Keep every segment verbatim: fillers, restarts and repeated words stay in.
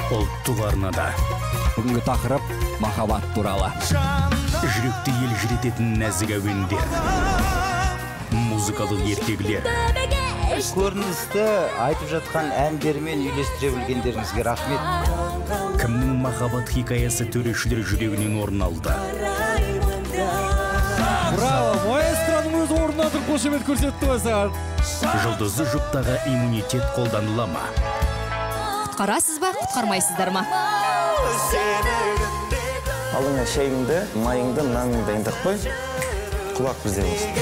Ұлттық арнада. Бүгінгі тақырып махаббат туралы. Жүректі елжірететін нәзік әуендер. Музыкалық ертегілер. Көріністі айтып жатқан әндермен үйлестіре білгендеріңізге рахмет. Кімнің махаббат хикаясы төрешілер жүрегінен орын алды. Браво! Маэстроның өз орнына тұрып қошемет көрсетті осыған. Жұлдызды жұптағы иммунитет қолданыла ма? Құтқарасыз ба, құтқармайсыздар ма? Алдыңа шайыңды, майыңды, наныңды дайындап қой. Құлақ бізде болсын.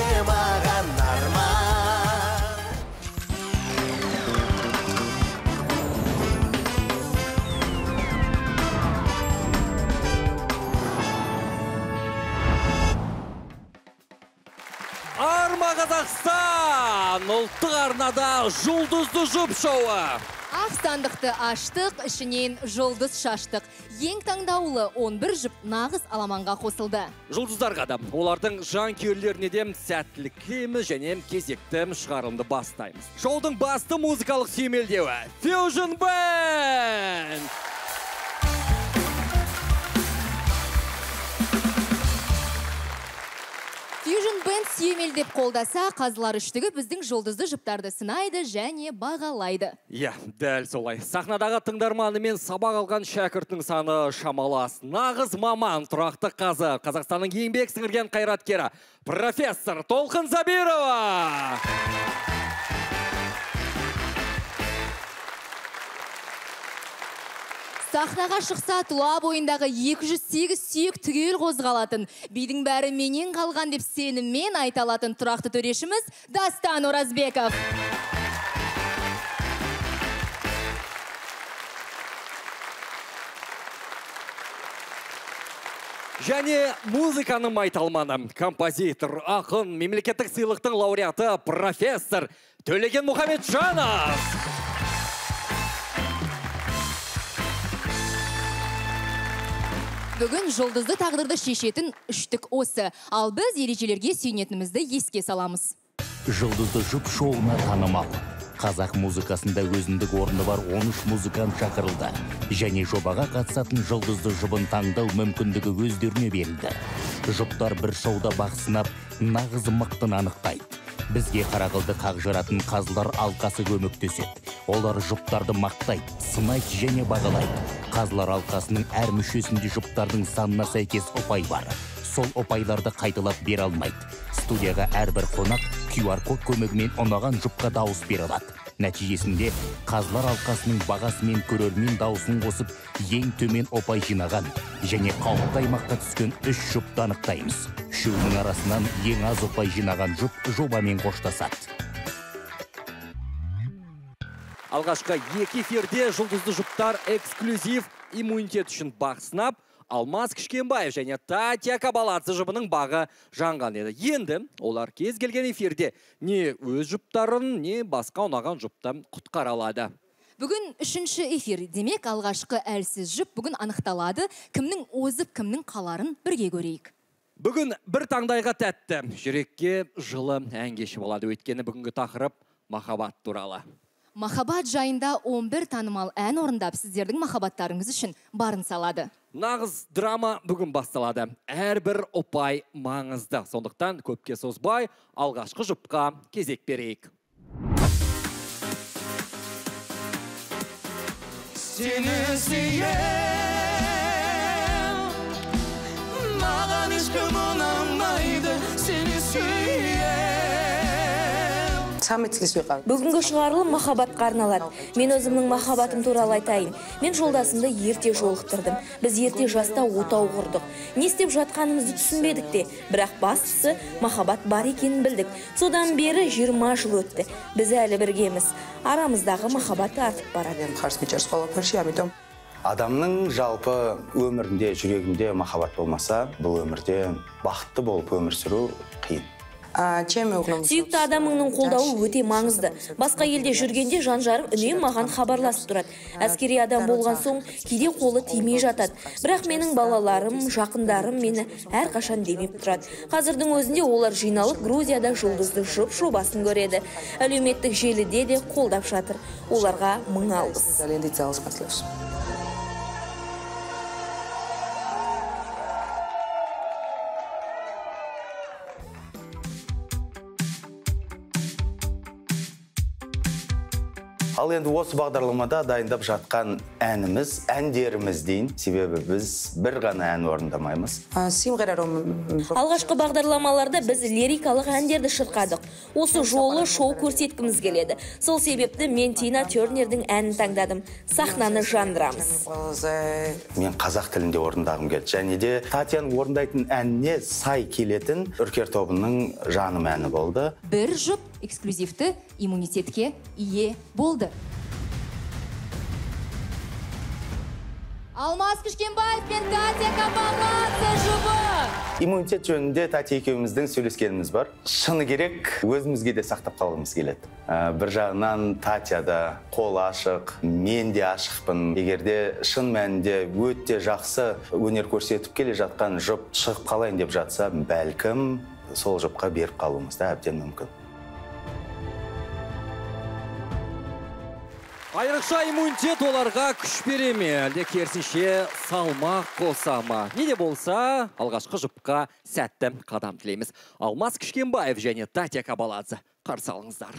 Арма Қазақстан! Ұлттық арнада жұлдызды жұп шоуы. Ақ сандықты аштық, ішінен жұлдыз шаштық. Ең таңдаулы он бір жұп нағыз аламанға қосылды. Жұлдыздарға да олардың жанкүйерлеріне де сәттілік тілейміз және кезекті шығарылымды бастаймыз. Шоудың басты музыкалық сүйемелдеуі Fusion Band! Fusion Band сүйемелдеп қолдаса, қазылар үштігі біздің жұлдызды жұптарды сынайды және бағалайды. Иә, дәл солай. Сахнадағы тыңдарманы мен сабақ алған шәкірттің саны шамалас. Нағыз маман, тұрақты қазы, Қазақстанның еңбек сіңірген қайраткері, профессор Толқын Забирова. Сахнаға шықса, тұла бойындағы екі жүз сегіз сүйек түгел қозғалатын, бидің бәрі менен қалған деп сеніммен айталатын тұрақты төрешіміз Дастан Оразбеков. Және музыканың майталманы, композитор, ақын, мемлекеттік сыйлықтың лауреаты, профессор Төлеген Мұхамеджанов. Бүгін жұлдызды тағдырды шешетін үштік осы, ал біз ережелерге сүйенетімізді еске саламыз. Жұлдызды жұп шоуына танымал. Қазақ музыкасында өзіндік орны бар он үш музыкант шақырылды. Және жобаға қатысатын жұлдызды жұбын таңдау мүмкіндігі өздеріне берілді. Жұптар бір шоуда бақ сынап, нағыз мықтын анықтайды. Бізге қарақылды қақ жаратын қазылар алқасы көмектеседі. Олар жұптарды мақтайды, сынайды және бағалайды. Қазылар алқасының әр мүшесінде жұптардың санына сәйкес ұпай бар. Сол ұпайларды қайталап бере алмайды. Студияға әрбір қонақ ку ар код көмегімен ұнаған жұпқа дауыс бере алады. Нәтижесінде қазылар алқасының бағасы мен көрермен дауысын қосып, ең төмен ұпай жинаған және қауіпті аймаққа түскен үш жұпты анықтаймыз. Үшеуінің арасынан ең аз ұпай жинаған жұп жобамен қоштасады. Алғашқы екі эфирде жұлдызды жұптар эксклюзив иммунитет үшін бақ сынап, Алмаз Кішкенбаев және Татья Кабаладзе жұбының бағы жанған еді. Енді олар кез келген эфирде не өз жұптарын, не басқа ұнаған жұптан құтқара алады. Бүгін үшінші эфир, демек алғашқы әлсіз жұп бүгін анықталады. Кімнің озып, кімнің қаларын бірге көрейік. Бүгін бір таңдайға тәтті, жүрекке жылы ән кеші болады. Өйткені бүгінгі тақырып махаббат туралы. Махаббат жайында он бір танымал ән орындап, сіздердің махаббаттарыңыз үшін барын салады. Нағыз драма бүгін басталады. Әрбір ұпай маңызды. Сондықтан көпке созбай алғашқы жұпқа кезек берейік. Сені сүйем, маған ешкім ұнамайды, сені сүйем. Бүгінгі шығарылым махаббатқа арналады. Мен өзімнің махаббатым туралы айтайын. Мен жолдасымды ерте жолықтырдым. Біз ерте жаста отау құрдық. Не істеп жатқанымызды түсінбедік те, бірақ бастысы махаббат бар екенін білдік. Содан бері жиырма жыл өтті. Біз әлі біргеміз. Арамыздағы махаббат артып барады. Адамның жалпы өмірінде, жүрегінде махаббат болмаса, бұл өмірде бақытты болып өмір сүру қиын. Сүйікті адамыңның қолдауы өте маңызды. Басқа елде жүргенде жан-жарым үнемі маған хабарласып тұрады. Әскери адам болған соң кейде қолы тимей жатады. Бірақ менің балаларым, жақындарым мені әрқашан демеп тұрады. Қазірдің өзінде олар жиналып Грузияда жұлдызды жұп жобасын көреді. Әлеуметтік желіде де қолдап жатыр. Оларға мың алғыс. Ал енді осы бағдарламада дайындап жатқан әніміз, әндеріміз дейін, себебі біз бір ғана ән орындамаймыз. Алғашқы бағдарламаларда біз лирикалық әндерді шырқадық. Осы жолы шоу көрсеткіміз келеді. Сол себепті мен Тина Тернердің әнін таңдадым. Сахнаны жандырамыз. Мен қазақ тілінде орындағым келді. Және де Татьяның орындайтын әніне сай келетін Үркер тобының жаным әні болды. Бір жұп эксклюзивті иммунитетке ие болды. Алмас Кішкенбаев пен Татья Кабаладзе жұбы. Иммунитет жөнінде Татья екеуміздің сөйлескеніміз бар. Шыны керек, өзімізге де сақтап қалғымыз келеді. Бір жағынан Татьяда қол ашық, мен де ашықпын. Егерде шын мәнінде өте жақсы өнер көрсетіп келе жатқан жұп шығып қалайын деп жатса, бәлкім сол жұпқа беріп қалуымыз да әбден мүмкін. Айрықша иммунитет оларға күш бере ме, әлде керісінше салмақ қоса ма? Не де болса, алғашқы жұпқа сәтті қадам тілейміз. Алмас Кішкенбаев және Татья Кабаладзе қарсы алыңыздар.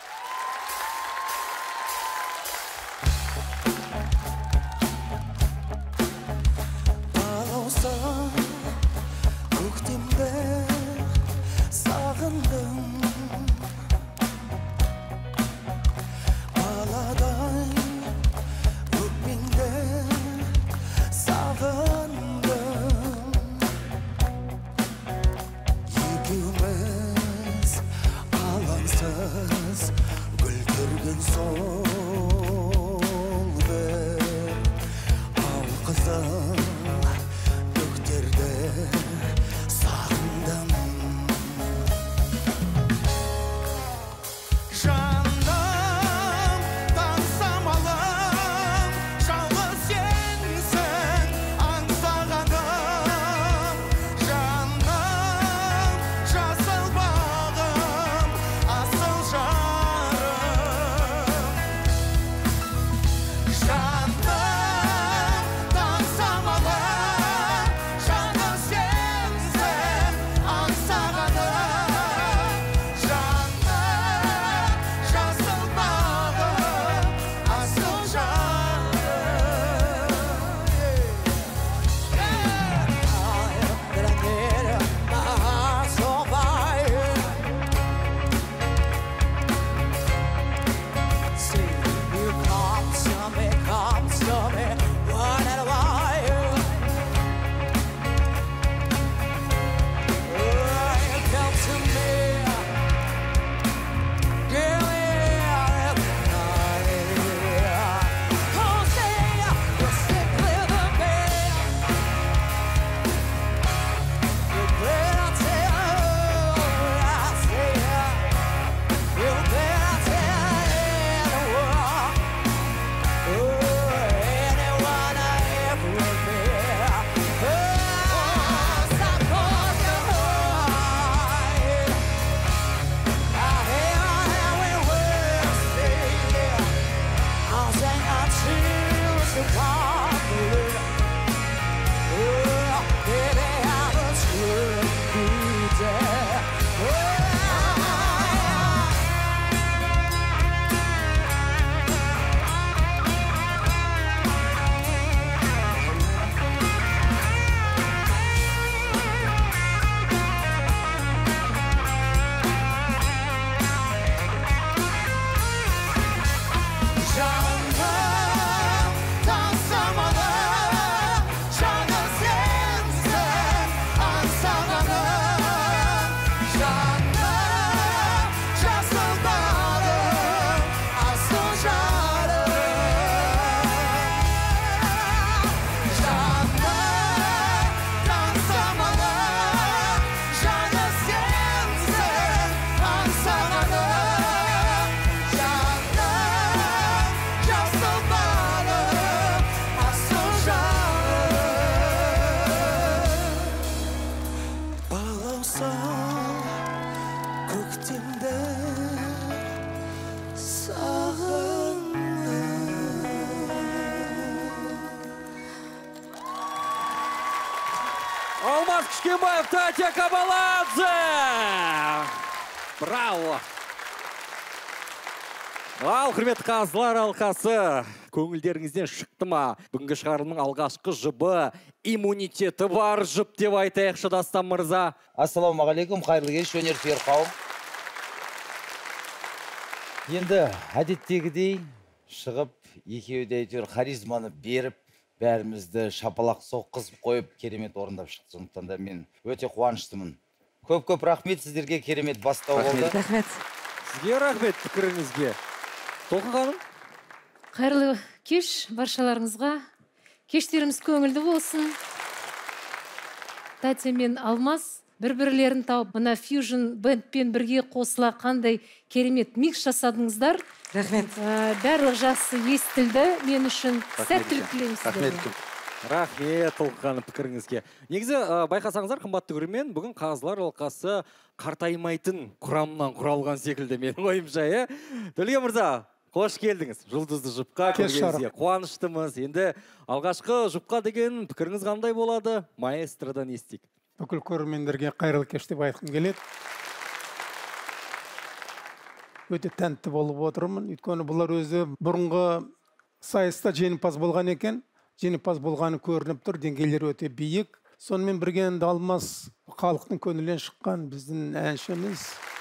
Алмас Кішкенбаев, Татья Кабаладзе! Браво! Ал, құрметті қазылар алқасы, көңілдеріңізден шықты ма? Бүгінгі шығарылымның алғашқы жұбы, иммунитеті бар жұп деп айтайықшы Дастан мырза. Ассалаумағалейкум, қайырлы кеш, өнерсүйер қауым. Енді әдеттегідей шығып, екеуі де әйтеуір харизманы беріп, бәрімізді шапалақ соққызып қойып, керемет орындап шықты. Сондықтан да мен өте қуаныштымын. Көп-көп рахмет сіздерге, керемет бастау болды. Рахмет. Сізге рахмет пікіріңізге. Толқын ханым? Қайырлы кеш баршаларыңызға. Кештеріміз көңілді болсын. Татья мен Алмас бір-бірлерін тауып, мына фьюжн бэндпен бірге қосыла қандай керемет микс жасадыңыздар. Рахмет. Барлық жақсы естілді. Мен үшін сәттілік тілеймін сіздерге. Рахмет Толқын ханым пікіріңізге. Негізі байқасаңыздар, қымбатты көрермен, бүгін қазылар алқасы қартаймайтын құрамынан құралған секілді менің ойымша, е? Төлеген мырза, қош келдіңіз. Жұлдызды жұпқа көргеніңізге қуаныштымыз. Енді алғашқы жұпқа деген пікіріңіз қандай болады? Маэстродан естейік. Бүкіл көрермендерге қайырлы кеш деп айтқым келеді. Өте тәнті болып отырмын. Өйткені бұлар өзі бұрынғы сайыста жеңімпаз болған екен. Жеңімпаз болғаны көрініп тұр, деңгейлері өте биік. Сонымен бірге енді Алмас халықтың көңілінен шыққан біздің әншіміз.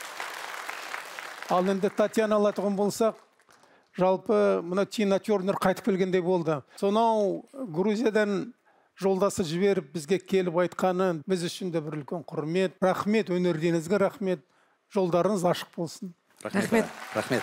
Ал енді Татьяна алатұғын болсақ, жалпы мұна Тина Тернер қайтып келгендей болды. Сонау Грузиядан жолдасы жіберіп бізге келіп айтқаны біз үшін де бір үлкен құрмет. Рахмет, өнердеріңізге рахмет. Жолдарыңыз ашық болсын. Рахмет. Рахмет.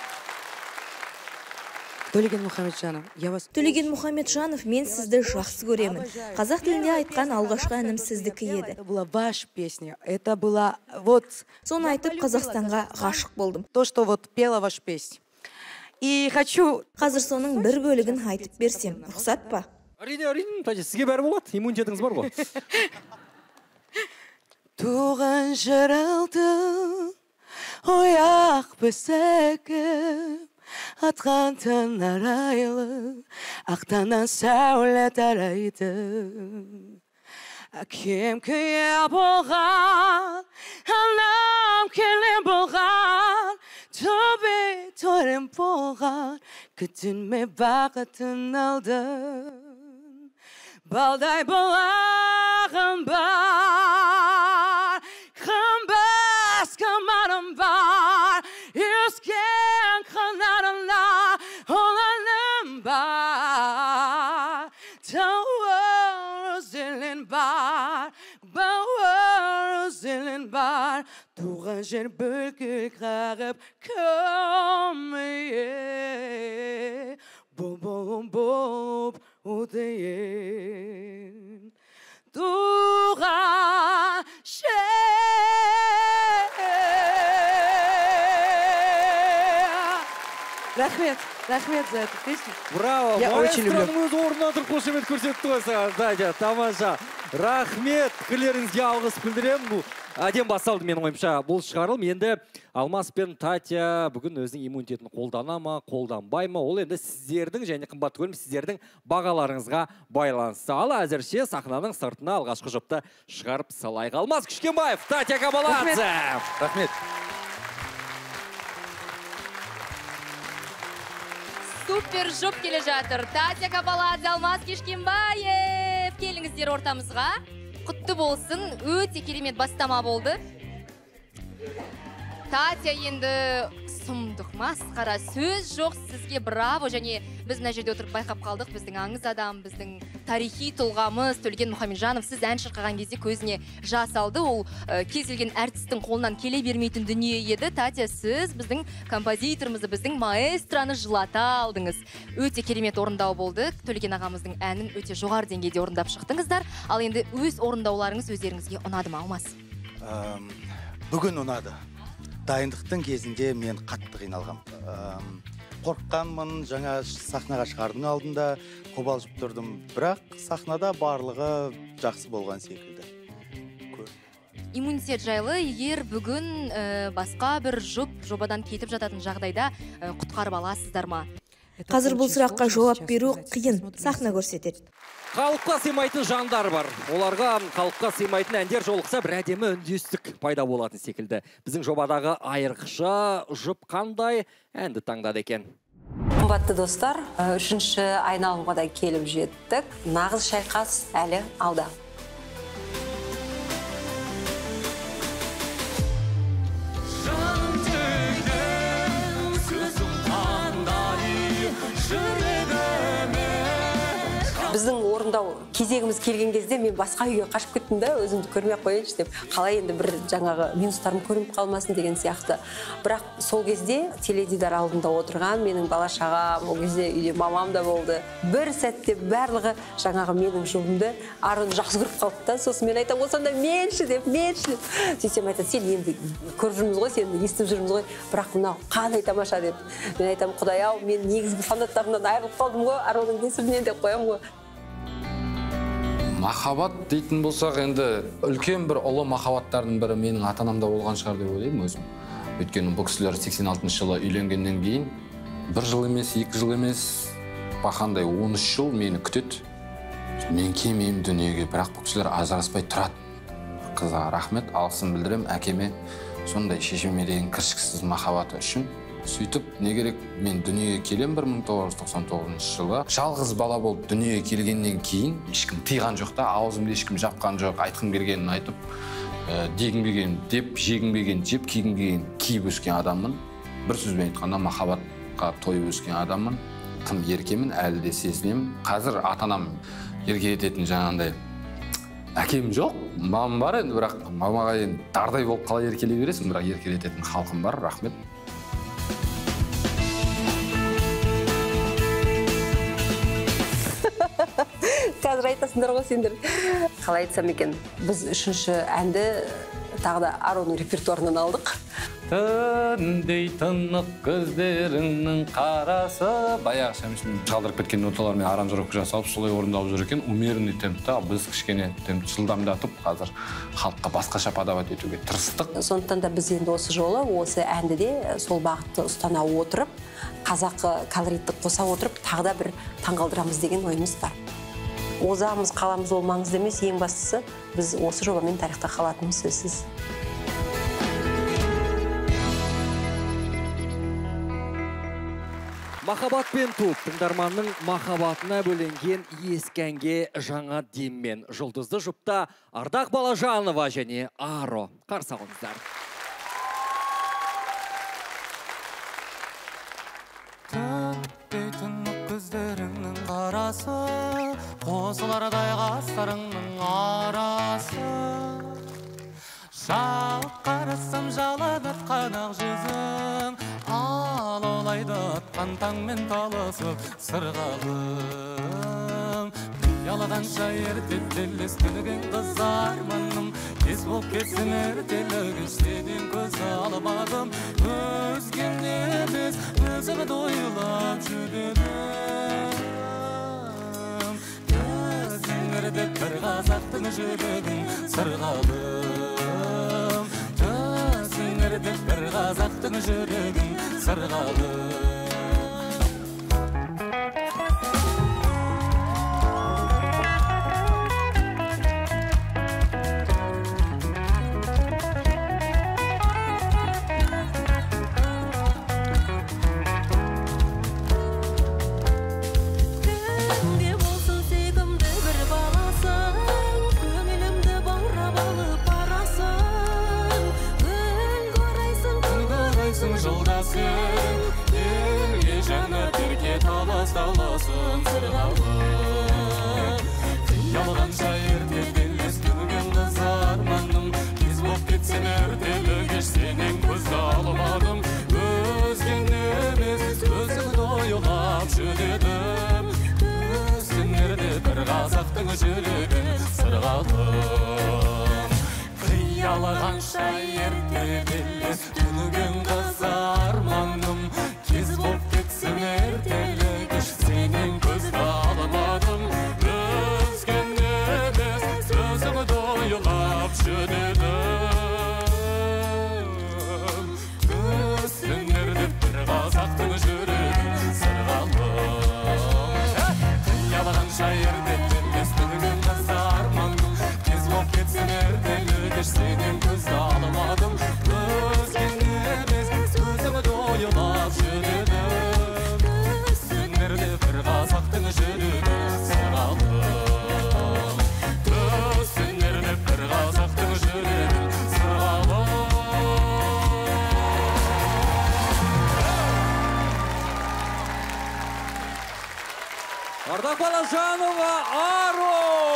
Төлеген Мұхамеджанов, я вас... Төлеген Мұхамеджанов, мен сізді жақсы көремін. Қазақ тілінде айтқан алғашқы әнім сіздікі еді. Это была ваша песня. Это была вот... Соны айтып Қазақстанға ғашық болдым. То, что вот пела ваша песня. И хочу... Қазір соның бір бөлігін айтып берсем, рұқсат па? Әрине, әрине, Татья, сізге бәрі болады. Иммунитетіңіз бар ғой. Туған жаралды, ояқ бісігім, атқан таң арайлы, ақтаннан сәуле тарайды. Әкем күйе болған, анам келін болған, төбе торым болған, күтінме бақытын алдым. Балдай болағым бар, қымбас қымарым бар, үскен қанарымда оланым бар. Тауыр зілін бар, бауыр зілін бар, туған жер бүлкіл қағып көмейе, бұл-болым болып ұдайын. Туған жер. Рахмет, рахмет за эту песню. Браво! Я очень люблю. Маэстроның өз орнынан тұрып қошемет көрсетті ғой саған, Татья, тамаша. Рахмет, пікірлеріңізге алғыс білдіремін. Бұл әдем басталды менің ойымша. Бұл шығарылым енді Алмас пен Татья бүгін өзінің иммунитетін қолдана ма, қолданбай ма, ол енді сіздердің және қымбатты көрермен сіздердің бағаларыңызға байланысты. Ал әзірше сахнаның сыртына алғашқы жұпты шығарып салайық. Алмас Кішкенбаев, Татья Кабаладзе. Рахмет. Супер жұп келе жатыр. Татья Кабаладзе, Алмас Кішкенбаев. Келіңіздер ортамызға. Құтты болсын, өте керемет бастама болды. Татья енді сұмдық, масқара, сөз жоқ, сізге браво. Және біз мына жерде отырып байқап қалдық, біздің аңыз адам, біздің тарихи тұлғамыз Төлеген Мұхамеджанов, сіз ән шырқаған кезде көзіне жас алды. Ол кез келген әртістің қолынан келе бермейтін дүние еді. Татья, сіз біздің композиторымызды, біздің маэстроны жылата алдыңыз. Өте керемет орындау болды. Төлеген ағамыздың әнін өте жоғары деңгейде орындап шықтыңыздар. Ал енді өз орындауларыңыз өздеріңізге ұнады ма, Алмас? Бүгін ұнады. Дайындықтың кезінде мен қатты қиналғам. Қорыққанмын, жаңа сахнаға шығардың алдында қобалжып тұрдым. Бірақ сахнада барлығы жақсы болған секілді. Иммунитет жайлы, егер бүгін басқа бір жұп жобадан кетіп жататын жағдайда құтқарып аласыздар ма? Қазір бұл сұраққа жауап беру қиын, сахна көрсетеді. Қалыпқа сыймайтын жандар бар. Оларға қалыпқа сыймайтын әндер жолықса бір әдемі үндестік пайда болатын секілді. Біздің жобадағы айрықша жұп қандай әнді таңдады екен? Қымбатты достар, үшінші айналымға да келіп жеттік. Нағыз шайқас әлі алда. Біздің орындау кезегіміз келген кезде мен басқа үйге қашып кеттім да, өзімді көрмей қояйыншы деп. Қалай енді бір жаңағы минустарым көрініп қалмасын деген сияқты. Бірақ сол кезде теледидар алдында отырған менің бала-шағам, ол кезде үйде мамам да болды. Бір сәтте барлығы жаңағы менің жұбымды Арон жақсы көріп қалды да. Сосын мен айтамын, осында менші деп, менші деп. Сөйтсем айтады, сен енді көріп жүрміз ғой, сен естіп жүрміз ғой. Бірақ мынау қандай тамаша деп. Мен айтамын, Құдай-ау, мен негізгі фанаттарымнан айырылып қалдым ғой, Аронның кесірінен деп қоямын ғой. Махаббат дейтін болсақ, енді үлкен бір ұлы махаббаттардың бірі менің ата-анамда болған шығар деп ойлаймын өзім. Өйткені бұл кісілер сексен алтыншы жылы үйленгеннен кейін бір жыл емес, екі жыл емес, бақандай он үш жыл мені күтеді. Мен келмеймін дүниеге, бірақ бұл кісілер ажыраспай тұрады. Қызға рахмет, алғысын білдіремін әкеме, сондай шешеме деген кіршіксіз махаббаты үшін. Сөйтіп, не керек, мен дүниеге келем бір мың тоғыз жүз тоқсан тоғызыншы жылы. Жалғыз бала болып дүниеге келгеннен кейін ешкім тыйған жоқ та, аузымды ешкім жапқан жоқ, айтқым келгенін айтып, дегім келгенін деп, жегім келгенін жеп, кигім келгенін киіп өскен адаммын. Бір сөзбен айтқанда махаббатқа тойып өскен адаммын. Тым еркемін, әлі де сезінемін. Қазір ата-анам еркелететін жаңағындай әкем жоқ, мамам бар енді, бірақ мамаға енді дардай болып қалай еркелей бересің, бірақ еркелететін халқым бар, рахмет. Қазір айтасыңдар ғой сендер. Қалай айтсам екен, біз үшінші әнді тағы да Аронның репертуарынан алдық. Түндей тынық көздеріңнің қарасы. Баяғы шәмшім шалдырып кеткен ноталармен аранжировка жасалып, солай орындалып жүр екен. Умеренный темпте, біз кішкене темп жылдамдатып, қазір халыққа басқаша подавать етуге тырыстық. Сондықтан да біз енді осы жолы, осы әнді де сол бағытты ұстана отырып, қазақы колоритті қоса отырып, тағы да бір таңғалдырамыз деген ойымыз бар. Озамыз, қаламыз ол маңызды емес, ең бастысы біз осы жобамен тарихта қалатынымыз сөзсіз. Махаббат пен туып, тыңдарманның махаббатына бөленген ескі әнге жаңа деммен. Жұлдызды жұпта Ардақ Балажанова және Аро. Қарсы алыңыздар. Көздеріңнің қарасы, қосылардай қастарыңның арасы. Шақ қарасам жаланып қанақ жүзің, ал олайды атқан таңмен талысып сырғалым. Ялағанша ертетелес түнігін қыз арманым, кез болып кетсін ертелігі сенен көз алмадым. Өзген емес, өзімді ойлап жүдедім. Көзіңірде бір қазақтың жүрегін сырғалым. Көзіңірде бір қазақтың жүрегін сырғалым. Елге жаңа берке талас-таласын сырғалым. Қиялғанша ертелес күнген қыз арманым, кез болып кетсен ертелі кеш сенен көзді алмадым. Өзген емес, өзімді ойлап жүдедім. Өзіңерде бір қазақтың жүрегін сырғалым. Қиялғанша ертелес күнген қыз арманым, кез болып кетсін ертелі кеш сенен көзді алмадым. Өзген емес, өзімді ойлап жүдедім. Өзіңерде бір қазақтың жүрегін сырғалым. Қиялғанша ертелес күнген қыз арманым, кез болып кетсін ертелі кеш сенен көзді алмадым. Өзген емес, өзімді ойлап жүдедім. Балажанова Аро.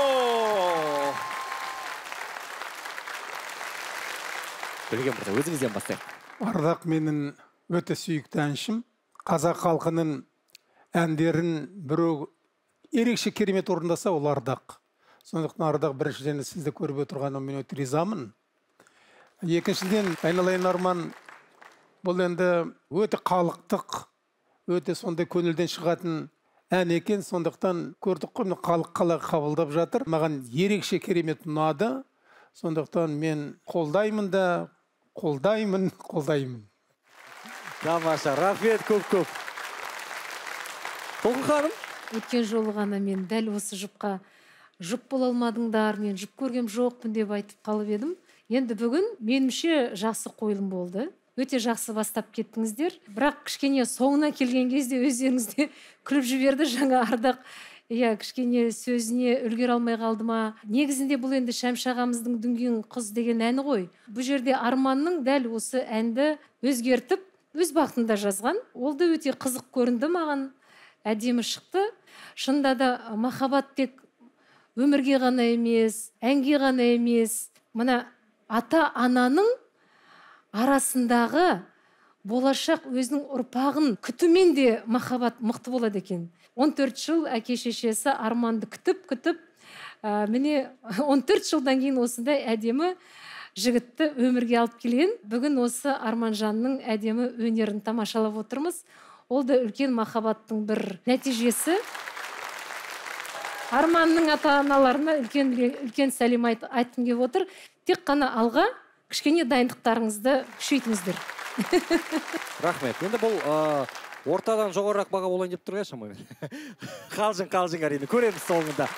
Төлеген мырза, өзіңізден бастайық. Ардақ менің өте сүйікті әншім. Қазақ халқының әндерін біреу ерекше керемет орындаса, ол Ардақ. Сондықтан Ардақ біріншіден сізді көріп отырғаныма мен өте ризамын. Екіншіден, айналайын арман, бұл енді өте халықтық, өте сондай көңілден шығатын ән екен. Сондықтан көрдік қой, халық қалай қабылдап жатыр. Маған ерекше керемет ұнады. Сондықтан мен қолдаймын да, қолдаймын, қолдаймын. Тамаша, рахмет көп-көп. Толқын ханым? Өткен жолы ғана мен дәл осы жұпқа жұп бола алмадыңдар, мен жұп көргем жоқпын деп айтып қалып едім. Енді бүгін менімше жақсы қойылым болды. Өте жақсы бастап кеттіңіздер. Бірақ кішкене соңына келген кезде өздеріңізде күліп жіберді. Жаңа Ардақ иә, кішкене сөзіне үлгер алмай қалды ма? Негізінде бұл енді Шәмші ағамыздың Дүнген қыз деген әні ғой. Бұл жерде Арманның дәл осы әнді өзгертіп, өз бақытында жазған. Ол да өте қызық көрінді маған. Әдемі шықты. Шынында да махаббат тек өмірге ғана емес, әнге ғана емес, мына ата-ананың арасындағы болашақ өзінің ұрпағын күтумен де махаббат мықты болады екен. он төрт жыл әке шешесі Арманды күтіп-күтіп, міне он төрт жылдан кейін осындай әдемі жігітті өмірге алып келген. Бүгін осы Арманжанның әдемі өнерін тамашалап отырмыз. Ол да үлкен махаббаттың бір нәтижесі. Арманның ата-аналарына үлкен үлкен сәлем айтқым келіп отыр. Тек қана алға кішкене дайындықтарыңызды күшейтіңіздер. Рахмет. Енді бұл ортадан жоғарырақ баға болайын деп тұр шамамен. Қалжың қалжың әрине. Көреміз соңында.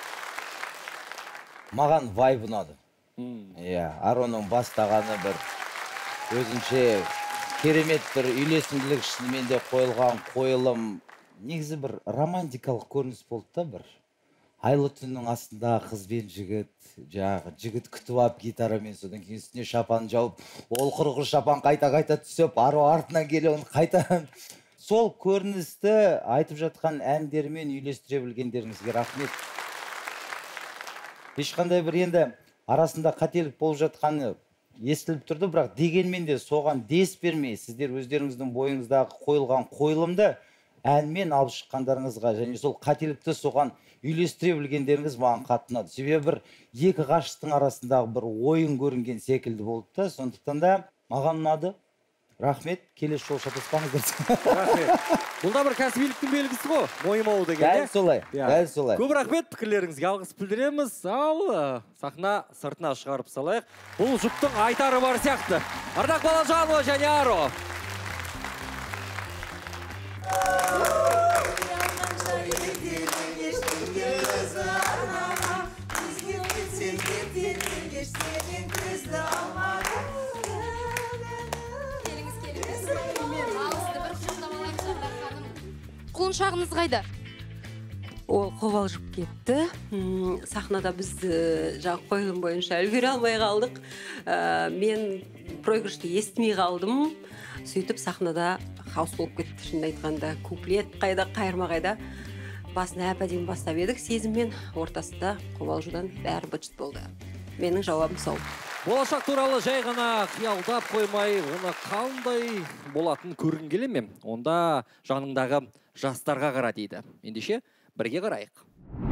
Маған вайб ұнады. Иә, Ароның бастағаны бір өзінше керемет бір үйлесімділік шынымен де қойылған қойылым. Негізі бір романтикалық көрініс болды да бір. Айлы түннің астында қыз бен жігіт, жағы жігіт күтіп алып гитарамен, содан кейін үстіне шапан жауып, ол құрғыр шапан қайта-қайта түсіп, Аро артынан келе оны қайта. Сол көріністі айтып жатқан әндермен үйлестіре білгендеріңізге рахмет. Ешқандай бір енді арасында қателік болып жатқаны естіліп тұрды, бірақ дегенмен де соған дес бермей, сіздер өздеріңіздің бойыңыздағы қойылған қойылымды әнмен алып шыққандарыңызға және сол қателікті соған үйлестіре білгендеріңіз маған қатты ұнады. Себебі бір екі ғашықтың арасындағы бір ойын көрінген секілді болды да, сондықтан да маған ұнады. Рахмет, келесі жолы шатаспаңыздар. Рахмет. Бұл да бір кәсібиліктің белгісі ғой, мойымау деген. Дәл солай, дәл солай. Көп рахмет, пікірлеріңізге алғыс білдіреміз. Ал сахна сыртына шығарып салайық. Бұл жұптың айтары бар сияқты. Ардақ Балажанова және Аро. Құлыншағыңыз қайда? Ол қобалжып кетті. Сахнада біз жаңа қойылым бойынша үлгере алмай қалдық. Мен проигрышты естімей қалдым. Сөйтіп сахнада хаос болып кетті. Шынын айтқанда куплет қайда, қайырма қайда. Басын әп-әдемі бастап едік сезіммен, ортасында қобалжудан бәрі быт-шыт болды. Менің жауабым сол. Болашақ туралы жай ғана қиялдап қоймай, оны қандай болатын көргің келе ме? Онда жаныңдағы жастарға қара дейді. Ендеше бірге қарайық.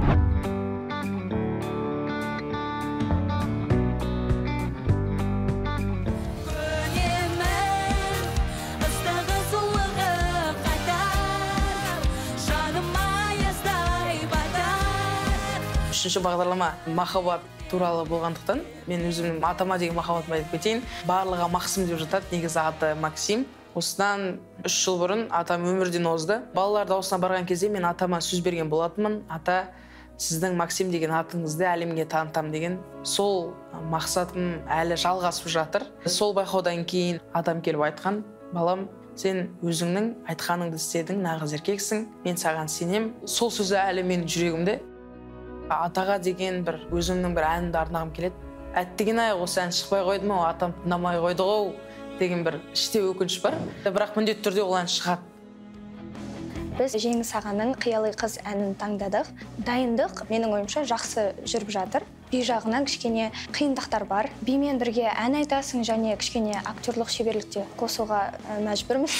Үшінші бағдарлама махаббат туралы болғандықтан, мен өзімнің атама деген махаббатымды айтып кетейін. Барлығы Максим деп жатады, негізі аты Максим. Осыдан үш жыл бұрын атам өмірден озды. Балалар дауысына барған кезде мен атама сөз берген болатынмын. Ата, сіздің Максим деген атыңызды әлемге танытам деген. Сол мақсатым әлі жалғасып жатыр. Сол байқаудан кейін атам келіп айтқан: балам, сен өзіңнің айтқаныңды істедің, нағыз еркексің, мен саған сенем. Сол сөзі әлі менің жүрегімде. Атаға деген бір өзімнің бір әнімді арнағым келеді. Әттеген ай осы ән шықпай қойды ма, атам тыңдамай қойды ғой деген бір іште өкініш бар. Бірақ міндетті түрде ол ән шығады. Біз Жеңіс ағаның «Қиялы қыз» әнін таңдадық. Дайындық менің ойымша жақсы жүріп жатыр. Би жағынан кішкене қиындықтар бар. Бимен бірге ән айтасың және кішкене актерлық шеберлікте қосуға мәжбүрміз.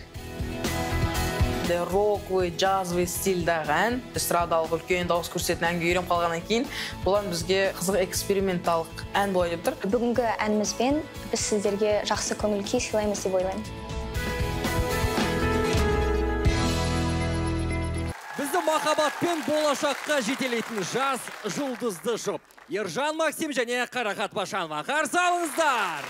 Роковый, джазовый стильдағы ән, эстрадалық үлкен дауыс көрсететін әнге үйреніп қалғаннан кейін, бұл бізге қызық эксперименталық ән болайын деп тұр. Бүгінгі әнімізбен біз сіздерге жақсы көңіл күй сыйлаймыз деп ойлаймын. Бізді махаббатпен болашаққа жетелейтін жас жұлдызды жұп. Ержан Максим және Қарақат Башанова. Қарсы алыңыздар!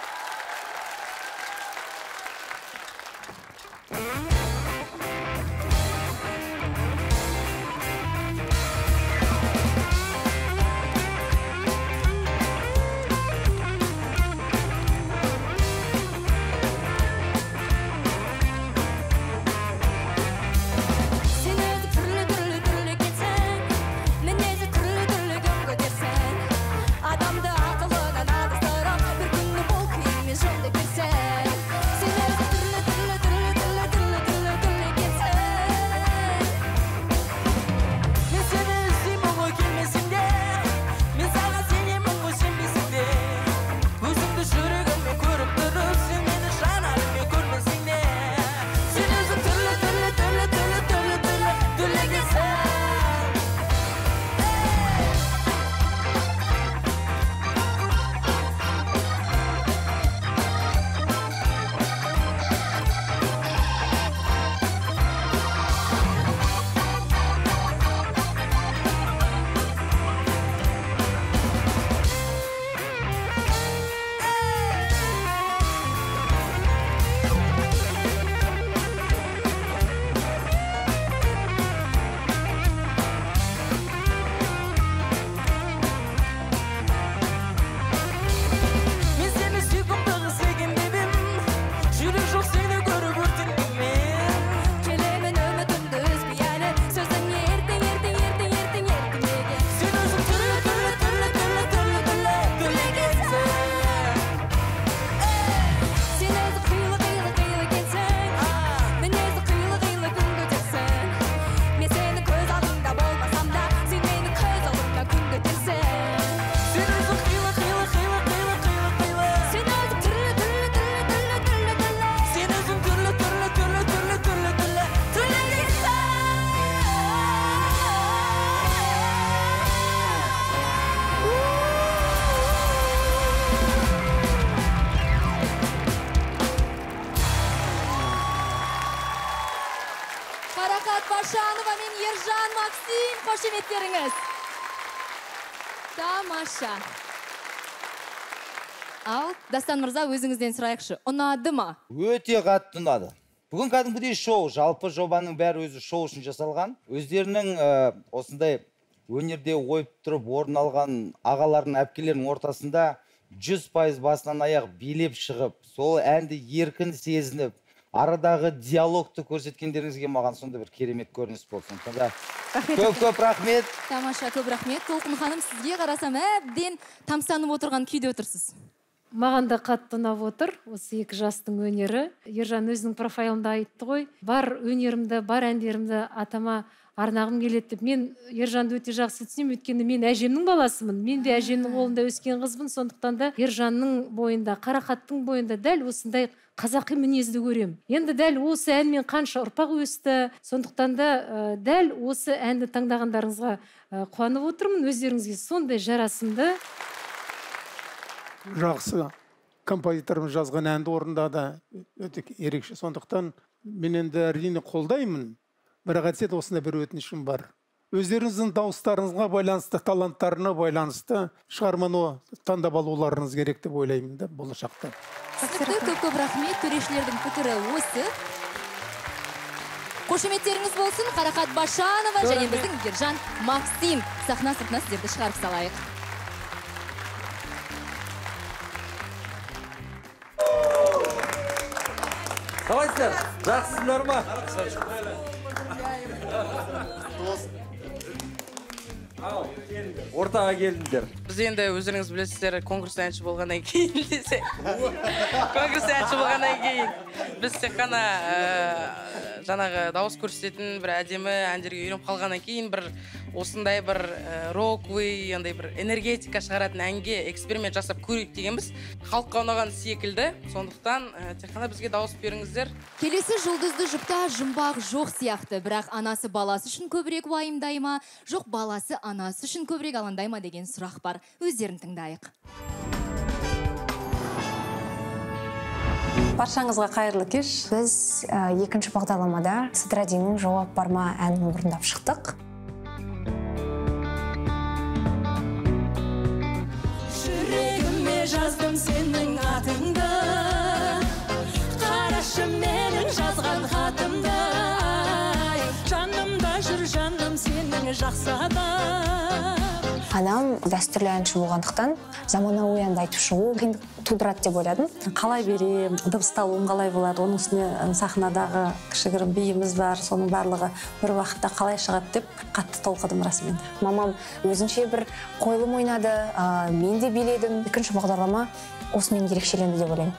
Башанова мен Ержан Максим, қошеметтеріңіз. Тамаша. Ал, Дастан Мырза, өзіңізден сұрайықшы, ұнады ма? Өте қатты ұнады. Бүгін кәдімгідей шоу, жалпы жобаның бәрі өзі шоу үшін жасалған. Өздерінің осындай өнерде ойып тұрып орын алған ағалардың, әпкелердің ортасында жүз пайыз басынан аяқ билеп шығып, сол әнді еркін сезініп, арадағы диалогты көрсеткендеріңізге маған сонда бір керемет көрініс болсын. Көп-көп рахмет. Тамаша, көп рахмет. Толқын ханым, сізге қарасам әбден тамсанып отырған күйде отырсыз. Маған да қатты ұнап отыр осы екі жастың өнері. Ержан өзінің профайлында айтты ғой, бар өнерімді, бар әндерімді атама арнағым келеді деп. Мен Ержанды өте жақсы түсінемін, өйткені мен әжемнің баласымын. Мен де әжемнің қолында өскен қызбын, сондықтан да Ержанның бойында, Қарақаттың бойында дәл осындай қазақи мінезді көрем. Енді дәл осы әнмен қанша ұрпақ өсті, сондықтан да дәл осы әнді таңдағандарыңызға қуанып отырмын. Өздеріңізге сондай жарасымды. Жақсы композиторымыз жазған әнді орындады, өте ерекше. Сондықтан мен енді әрине қолдаймын. Бірақ әйтсе де осында бір өтінішім бар. Өздеріңіздің дауыстарыңызға байланысты, таланттарына байланысты шығарманы таңдап алуларыңыз керек деп ойлаймын да болашақта. Көп-көп рахмет, төрешілердің пікірі осы. Қошеметтеріңіз болсын, Қарақат Башанова және біздің Ержан Максим. Сахна сыртына сіздерді шығарып салайық. Қалайсыздар? Жақсысыздар ма? Ортаға келдіңдер. Біз енді өздеріңіз білесіздер, конкурс әнші болғаннан кейін десе. Конкурс әнші болғаннан кейін біз тек қана жаңағы дауыс көрсететін бір әдемі әндерге үйреніп қалғаннан кейін бір осындай бір роковый, андай бір энергетика шығаратын әнге эксперимент жасап көрейік дегенбіз. Халыққа ұнаған секілді. Сондықтан тек қана бізге дауыс беріңіздер. Келесі жұлдызды жұпта жұмбақ жоқ сияқты, бірақ анасы баласы үшін көбірек уайымдай ма, жоқ баласы анасы үшін көбірек алаңдай ма деген сұрақ бар. Өздерін тыңдайық. Баршаңызға қайырлы кеш. Біз екінші бағдарламада Сыдырадиннің жауап бар ма әнін орындап шықтық. Жүрегіме жаздым сенің атыңды, қарашы менің жазған хатымды. Жанымда жүр жаным сенің жақсы адам. Анам дәстүрлі әнші болғандықтан заманауи әнді айтып шығу қиындық тудырады деп ойладым. Қалай берем, дыбысталуым қалай болады, оның үстіне сахнадағы кішігірім биіміз бар, соның барлығы бір уақытта қалай шығады деп қатты толқыдым расымен. Мамам өзінше бір қойылым ойнады, мен де биледім. Екінші бағдарлама осымен ерекшеленді деп ойлаймын.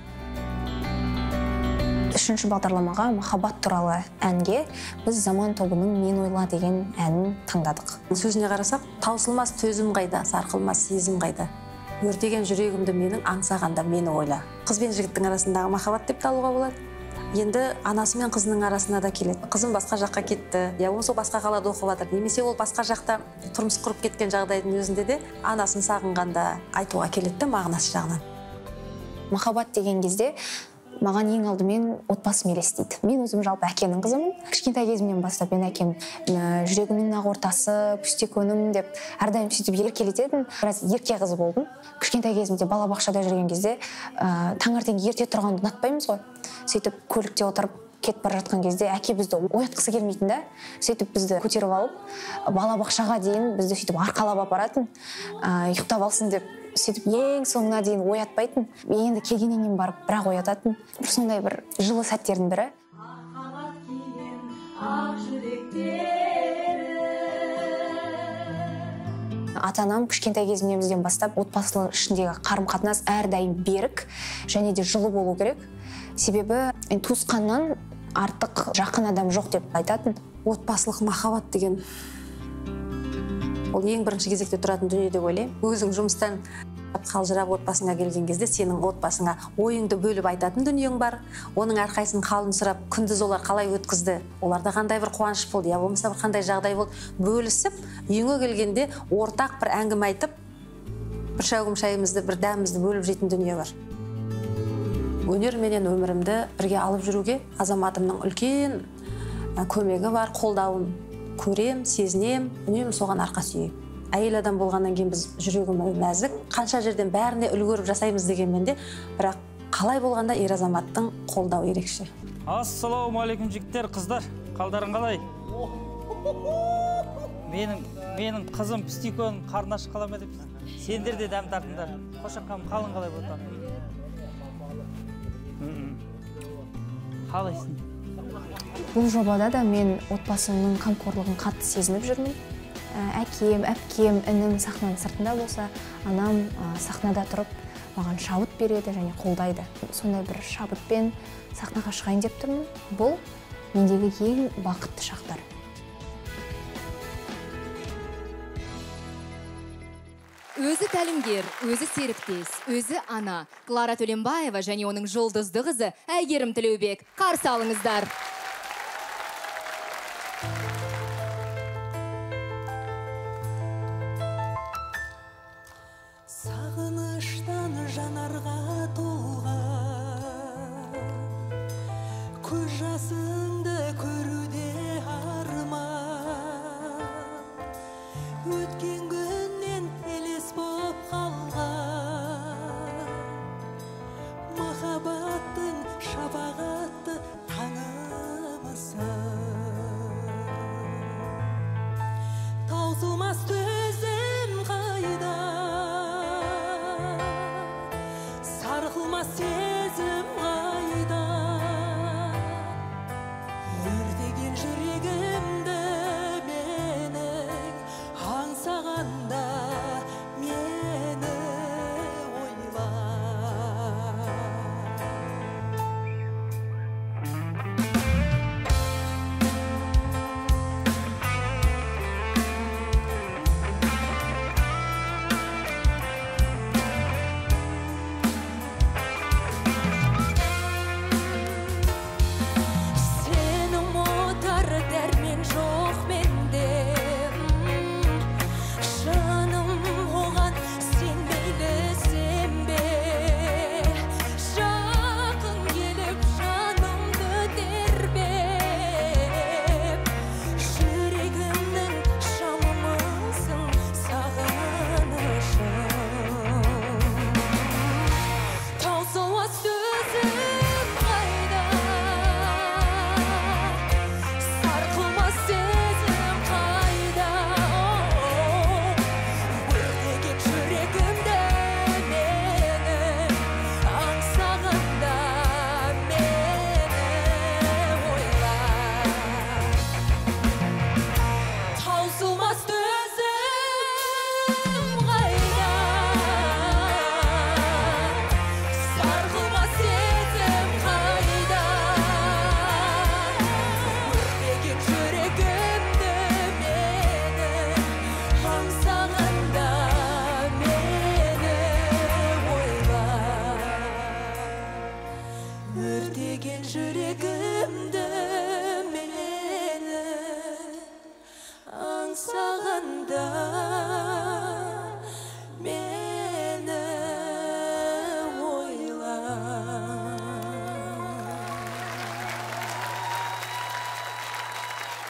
Үшінші бағдарламаға махаббат туралы әнге біз Заман тобының Мен ойла деген әнін таңдадық. Сөзіне қарасақ, таусылмас төзім қайда, сарқылмас сезім қайда. Өртеген жүрегімді менің аңсағанда мені ойла. Қыз бен жігіттің арасындағы махаббат деп талуға болады. Енді анасы мен қызының арасына да келеді. Қызым басқа жаққа кетті, я осы басқа қалада оқып жатыр, немесе ол басқа жақта тұрмыс құрып кеткен жағдайдың өзінде де анасын сағынғанда айтуға келеді мағынасы жағынан. Махаббат деген кезде маған ең алдымен отбасым елестейді. Мен өзім жалпы әкенің қызымын. Кішкентай кезімнен бастап мен әкем жүрегімнің нақ ортасы, пүстекөнім деп әрдайым сөйтіп еркелететін. Біраз ерке қыз болдым. Кішкентай кезімде балабақшада жүрген кезде таңертең ерте тұрғанды ұнатпаймыз ғой. Сөйтіп көлікте отырып кетіп бара жатқан кезде әке бізді оятқысы келмейтін да. Сөйтіп бізді көтеріп алып, балабақшаға дейін бізді сөйтіп арқалап апаратын, ұйықтап алсын деп. Сөйтіп ең соңына дейін оятпайтын, енді келгеннен кейін барып бірақ оятатын. Сондай бір жылы сәттердің бірі. Ата-анам кішкентай кезімізден бастап отбасының ішіндегі қарым-қатынас әрдайым берік және де жылы болу керек. Себебі туысқаннан артық жақын адам жоқ деп айтатын. Отбасылық махаббат деген ол ең бірінші кезекте тұратын дүние деп ойлаймын. Өзің жұмыстан қалжырап отбасыңа келген кезде сенің отбасыңа ойыңды бөліп айтатын дүниең бар. Оның әрқайсысын қалын сұрап, күндіз олар қалай өткізді, оларда қандай бір қуаныш болды, я болмаса бір қандай жағдай болды, бөлісіп, үйіңе келгенде ортақ бір әңгіме айтып, бір шәугім шайымызды, бір дәмімізді бөліп жейтін дүние бар. Өнер менен өмірімді бірге алып жүруге азаматымның үлкен көмегі бар, қолдауын көрем, сезінем, үнемі соған арқа сүйеймін. Әйел адам болғаннан кейін біз жүрегіміз нәзік, қанша жерден бәріне үлгеріп жасаймыз дегенмен де, бірақ қалай болғанда ер азаматтың қолдауы ерекше. Ассалаумағалейкум жігіттер, қыздар, қалдарың қалай? Менің менің қызым Пістикон қарнашы қалама деп, сендер де дәм тартыңдар. Қошаққам қалың қалай болады? Қалайсың? Бұл жобада да мен отбасымның қамқорлығын қатты сезініп жүрмін. Әкем, әпкем, інім сахнаның сыртында болса, анам сахнада тұрып маған шабыт береді және қолдайды. Сондай бір шабытпен сахнаға шығайын деп тұрмын. Бұл мендегі ең бақытты шақтар. Өзі тәлімгер, өзі серіктес, өзі ана. Клара Төленбаева және оның жұлдызды қызы Әйгерім Тілеубек. Қарсы алыңыздар. Сағыныштан жанарға толған, көз жасыңды көруде арман, өткен күннен елес боп қалған, махаббаттың шапағатты таңымысың. Таусылмас төзім қайда, сарқылмас сезім қайда, өртеген жүрегімді менің аңсағанда мені ойла.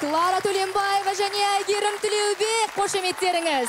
Клара Төленбаева және Әйгерім Тілеубек, қошеметтеріңіз.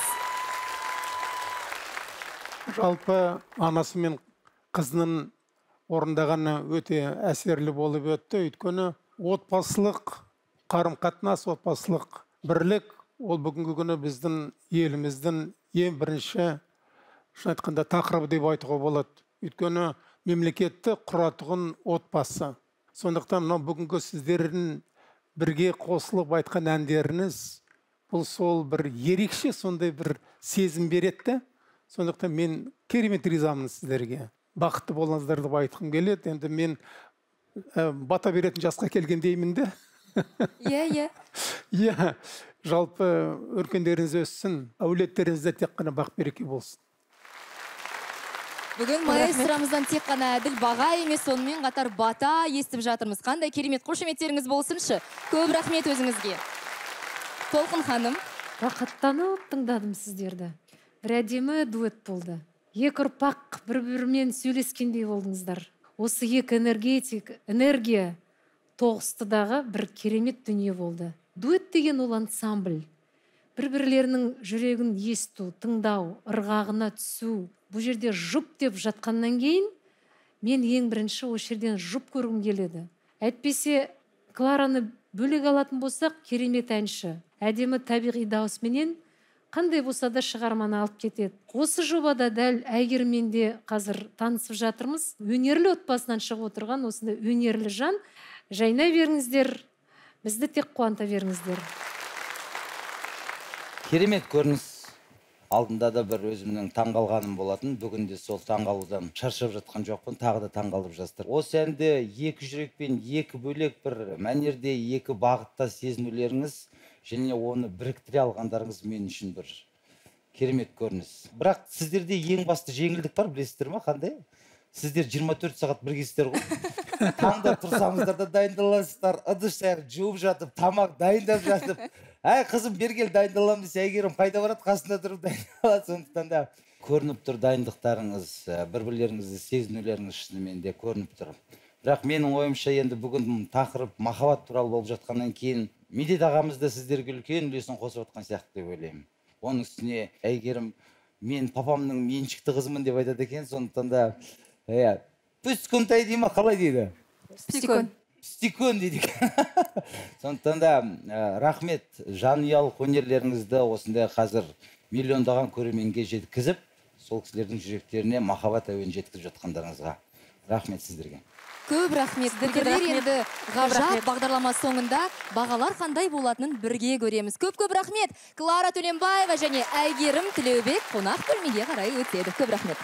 Жалпы анасы мен қызының орындағаны өте әсерлі болып өтті. Өйткені отбасылық қарым-қатынас, отбасылық бірлік ол бүгінгі күні біздің еліміздің ең бірінші айтқанда тақырыбы деп айтуға болады. Өйткені мемлекетті құратұғын отбасы. Сондықтан мынау бүгінгі сіздердің бірге қосылып айтқан әндеріңіз бұл сол бір ерекше сондай бір сезім береді. Сондықтан мен керемет ризамын сіздерге. Бақытты болыңыздар деп айтқым келеді. Енді мен ә, бата беретін жасқа келгендеймін де. Иә, иә. Иә, жалпы өркендеріңіз өссін, әулеттеріңізде тек қана бақ береке болсын. Бүгін маэстромыздан тек қана әділ баға емес, сонымен қатар бата естіп жатырмыз. Қандай керемет қошеметтеріңіз болсыншы. Көп рахмет өзіңізге. Толқын ханым. Рақаттанып тыңдадым сіздерді. Бір әдемі дуэт болды. Екі ұрпақ бір-бірімен сөйлескендей болдыңыздар. Осы екі энергетик, энергия тоғыстыдағы бір керемет дүние болды. Дуэт деген ол ансамбль. Бір-бірлерінің жүрегін есту, тыңдау, ырғағына түсу. Бұл жерде жұп деп жатқаннан кейін, мен ең бірінші осы жерден жұп көргім келеді. Әйтпесе, Клараны бөлек алатын болсақ, керемет әнші. Әдемі табиғи дауысменен қандай болса да шығарманы алып кетеді. Осы жобада дәл Әйгеріммен де қазір танысып жатырмыз. Өнерлі отбасынан шығып отырған осындай өнерлі жан. Жайнай беріңіздер, бізді тек қуанта беріңіздер. Керемет көрініс. Алдында да бір өзімнің таңғалғаным болатын. Бүгінде сол таңғалудан шаршап жатқан жоқпын, тағы да таңғалып жастыр. Осы әнді екі жүрекпен екі бөлек бір мәнерде екі бағытта сезінулеріңіз және оны біріктіре алғандарыңыз мен үшін бір керемет көрініс. Бірақ сіздерде ең басты жеңілдік бар, білесіздер ме, қандай? Сіздер жиырма төрт сағат біргесіздер ғой. Таңда тұрсаңыздар да дайындаласыздар, ыдыс аяқ жуып жатып, тамақ дайындап жатып. Әй, қызым, бергел дайындаламын десе, Әйгерім қайда барады, қасында тұрып дайындалады. Сондықтан да көрініп тұр дайындықтарыңыз, бір-бірлеріңізді сезінулеріңіз шынымен де көрініп тұр. Бірақ менің ойымша енді бүгін тақырып махаббат туралы болып жатқаннан кейін Медет ағамыз да сіздерге үлкен үлесін қосып отқан сияқты деп ойлаймын. Оның үстіне Әйгерім мен папамның меншікті қызымын деп айтады екен, сондықтан да пүскөнтай дей ма, қалай дейді? Пүстикөн. Пүстикөн дейді. Сондықтан да рахмет, жанұялық өнерлеріңізді осындай қазір миллиондаған көрерменге жеткізіп, сол кісілердің жүректеріне махаббат әуенін жеткізіп жатқандарыңызға рахмет сіздерге. Көп рахмет. Сіздерге енді ғажап бағдарлама соңында бағалар қандай болатынын бірге көреміз. Көп-көп рахмет. Клара Төленбаева және Әйгерім Тілеубек қонақ бөлмеге қарай өтеді. Көп рахмет.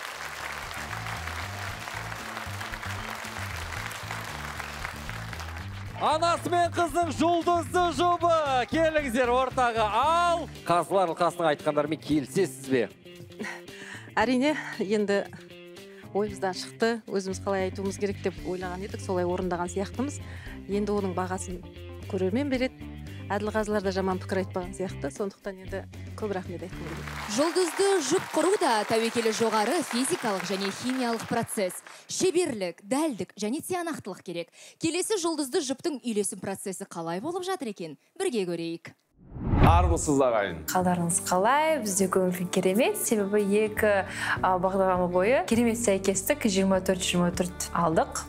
Анасы мен қыздың жұлдызды жұбы. Келіңіздер ортаға ал. Қазылар алқасының айтқандарымен келісесіз бе? Әрине, енді ойымыздан шықты, өзіміз қалай айтуымыз керек деп ойлаған едік, солай орындаған сияқтымыз. Енді оның бағасын көрермен береді. Әділ қазылар да жаман пікір айтпаған сияқты, сондықтан енді көп рахмет айтқым келеді. Жұлдызды жұп құру да тәуекелі жоғары физикалық және химиялық процесс. Шеберлік, дәлдік және тиянақтылық керек. Келесі жұлдызды жұптың үйлесім процесі қалай болып жатыр екен? Бірге көрейік. Армысыз ағайын? Қалдарыңыз қалай? Бізде көңіл керемет, себебі екі бағдарлама бойы керемет сәйкестік жиырма төрт жиырма төрт алдық.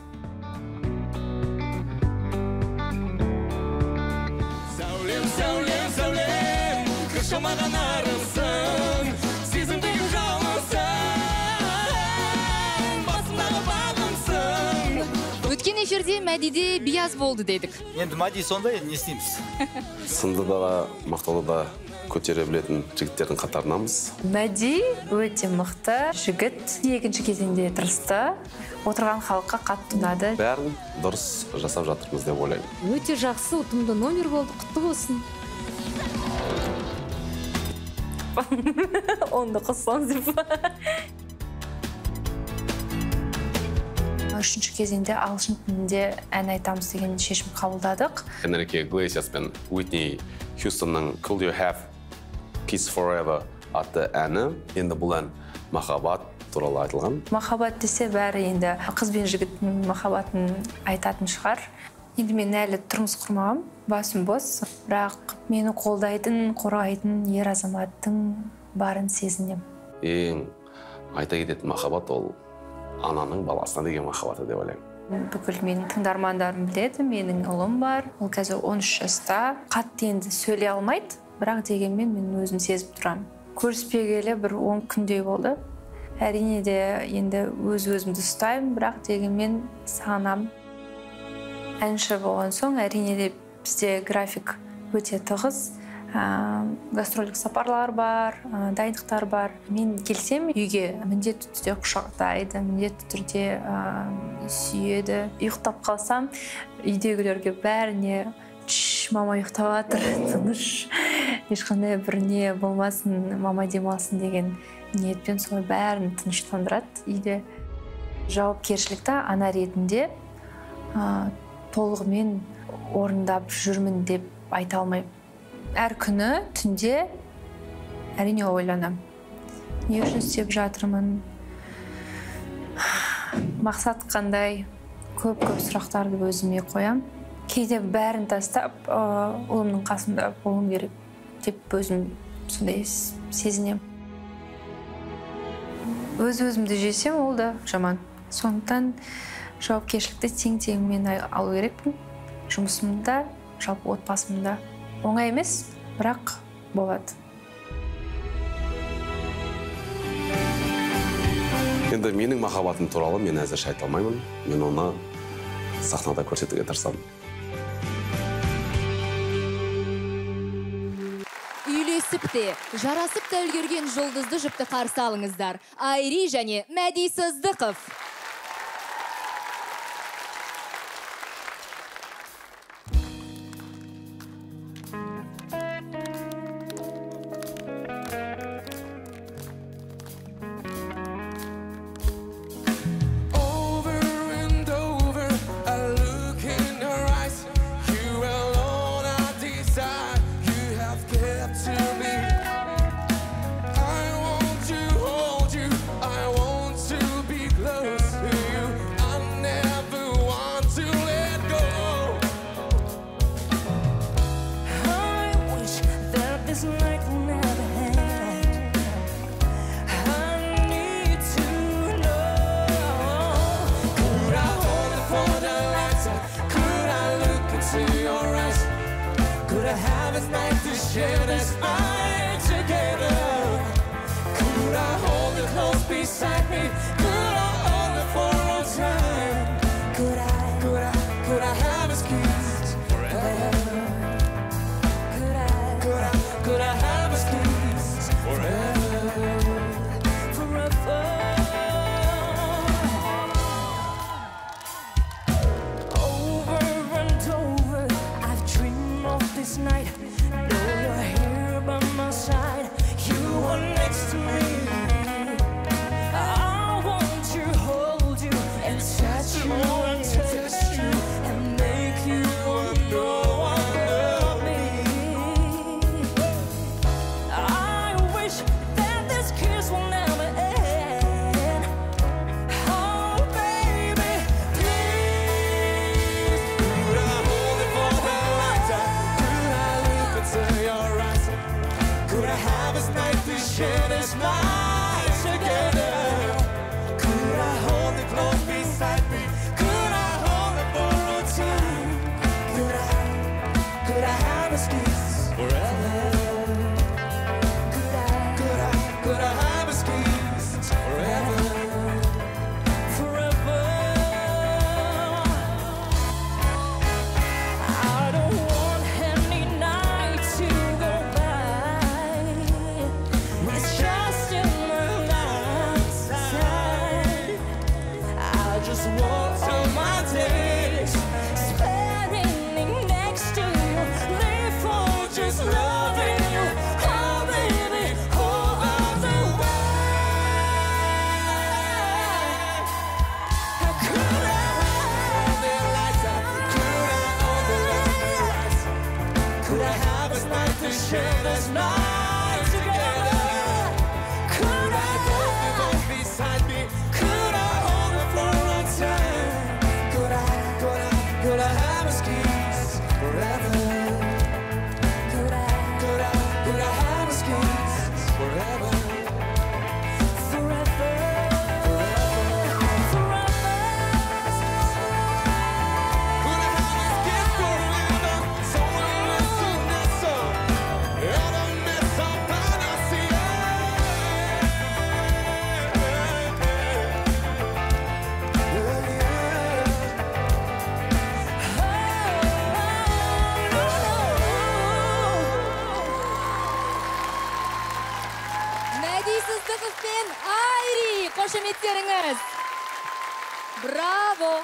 Сәулем, сәулем, сәулем, қыршамаған арысың, сезімдейін жалысың, басындағы бағымсың. Өткен эфирде Мәдиде бияз болды дедік. Енді Мәди сондай, не істейміз? Сынды да, мақтауда да көтере білетін жігіттердің қатарынамыз. Мәди өте мықты жігіт, екінші кезеңде тырысты, отырған халыққа қатты ұнады. Бәрін дұрыс жасап жатырмыз деп ойлаймын. Өте жақсы, ұтымды номер болды, құтты болсын. Онды қоссаңыз деп. Үшінші кезеңде ағылшын тілінде ән айтамыз деген шешім қабылдадық. Энрике Иглесиас пен Уитни Хьюстонның Could You Have Kiss Forever атты әні. Енді бұл ән махаббат туралы айтылған. Махаббат десе бәрі енді қыз бен жігіттің махаббатын айтатын шығар. Енді мен әлі тұрмыс құрмағам, басым бос, бірақ мені қолдайтын, қорғайтын ер азаматтың барын сезінем. Ең айта кететін махаббат ол ананың баласына деген махаббаты деп ойлаймын. Бүкіл менің тыңдармандарым біледі, менің ұлым бар, ол қазір он үш жаста, қатты енді сөйлей алмайды, бірақ дегенмен мен өзім сезіп тұрамын. Көріспегелі бір он күндей болды. Әрине де енді өз-өзімді ұстаймын, бірақ дегенмен сағынам. Әнші болған соң әрине де бізде график өте тығыз. Гастролік сапарлар бар, дайындықтар бар. Мен келсем үйге міндетті түрде құшақтайды, міндетті түрде сүйеді. Ұйықтап қалсам, үйдегілерге бәріне мама ұйықтап жатыр, тыныш, ешқандай бір не болмасын, мама демалсын деген ниетпен солай бәрін тыныштандырады үйде. Жауапкершілікті ана ретінде толығымен орындап жүрмін деп айта алмаймын. Әр күні түнде әрине ойланам. Не үшін істеп жатырмын? Мақсат қандай? Көп-көп сұрақтарды өзіме қоям. Кейде бәрін тастап, ұлымның қасында болуым керек деп өзім сондай сезінем. Өз-өзімді жесем, ол да жаман. Сондықтан жауапкершілікті тең-теңмен алу керекпін. Жұмысымда, жалпы отбасымда. Оңай емес, бірақ болады. Енді менің махаббатым туралы мен әзірше айта алмаймын. Мен оны сахнада көрсетуге тырысамын. Үйлесіп те, жарасып та үлгерген жұлдызды жұпты қарсы алыңыздар. Айри және Мәди Сыздықов. It's just Мәди Сыздықов пен Айри, қошеметтеріңіз. Браво!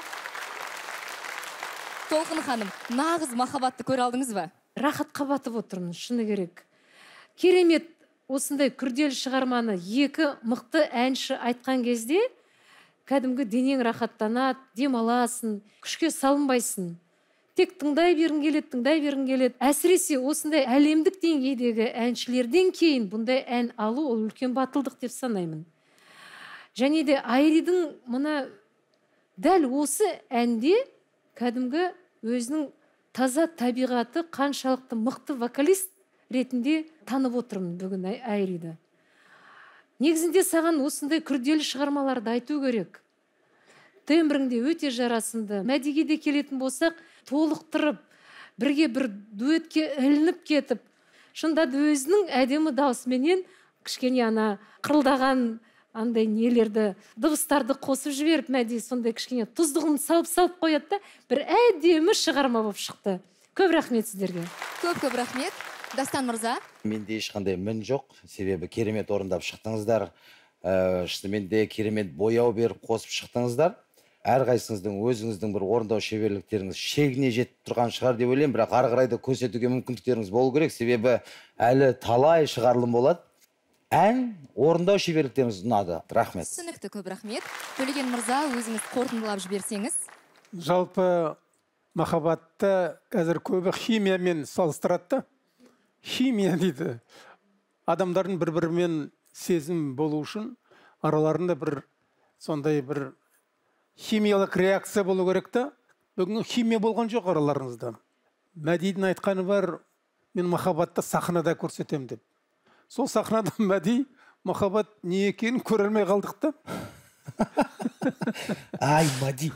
Толқын ханым, нағыз махаббатты көре алдыңыз ба? Рахатқа батып отырмын, шыны керек. Керемет осындай күрделі шығарманы екі мықты әнші айтқан кезде, кәдімгі денең рахаттанады, демаласың, күшке салынбайсың. Тек тыңдай бергің келеді, тыңдай бергің келеді. Әсіресе осындай әлемдік деңгейдегі әншілерден кейін бұндай ән алу ол үлкен батылдық деп санаймын. Және де Айридің мына дәл осы әнде кәдімгі өзінің таза табиғаты қаншалықты мықты вокалист ретінде танып отырмын бүгін Айриді. Негізінде саған осындай күрделі шығармаларды айту керек. Тембріңде өте жарасымды. Мәдиге де келетін болсақ, толықтырып, бірге бір дуэтке ілініп кетіп, шында өзінің әдемі даусыменен кішкене ана қырылдаған андай нелерді, дыбыстарды қосып жіберіп, Мәди сондай кішкене тұздығын салып-салып қояды да, бір әдемі шығарма болып шықты. Көп рахмет сіздерге. Көп-көп рахмет. Дастан мырза? Менде ешқандай мін жоқ, себебі керемет орындап шықтыңыздар. Шынымен керемет бояу беріп қосып шықтыңыздар. Әрқайсыңыздың өзіңіздің бір орындау шеберліктеріңіз шегіне жетіп тұрған шығар деп ойлаймын, бірақ ары қарай да көрсетуге мүмкіндіктеріңіз болу керек, себебі әлі талай шығарылым болады. Ән, орындау шеберліктеріңіз ұнады. Рахмет. Түсінікті, көп рахмет. Төлеген мырза, өзіңіз қорытындылап жіберсеңіз. Жалпы махаббатты қазір көбі химиямен салыстырады. Химия дейді. Адамдардың бір-бірімен сезім болу үшін араларында бір сондай бір химиялық реакция болу керек та. Бүгін химия болған жоқ араларыңызда. Мәдидің айтқаны бар, мен махаббатты сахнада көрсетем деп. Сол сахнада Мәди махаббат не екенін көре алмай қалдық та. Ай, Мәди.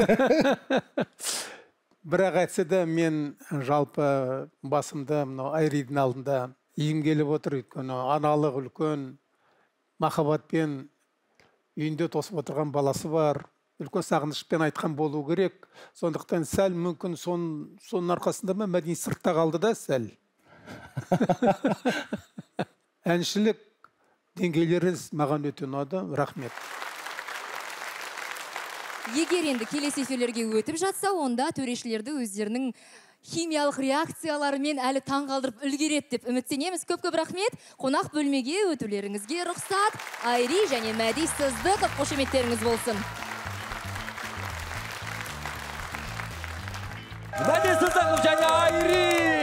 Бірақ әйтсе де мен жалпы басымда Айридің алдында иім келіп отыр, өйткені аналық үлкен махаббатпен үйінде тосып отырған баласы бар. Үлкен сағынышпен айтқан болу керек. Сондықтан сәл мүмкін соның арқасында Мәди сыртта қалды да сәл. Әншілік деңгейлеріңіз маған өте ұнады. Рахмет. Егер енді келесі эфирлерге өтіп жатса, онда төрешілерді өздерінің химиялық реакцияларымен әлі таңғалдырып үлгереді деп үміттенеміз. Көп-көп рахмет. Қонақ бөлмеге өтулеріңізге рұқсат. Айри және Мәди Сыздықов, қошеметтеріңіз болсын. Мәди Сыздықов және Айри!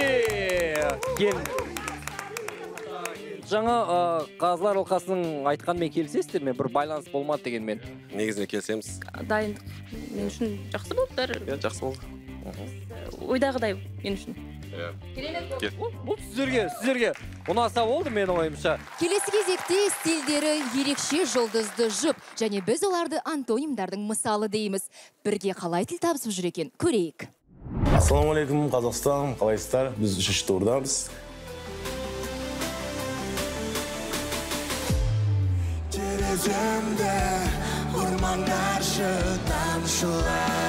Жаңа қазылар алқасының айтқанмен келісесіздер ме? Бір байланыс болмады дегенмен. Негізінде келісеміз. Дайындық мен үшін жақсы болды бәрі. Иә, жақсы болды. Ойдағыдай мен үшін. Бұл сіздерге, сіздерге ұнаса болды менің ойымша. Келесі кезекте стильдері ерекше жұлдызды жұп, және біз оларды антонимдардың мысалы дейміз. Бірге қалай тіл табысып жүр екен, көрейік. Ассалаумағалейкум, Қазақстан, қалайсыздар? Біз үшінші турдамыз. Тереземде ормандаршы тамшылар.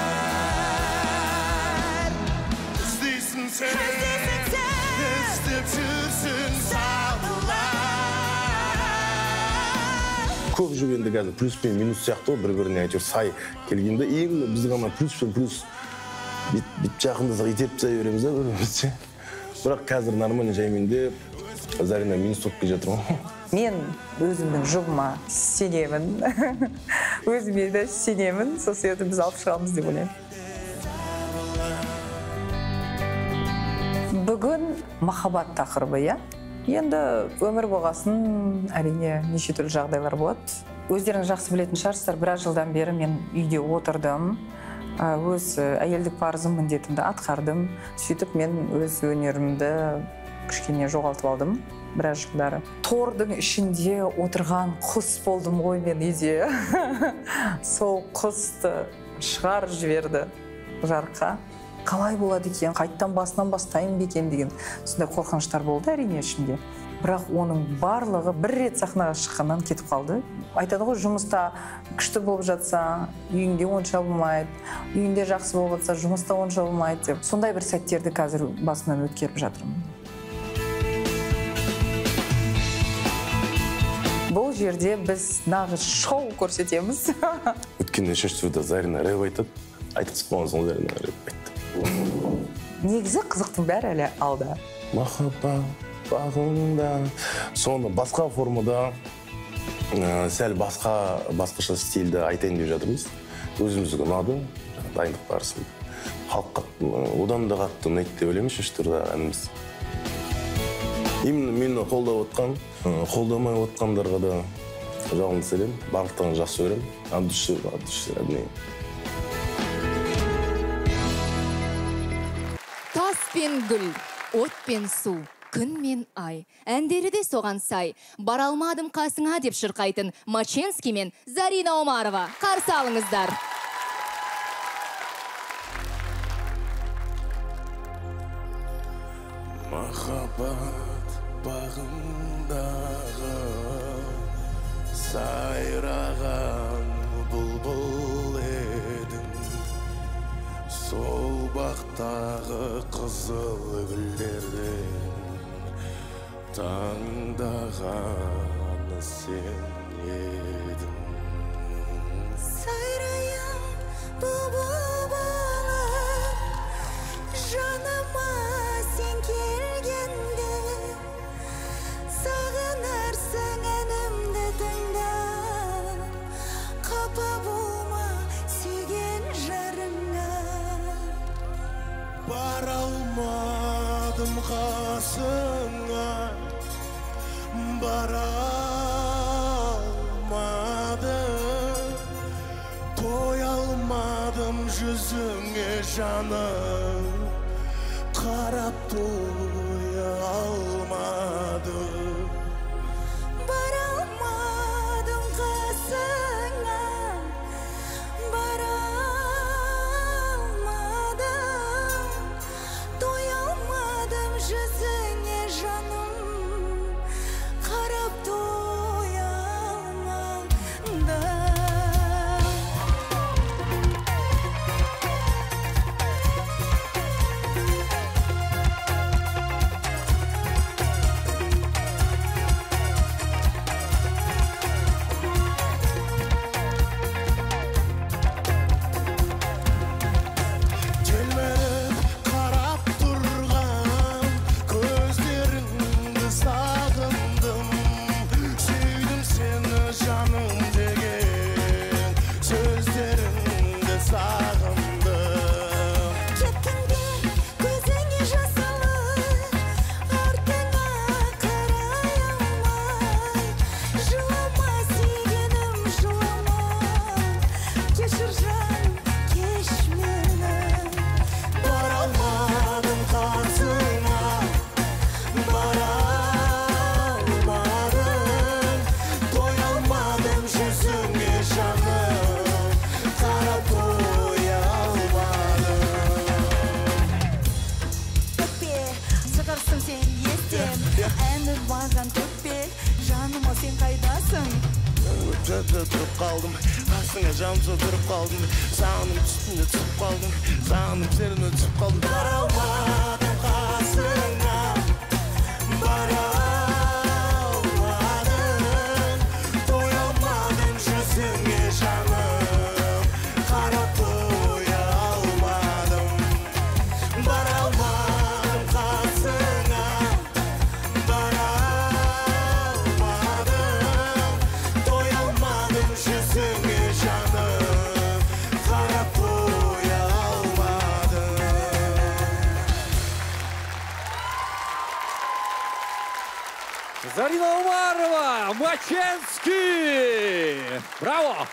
Іздейсің сен, іздеп жүрсің сабылар. Көп жүргенде қазір плюс пен минус сияқты бір-біріне әйтеуір сай келгенде ең біз ғана плюс пен плюс бит жақындасақ итеріп тастай береміз да бірімізше. Бірақ қазір нормально жайменде Зарина минус болып келе жатыр ғой. Мен өзімнің жұбыма сенемін. Өзіме де сенемін. Сол себепті біз алып шығамыз деп ойлаймын. Бүгін махаббат тақырыбы, иә? Енді өмір болғасын, әрине неше түрлі жағдайлар болады. Өздеріңіз жақсы білетін шығарсыздар, біраз жылдан бері мен үйде отырдым. Өз әйелдік парызым, міндетімді атқардым. Сөйтіп мен өз өнерімді кішкене жоғалтып алдым. Біраз жылдары. Тордың ішінде отырған құс болдым ғой мен үйде. Сол құсты шығарып жіберді жарыққа. Қалай болады екен, қайттан басынан бастайын бекен деген сондай қорқыныштар болды әрине ішімде. Бірақ оның барлығы бір рет сахнаға шыққаннан кетіп қалды. Айтады ғой, жұмыста күшті болып жатса, үйіңде онша болмайды, үйінде жақсы болып жатса, жұмыста онша болмайды деп. Сондай бір сәттерді қазір басынан өткеріп жатырмын. бұл жерде біз нағыз шоу көрсетеміз. Өткенде шешті Зарина рэп айтады. Айтып болған соң Зарина рэп айтты. Негізі қызықтың бәрі әлі алда. Махаббат бағында. Соны басқа формада, сәл басқа басқаша стильді айтайын деп жатырмыз. Өзімізге ұнады, дайындық барысында. Халыққа одан да қатты ұнайды деп ойлаймын шештерді әніміз. Именно мені қолдап отқан, қолдамай отқандарға да жалынды сәлем. Барлықтарын жақсы көремін. От души, от души, родные. Тас пен гүл, от пен су, күн мен ай. Әндері де соған сай. Бара алмадым қасыңа деп шырқайтын Маченский мен Зарина Омарова. Қарсы алыңыздар. Махаббат бағындағы сайраған бұлбұл едің. Сол бақтағы қызыл гүлдерден таңдағаны сен едің. Сайрайым бұлбұл болып, жаныма сен келгенде, сағынарсың әнімді тыңдап, қапа болма сүйген жарыңа. Бара алмадым қасыңа, бара алмадым, тоя алмадым жүзіңе жаным, қарап тоя алмадым. Бара алмадым қасыңа, бара алмадым, тоя алмадым жүзіңе жаным, қарап тоя алмадым. Телміріп қарап тұрған көздеріңді сағындым, сүйдім сені жаным деген сөздеріңді сағындым. Кеттіңде көзіңе жас алып, артыңа қарай алмай, жылама сүйгенім жылама, кешір жаным кеш мені. Бара алмадым қасыңа, бара алмадым, тоя алмадым жүзіңе жаным, қарап тоя алмадым. Төкпе, шығарсың сен естен, әні маған төкпе, жаныма сен қайдасың? Өтті тұрып қалдым, қасыңа жамса тұрып қалдым, сағынып үстінде түсіп қалдым, сағынып серіне түсіп қалдым. Бара алмадым қасыңа, бара алмадым, тоя алмадым жүзіңе жаным, қарап тоя алмадым. Бара алмадым қасыңа, бара алмадым, тоя алмадым жүзіңе жаным, қарап тоя алмадым. Зарина Омарова, Маченский. Браво!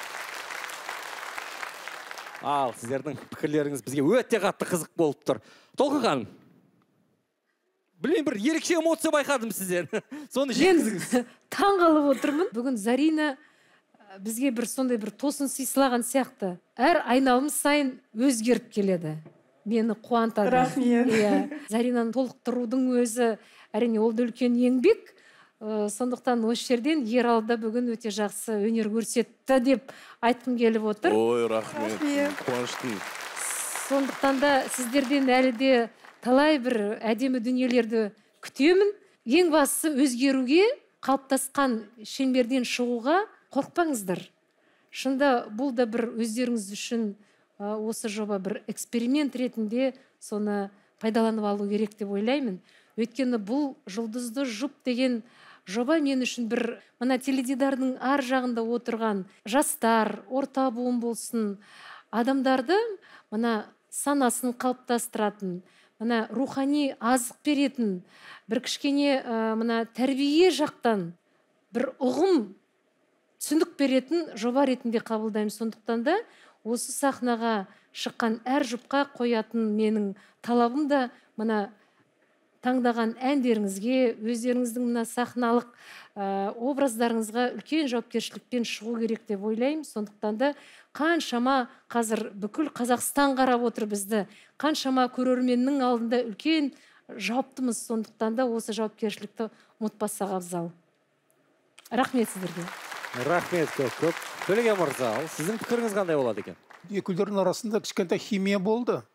Ал, сіздердің пікірлеріңіз бізге өте қатты қызық болып тұр. Толқын ханым, білмеймін, бір ерекше эмоция байқадым сізден. Соны жеткізіңіз. Таң қалып отырмын. Бүгін Зарина бізге бір сондай бір тосын сыйлаған сияқты. Әр айналым сайын өзгеріп келеді. Мені қуантады. Рахмет. Иә. Заринаны толықтырудың өзі әрине ол да үлкен еңбек. Ә, сондықтан осы жерден Ералда бүгін өте жақсы өнер көрсетті деп айтқым келіп отыр. Ой, рахмет. Қуаныштымын. Сондықтан да сіздерден әлі де талай бір әдемі дүниелерді күтемін. Ең бастысы өзгеруге қалыптасқан шеңберден шығуға қорықпаңыздар. Шында бұл да бір өздеріңіз үшін осы жоба бір эксперимент ретінде соны пайдаланып алу керек деп ойлаймын. Өйткені бұл жұлдызды жұп деген жоба мен үшін бір мына теледидардың ар жағында отырған жастар, орта буын болсын, адамдарды мына санасын қалыптастыратын, мына рухани азық беретін, бір кішкене мына тәрбие жақтан бір ұғым түсіндік беретін жоба ретінде қабылдаймын. Сондықтан да осы сахнаға шыққан әр жұпқа қоятын менің талабым да мына таңдаған әндеріңізге, өздеріңіздің мына сахналық образдарыңызға үлкен жауапкершілікпен шығу керек деп ойлаймын. Сондықтан да қаншама қазір бүкіл Қазақстан қарап отыр бізді, қаншама көрерменнің алдында үлкен жауаптымыз. Сондықтан да осы жауапкершілікті ұмытпасақ абзал. Рахмет сіздерге. Рахмет көп-көп. Төлеген мырза, сіздің пікіріңіз қандай болады екен? Екеулердің арасында кішкентай химия болды.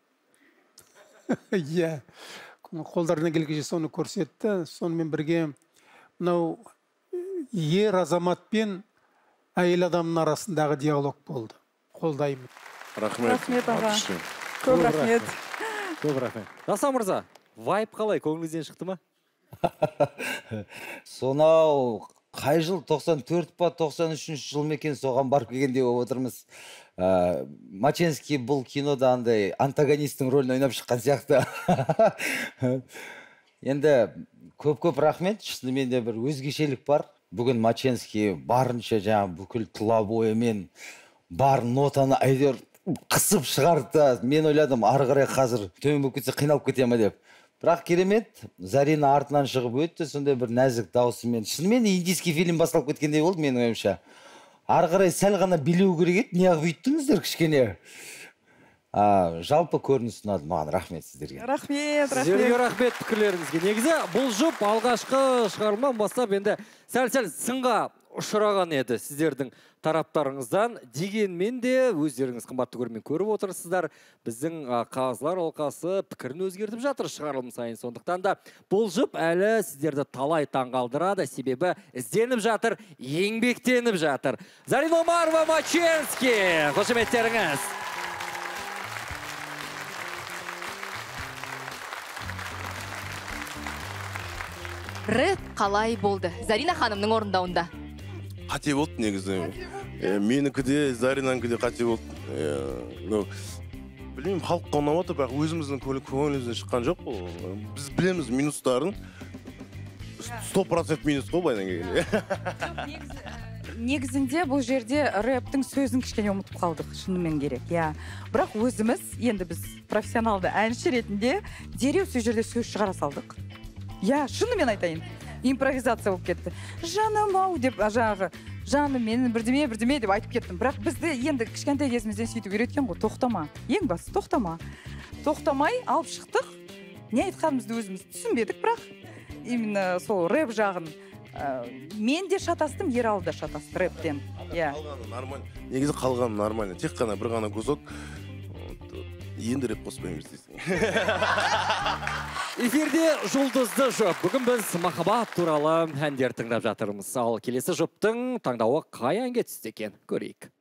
Иә. Қолдарына келгенше соны көрсетті. Сонымен бірге мынау ер азамат пен әйел адамның арасындағы диалог болды. Қолдаймын. Рахмет. Рахмет аға. Көп рахмет. Көп рахмет. Дасан мырза, вайп қалай, көңіліңізден шықты ма? Сонау қай жыл тоқсан төрт па тоқсан үшінші жыл мекен соған барып келгенде отырмыз. Маченский бұл кинода андай антагонисттің рөлін ойнап шыққан сияқты. Енді көп-көп рахмет. Шынымен де бір өзгешелік бар. Бүгін Маченский барынша жаңа бүкіл тұла бойымен бар нотаны әйтеуір қысып шығарды. Мен ойладым, ары қарай қазір төмен болып кетсе қиналып кете ме деп. Бірақ керемет, Зарина артынан шығып өтті, сондай бір нәзік даусымен. Шынымен индийский фильм басталып кеткендей болды менің ойымша. Ары қарай сәл ғана билеу керек еді, неғып үйттіңіздер кішкене. Жалпы көрініс ұнады маған. Рахмет сіздерге. Рахмет, рахмет. Сіздерге рахмет пікірлеріңізге. Негізі бұл жұп алғашқы шығарылымнан бастап енді сәл-сәл сынға ұшыраған еді сіздердің тараптарыңыздан. Дегенмен де өздеріңіз қымбатты көрермен көріп отырсыздар. Біздің қазылар алқасы пікірін өзгертіп жатыр шығарылым сайын. Сондықтан да бұл жұп әлі сіздерді талай таңғалдырады, себебі ізденіп жатыр, еңбектеніп жатыр. Зарина Омарова, Маченский, қошеметтеріңіз. Рэп қалай болды? Зарина ханымның орындауында. Қате болды негізі. Менікі де, Заринанікі де қате болды. Білмеймін, халыққа ұнап отыр, бірақ өзіміздің көңілімізден шыққан жоқ қой. Біз білеміз минустарын. сто процент минус қой былайдан келгенде. Негізінде бұл жерде рэптің сөзін кішкене ұмытып қалдық, шынымен керек. Бірақ өзіміз, енді біз профессионалды әнші ретінде дереу сол жерде сөз шығара салдық. Я, шынымен айтайын, импровизация болып кетті. Жаным ау деп, жаңағы, жаным мен бірдеме, бірдеме деп айтып кеттім. Бірақ бізді енді кішкентай кезімізден сөйтіп үйреткен ғой, тоқтама. Ең басы, тоқтама. Тоқтамай алып шықтық. Не айтқанымызды өзіміз түсінбедік, бірақ именно сол рэп жағын. Мен де шатастым, Ералы да шатасты рэптен. Негізі қалғаны нормально. Тек қана бір ғана кусок. Енді рэп қоспаймыз дейсің. Эфирде жұлдызды жұп. Бүгін біз махаббат туралы әндер тыңдап жатырмыз. Ал келесі жұптың таңдауы қай әнге түсті екен? Көрейік.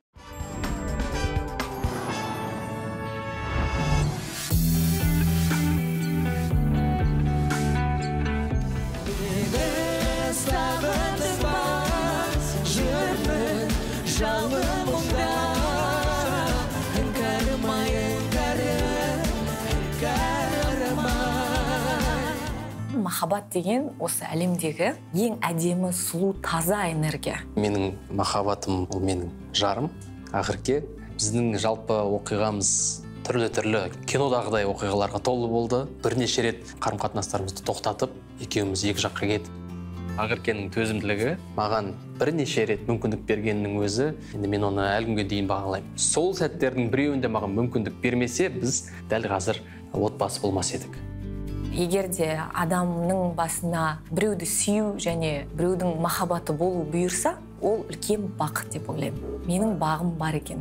Махаббат деген осы әлемдегі ең әдемі, сұлу, таза энергия. Менің махаббатым ол менің жарым, ақырке. Біздің жалпы оқиғамыз түрлі-түрлі кинодағыдай оқиғаларға толы болды. Бірнеше рет қарым-қатынастарымызды тоқтатып, екеуміз екі жаққа кетіп. Ақыркенің төзімділігі маған бірнеше рет мүмкіндік бергеннің өзі, енді мен оны әлі күнге дейін бағалаймын. Сол сәттердің біреуінде маған мүмкіндік бермесе, біз дәл қазір отбасы болмас едік. Егерде адамның басына біреуді сүю және біреудің махаббаты болу бұйырса, ол үлкен бақыт деп ойлаймын. Менің бағым бар екен.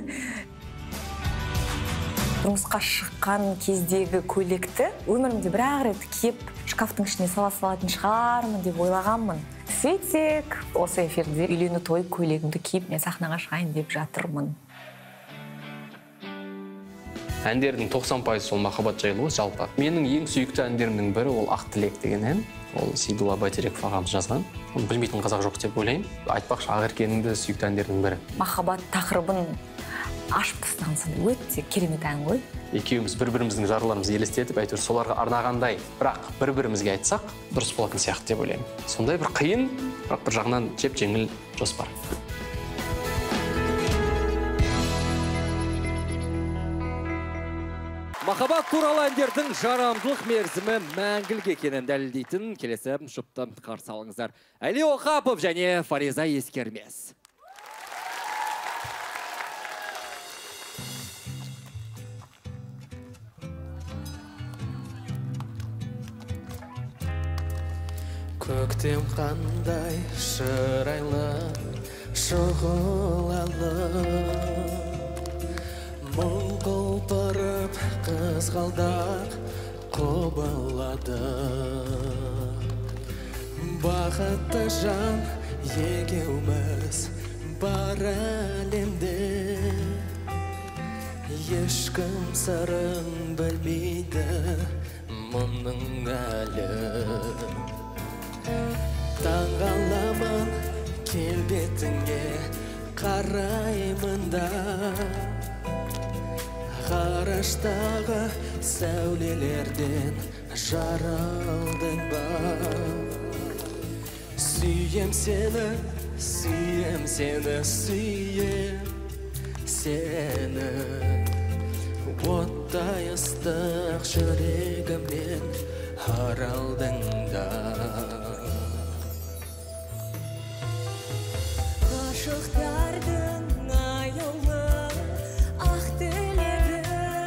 Тұрмысқа шыққан кездегі көйлекті өмірімде бір-ақ рет киіп, шкафтың ішіне сала салатын шығармын деп ойлағанмын. таныс етсек, осы эфирде үйлену той көйлегімді киіп, мен сахнаға шығайын деп жатырмын. Әндердің тоқсан пайызы сол махаббат жайлы ғой жалпы. Менің ең сүйікті әндерімнің бірі ол Ақ тілек деген ән. Ол Сейдулла Байтереков ағамыз жазған. Оны білмейтін қазақ жоқ деп ойлаймын. Айтпақшы, Ақеркенің де сүйікті әндерінің бірі. Махаббат тақырыбын ашып тастағансың, өте керемет ән ғой. Екеуміз бір-біріміздің жарларымызды елестетіп, әйтеуір соларға арнағандай, бірақ бір-бірімізге айтсақ, дұрыс болатын сияқты деп ойлаймын. Сондай бір қиын, бірақ бір жағынан жеп-жеңіл жоспар. Махаббат туралы әндердің жарамдылық мерзімі мәңгілік екенін дәлелдейтін келесі жұпты қарсы алыңыздар. Әли Оқапов және Фариза Ескермес. Көктем қандай шырайлы, шұғылалы, мұң құлпырып қызғалдақ құбылады. Бақытты жан екеуміз бар әлемде, ешкім сырын білмейді мұның әлі. Таңғаламын келбетіңе қараймын да, ғарыштағы сәулелерден жаралдың ба. Сүйем сені, сүйем сені, сүйем сені, оттай ыстық жүрегімнен аралдың да. Ғашықтардың аяулы ақ тілегі,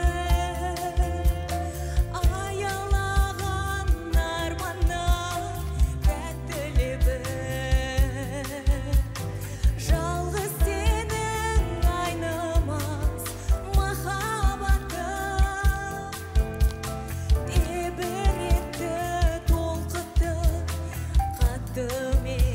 аялаған арманы тәттілігі, жалғыз сенің айнымас махаббаты, тебіретті толқытты қатты мені.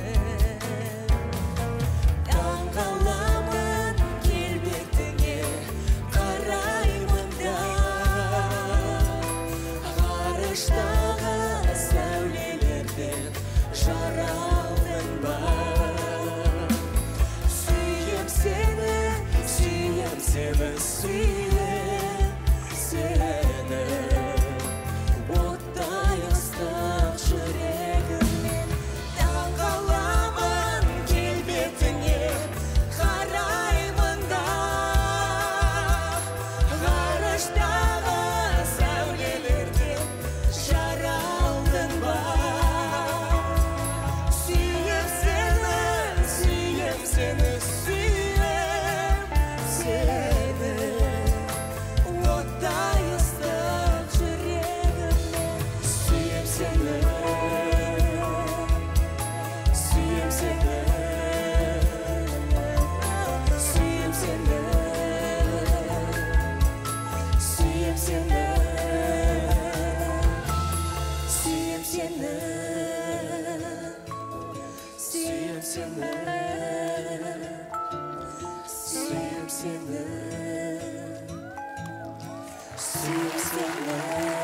Сені сүйем сені, оттай ыстық жүрегіммен. Таңғаламын келбетіңе қараймын да, ғарыштағы сәулелерден жаралдың ба. Сүйем сені, сүйем сені, сүйем сені, оттай ыстық жүрегіммен. Сүйем сені, сүйем сені, сүйем сені, сүйем сені, сүйем сені, сүйем сені, сүйем сені, сүйем сені.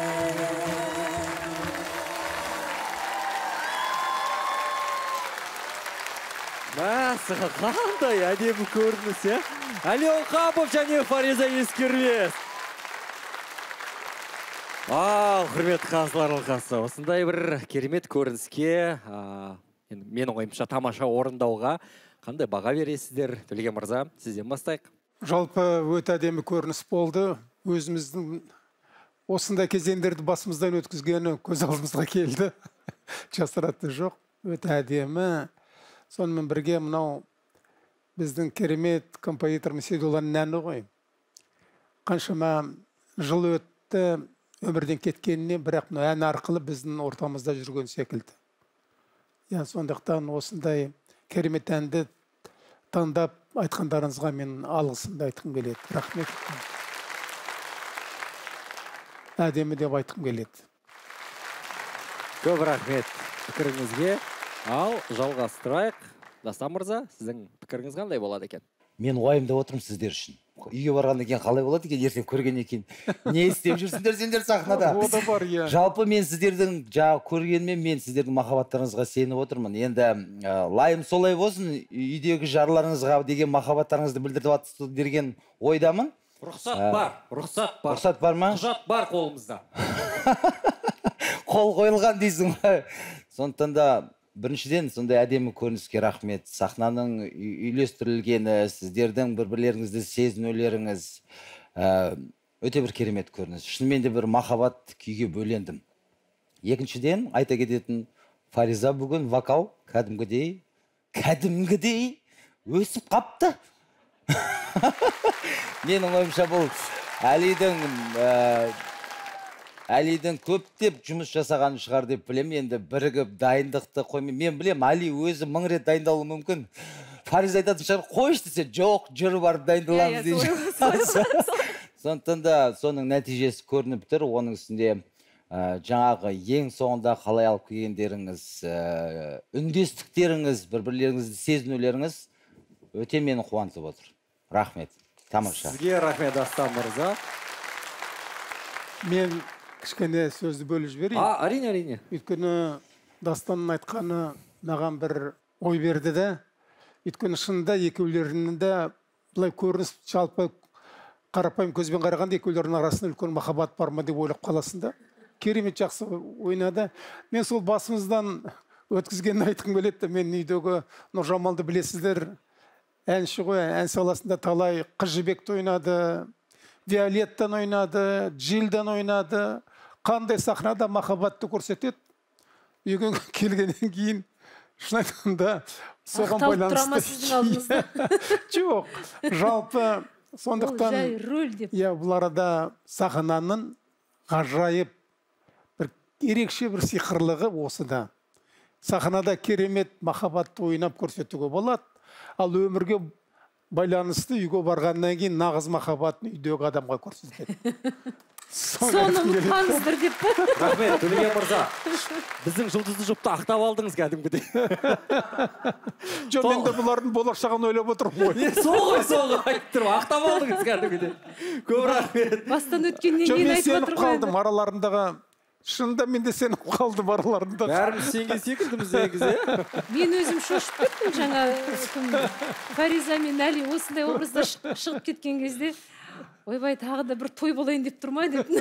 Мәсіға қандай әдемі көрініс, е? Әли Оқапов және Фариза Ескермес. Ау, құрметті қазылар алқасы, осындай бір керемет көрініске, менің ойымша тамаша орындауға қандай баға бересіздер? Төлеген мырза, сізден бастайық. Жалпы өте әдемі көрініс болды. Өзіміздің осындай кезеңдерді басымыздан өткізгені көз алдымызға келді. Жасыраты жоқ. Өте әдемі. Сонымен бірге мынау біздің керемет композиторымыз Сейдулланың әні ғой. Қаншама жыл өтті өмірден кеткеніне, бірақ мынау ән арқылы біздің ортамызда жүрген секілді. Я, сондықтан осындай керемет әнді таңдап айтқандарыңызға мен алғысымды айтқым келеді. Рахмет. Әдемі деп айтқым келеді. Көп рахмет пікіріңізге. Ал жалғастырайық. Дастан мырза, сіздің пікіріңіз қандай болады екен? Мен уайымдап отырмын сіздер үшін. Үйге барғаннан кейін қалай болады екен, ертең көргеннен кейін не істеп жүрсіңдер сендер сахнада? О да бар, иә. Жалпы мен сіздердің жаңа көргенмен мен сіздердің махаббаттарыңызға сеніп отырмын. Енді лайым солай болсын, үйдегі жарларыңызға деген махаббаттарыңызды білдіріп жатсыз деген ойдамын. Рұқсат бар, рұқсат бар. Рұқсат бар ма? Құжат бар қолымызда. Қол қойылған дейсің ғой. Сондықтан да біріншіден сондай әдемі көрініске рахмет. Сахнаның үйлестірілгені, сіздердің бір-бірлеріңізді сезінулеріңіз өте бір керемет көрініс. Шынымен де бір махаббат күйге бөлендім. Екіншіден айта кететін, Фариза бүгін вокал кәдімгідей, кәдімгідей өсіп қапты. Менің ойымша бұл Әлидің Әлидің көптеп жұмыс жасаған шығар деп білем. Енді бірігіп дайындықты қоймай. Мен білем, Әли өзі мың рет дайындалуы мүмкін. Фариз айтатын шығар, қойшы десе, жоқ, жүріп барып дайындаламыз дейді. Сондықтан да соның нәтижесі көрініп тұр. Оның үстінде жаңағы ең соңында қалай алып келгендеріңіз, үндестіктеріңіз, бір-бірлеріңізді сезінулеріңіз өте мені қуантып отыр. Рахмет. Тамаша. Сізге рахмет, Дастан мырза. Мен кішкене сөзді бөліп жіберейін. А, әрине, әрине. Өйткені Дастанның айтқаны маған бір ой берді де. Өйткені шынында екеулерінің де былай көрініс жалпы қарапайым көзбен қарағанда екеулерінің арасында үлкен махаббат бар ма деп ойлап қаласың да. Керемет жақсы ойнады. Мен сол басымыздан өткізгенін айтқым келеді. Мен үйдегі Нұржамалды білесіздер. Әнші ғой, ән саласында талай Қыз жібекті ойнады, Виолеттан ойнады, Джилдан ойнады. Қандай сахнада махаббатты көрсетеді. Үйге келгеннен кейін шын айтқанда соған байланысты. Жоқ, жалпы сондықтан иә, бұл арада сахнаның ғажайып бір ерекше бір сиқырлығы осыда. Сахнада керемет махаббатты ойнап көрсетуге болады. Ал өмірге байланысты үйге барғаннан кейін нағыз махаббатын үйдегі адамға көрсетеді. Соны ұмытпаңыздар деп. Рахмет, Төлеген мырза. Біздің жұлдызды жұпты ақтап алдыңыз кәдімгідей. Жоқ, мен де бұлардың болашағын ойлап отырмын ғой. Сол ғой, сол ғой, айтып тұрмын, ақтап алдыңыз кәдімгідей. Көп рахмет. Бастан өткеннен кейін айтып отырмын. қалдым араларындағы. Шынында мен де сеніп қалдым араларында. Бәріміз сенген секілдіміз негізі. Мен өзім шошып кеттім жаңа Фариза мен Әли осындай образда шығып кеткен кезде. Ойбай, тағы да бір той болайын деп тұрмай дейтін.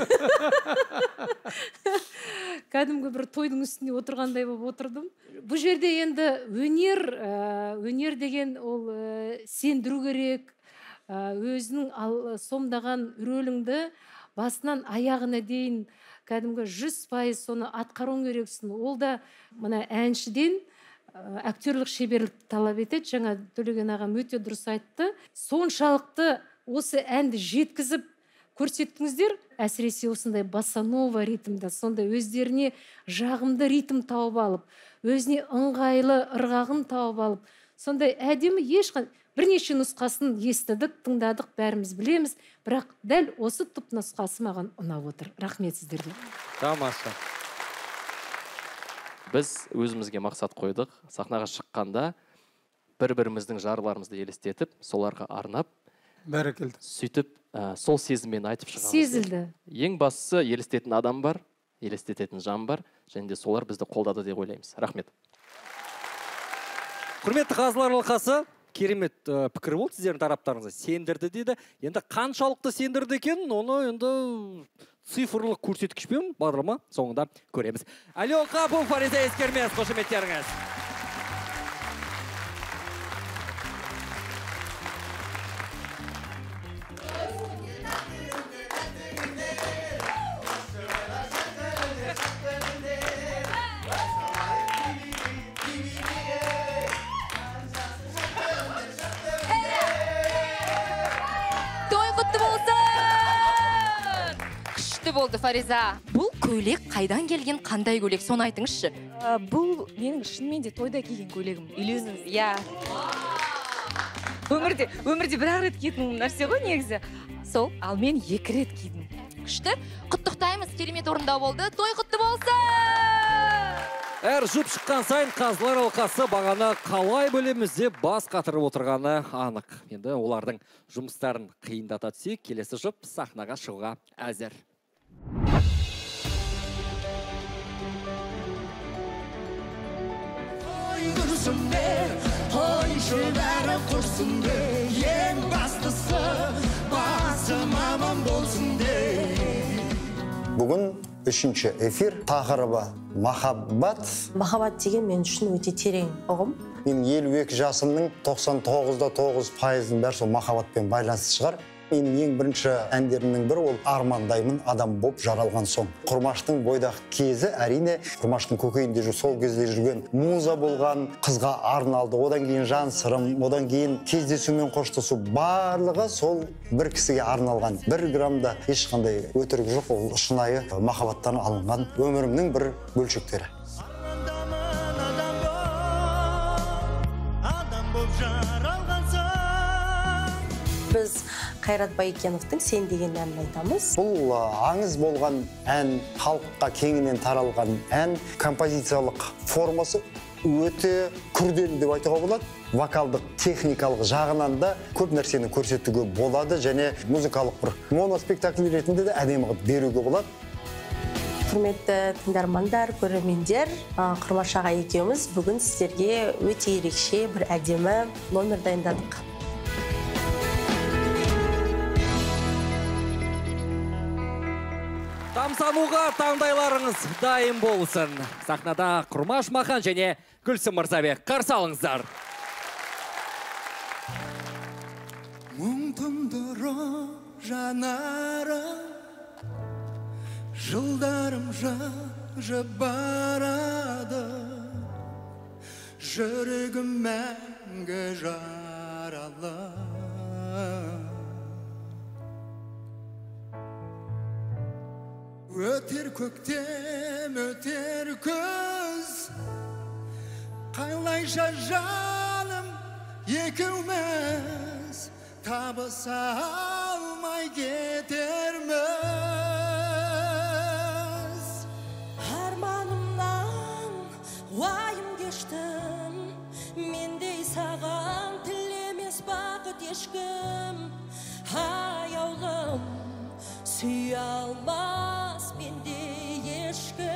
Кәдімгі бір тойдың үстінде отырғандай болып отырдым. Бұл жерде енді өнер, өнер деген ол сендіру керек, өзінің сомдаған рөліңді басынан аяғына дейін кәдімгі жүз пайыз соны атқаруың керексің. Ол да мына әншіден актерлік шеберлік талап етеді. Жаңа Төлеген ағам өте дұрыс айтты. Соншалықты осы әнді жеткізіп көрсеттіңіздер, әсіресе осындай босанова ритмда, сондай өздеріне жағымды ритм тауып алып, өзіне ыңғайлы ырғағын тауып алып, сондай әдемі ешқандай бірнеше нұсқасын естідік, тыңдадық, бәріміз білеміз, бірақ дәл осы тұп нұсқасы маған ұнап отыр. Рахмет сіздерге. Тамаша. Біз өзімізге мақсат қойдық. Сахнаға шыққанда бір-біріміздің жарларымызды елестетіп, соларға арнап, бәрекелді. Сөйтіп, сол сезіммен айтып шығамыз. Сезілді. Ең бастысы елестетін адам бар, елестететін жан бар, және де солар бізді қолдады деп ойлаймыз. Рахмет. Құрметті қазылар алқасы, керемет пікір болды сіздердің тараптарыңызға. Сендірді дейді. Енді қаншалықты сендірді екен, оны енді цифрлық көрсеткішпен бағдарлама соңында көреміз. Әлия Оқапов, Фариза Ескермес, қошеметтеріңіз. Болды Фариза. Бұл көйлек қайдан келген, қандай көйлек, соны айтыңызшы. Бұл менің шынымен де тойда киген көйлегім. Үйлесім, иә. Өмірде, өмірде бір рет киетін нәрсе ғой негізі. Сол, ал мен екі рет кидім. Күшті. Құттықтаймыз, керемет орындау болды. Той құтты болсын! Әр жұп шыққан сайын қазылар алқасы бағаны қалай бөлеміз деп бас қатырып отырғаны анық. Енді олардың жұмыстарын қиындата түсек, келесі жұп сахнаға шығуға әзір. Ойшы бәрі құрсын де, ең бастысы басым аман болсын де. Бүгін үшінші эфир тақырыбы махаббат. Махаббат деген мен үшін өте терең ұғым. Мен елу екі жасымның тоқсан тоғызда тоғыз пайызын бәрі сол махаббатпен байланысты шығар. Менің ең бірінші әндерімнің бірі ол армандаймын адам боп жаралған соң. Құрмаштың бойдақ кезі әрине Құрмаштың көкейінде жүр, сол кезде жүрген муза болған, қызға арналды, одан кейін жан сырым, одан кейін кездесумен қоштасу, барлығы сол бір кісіге арналған. Бір грамда ешқандай өтірік жоқ, ол шынайы махаббаттан алынған өмірімнің бір бөлшектері. Біз Қайрат Байекеновтың «Сен» деген әнін айтамыз. Бұл аңыз болған ән, халыққа кеңінен таралған ән, композициялық формасы өте күрделі деп айтуға болады. Вокалдық, техникалық жағынан да көп нәрсені көрсетуге болады және музыкалық бір моноспектакль ретінде де әдемі қылып беруге болады. Құрметті тыңдармандар, көрермендер, Құрмаш аға екеуміз бүгін сіздерге өте ерекше бір әдемі номер дайындадық. Тамсануға таңдайларыңыз дайын болсын. Сахнада Құрмаш Махан және Гүлсім Мырзабек, қарсы алыңыздар. Мұң тұндыры жанары, жылдарым жы барады, жүрегім мәңгі жаралы. Өтер көктем, өтер көз, қалайша жаным екеуміз табыса алмай кетерміз. Арманымнан уайым кештім, мендей саған тілемес бақыт ешкім. Аяулым сүйе алмас менде ешкім.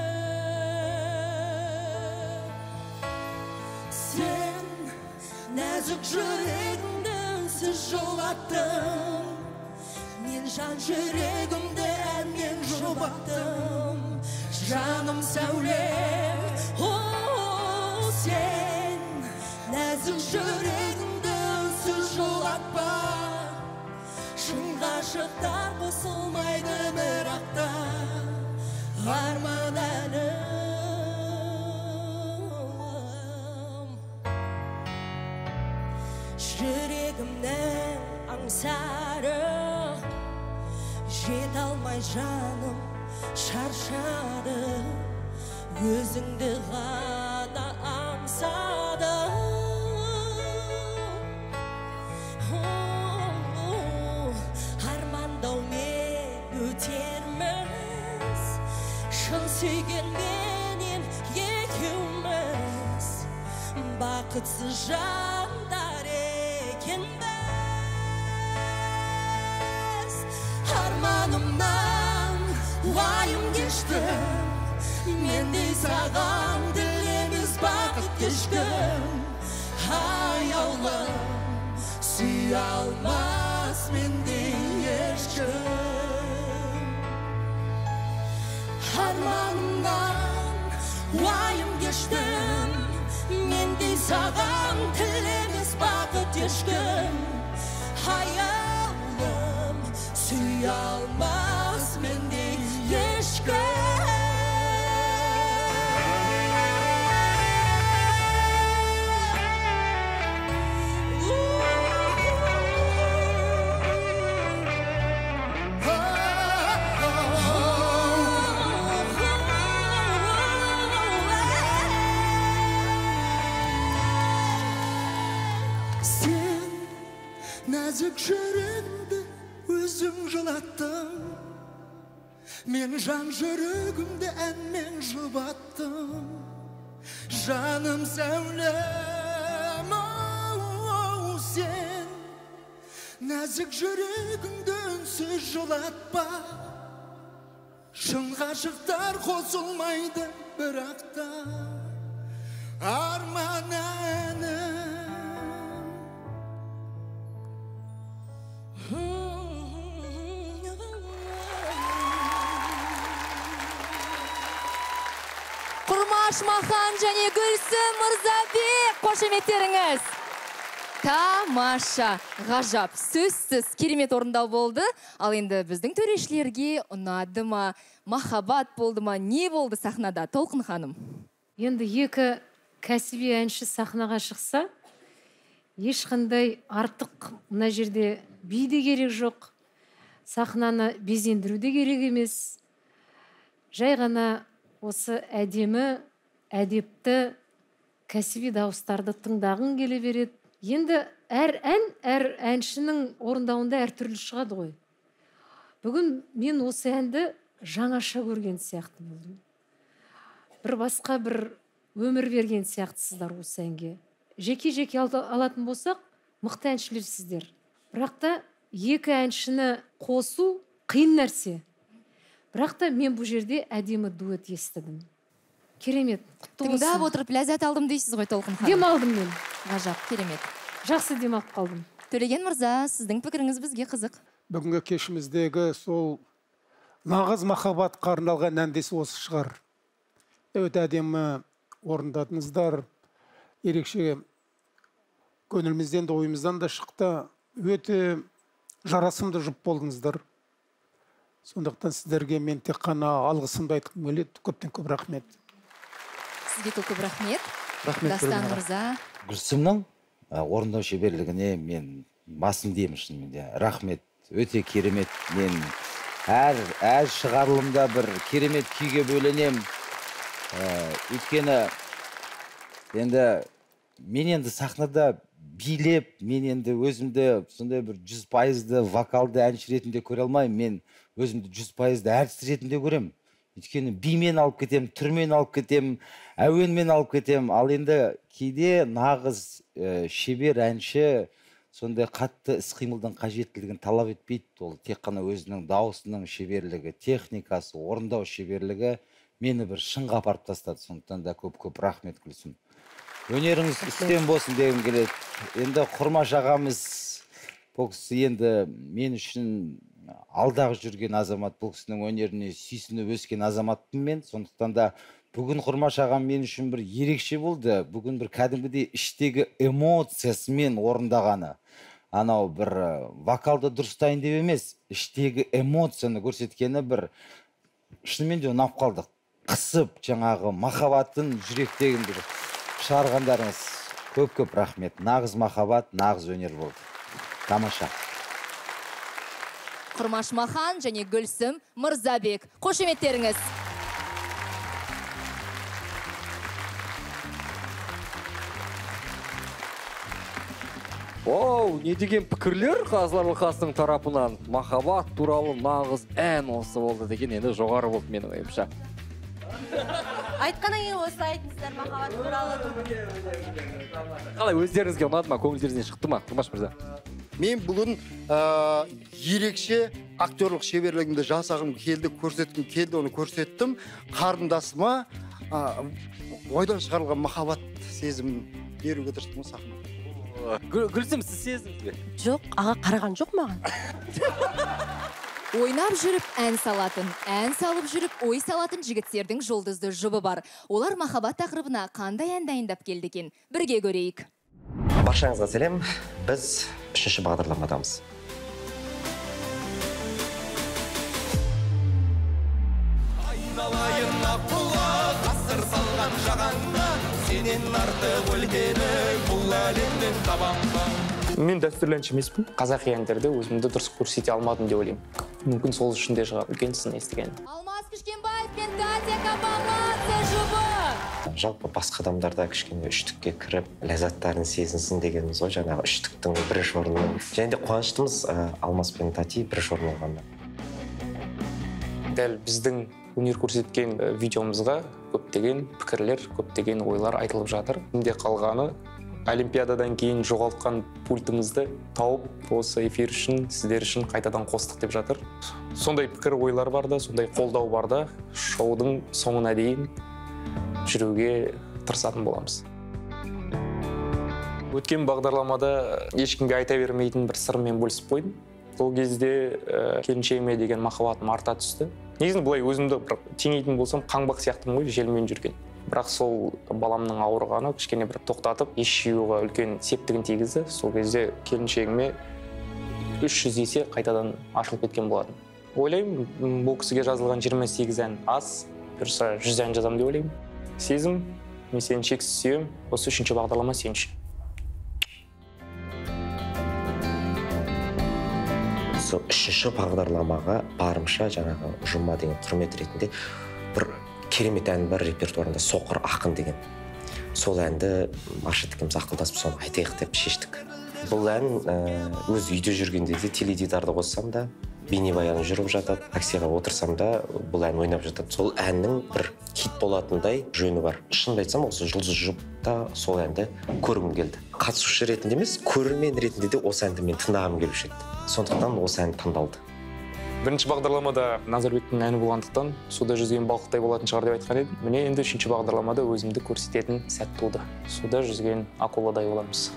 Сен нәзік жүрегімді үнсіз жылаттың, мен жан жүрегімді әнмен жұбаттым. Жаным сәулем, о, сен нәзік жүрегімді үнсіз жылатпа. Шын ғашықтар қосылмайды бірақта, арман әнім. Жүрегімнің аңсары, жет алмай жаным шаршады, өзіңді ғана аңсады. Өтерміз, шын сүйген менен екеуміз, бақытсыз жандар екенбіз. Арманымнан уайым кештім, мендей саған тілемес бақыт ешкім. Аяулым сүйе алмас мендей ешкім. Арманымнан уайым кештім, мендей саған тілемес бақыт ешкім. Аяулым сүйе алмас мендей ешкім. Нәзік жүрегімді өзің жылаттың, мен жан жүрегімді әнмен жұбаттым. жаным сәулем, оу, сен нәзік жүрегіңді үнсіз жылатпа. Шын ғашықтар қосылмайды, бірақ та арман әнім. Құрмаш Махан және Гүлсім Мырзабек, қошеметтеріңіз. Тамаша, ғажап, сөзсіз керемет орындау болды. Ал енді біздің төрешілерге ұнады ма, махаббат болды ма, не болды сахнада? Толқын ханым. Енді екі кәсіби әнші сахнаға шықса, ешқандай артық мына жерде би де керек жоқ, сахнаны безендіру де керек емес. Жай ғана осы әдемі, әдепті, кәсіби дауыстарды тыңдағың келе береді. Енді әр ән, әр әншінің орындауында әр түрлі шығады ғой. Бүгін мен осы әнді жаңаша көрген сияқты болдым. Бір басқа бір өмір берген сияқтысыздар осы әнге. Жеке-жеке алатын болсақ, мықты әншілер сіздер. Бірақ та екі әншіні қосу қиын нәрсе. Бірақ та мен бұл жерде әдемі дуэт естідім. Керемет, құтты болсын. Тыңдап отырып ләззат алдым дейсіз ғой, Толқын ханым. Дем алдым мен. Ғажап, керемет. Жақсы дем алып қалдым. Төлеген мырза, сіздің пікіріңіз бізге қызық. Бүгінгі кешіміздегі сол нағыз махаббатқа арналған әндесі осы шығар. Өте әдемі орындадыңыздар. Ерекше көңілімізден де ойымыздан да шықты. Өте жарасымды жұп болдыңыздар. Сондықтан сіздерге мен тек қана алғысымды айтқым келеді. Көптен көп рахмет. Сізге көп рахмет. Рахмет. Дастан мырза. Гүлсімнің орындау шеберлігіне мен басым деймін шынымен. Рахмет. Өте керемет. Мен әр әр шығарылымда бір керемет күйге бөленем. Өйткені енді мен енді сахнада билеп, мен енді өзімді сондай бір жүз пайызды вокалды әнші ретінде көре алмаймын. Мен өзімді жүз пайызды әртіс ретінде көрем. Өйткені бимен алып кетем, түрмен алып кетем, әуенмен алып кетем. Ал енді кейде нағыз шебер әнші сондай қатты іс-қимылдың қажеттілігін талап етпейді. Ол тек қана өзінің дауысының шеберлігі, техникасы, орындау шеберлігі мені бір шыңға апарып тастады. Сондықтан да көп-көп рахмет Гүлсім. Өнеріңіз үстем болсын дегім келеді. Енді Құрмаш ағамыз бұл кісі енді мен үшін алдағы жүрген азамат, бұл кісінің өнеріне сүйсініп өскен азаматпын мен. Сондықтан да бүгін Құрмаш ағам мен үшін бір ерекше болды. Бүгін бір кәдімгідей іштегі эмоциясымен орындағаны. Анау бір вокалды дұрыстайын деп емес, іштегі эмоцияны көрсеткені бір шынымен де ұнап қалдық. Қысып жаңағы махаббатын жүректегін бір шығарғандарыңыз көп-көп рахмет. Нағыз махаббат, нағыз өнер болды. Тамаша. Құрмаш Махан және Гүлсім Мырзабек. Қошеметтеріңіз. Оу, не деген пікірлер қазылар алқасының тарапынан. Махаббат туралы нағыз ән осы болды деген енді жоғары болды менің ойымша. Айтқаннан кейін осы айтыңыздар махаббат туралы. Қалай, өздеріңізге ұнады ма, көңілдеріңізден шықты ма, Құрмаш мырза? Мен бүгін ерекше актерлық шеберлігімді жасағым келді, көрсеткім келді, оны көрсеттім. Қарындасыма ойдан шығарылған махаббат сезімін беруге тырыстым сахнада. Гүлсім, сіз сездіңіз бе? Жоқ, аға қараған жоқ маған. Ойнап жүріп ән салатын, ән салып жүріп ой салатын жігіттердің жұлдызды жұбы бар. Олар махаббат тақырыбына қандай ән дайындап келді екен? Бірге көрейік. Баршаңызға сәлем. Біз үшінші бағдарламадамыз. Айналайын аққұлақ, ғасыр салған жағаңда, сенен артық өлкені бұл әлемнен табамға. Мен дәстүрлі әнші емеспін. Қазақи әндерде өзімді дұрыс көрсете алмадым деп ойлаймын. Мүмкін сол үшін де шығар, үлкен сын естіген. Алмас Кішкенбаев пен Татья Капаланца жұбы. Жалпы басқа адамдарда кішкене үштікке кіріп, ләззаттарын сезінсін дегеніміз ғой, жаңағы үштіктің бірінші орны. Және де қуаныштымыз Алмас пен Татья бірінші орын алғанда. Дәл біздің өнер көрсеткен видеомызға көптеген пікірлер, көптеген ойлар айтылып жатыр. Менде қалғаны Олимпиададан кейін жоғалтқан пультімізді тауып, осы эфир үшін, сіздер үшін қайтадан қостық деп жатыр. Сондай пікір ойлар бар да, сондай қолдау бар да, шоудың соңына дейін жүруге тырысатын боламыз. Өткен бағдарламада ешкімге айта бермейтін бір сырмен бөлісіп қойдым. Сол кезде келіншегіме деген махаббатым арта түсті. Негізінде былай өзімді бір теңейтін болсам, қаңбақ сияқтымын ғой, желмен жүрген. Бірақ сол баламның ауырғаны кішкене бір тоқтатып, еш жиюға үлкен септігін тигізді. Сол кезде келіншегіме үш жүз есе қайтадан ашылып кеткен болатын. Ойлаймын, бұл кісіге жазылған жиырма сегіз ән аз, бұйырса жүз ән жазамын деп ойлаймын. Сезім, мен сені шексіз сүйемін, осы үшінші бағдарлама сен үшін. Сол үшінші бағдарламаға барымша жаңағы ұжымға деген құрмет ретінде бір керемет ән бар репертуарында, Соқыр ақын деген. Сол әнді Маршат екеуміз ақылдасып соны айтайық деп шештік. Бұл ән өз үйде жүргенде де теледидарды қоссам да, бейнебаяны жүріп жатады, таксиға отырсам да бұл ән ойнап жатады. Сол әннің бір хит болатындай жөні бар. Шынымды айтсам, осы жұлдыз жұпта сол әнді көргім келді. Қатысушы ретінде емес, көрермен ретінде де осы әнді мен тыңдағым келуші еді. Сондықтан осы ән таңдалды. Бірінші бағдарламада Назарбектің әні болғандықтан суда жүзген балықтай болатын шығар деп айтқан едім. Міне енді үшінші бағдарламада өзімді көрсететін сәт туды. Суда жүзген акуладай боламыз.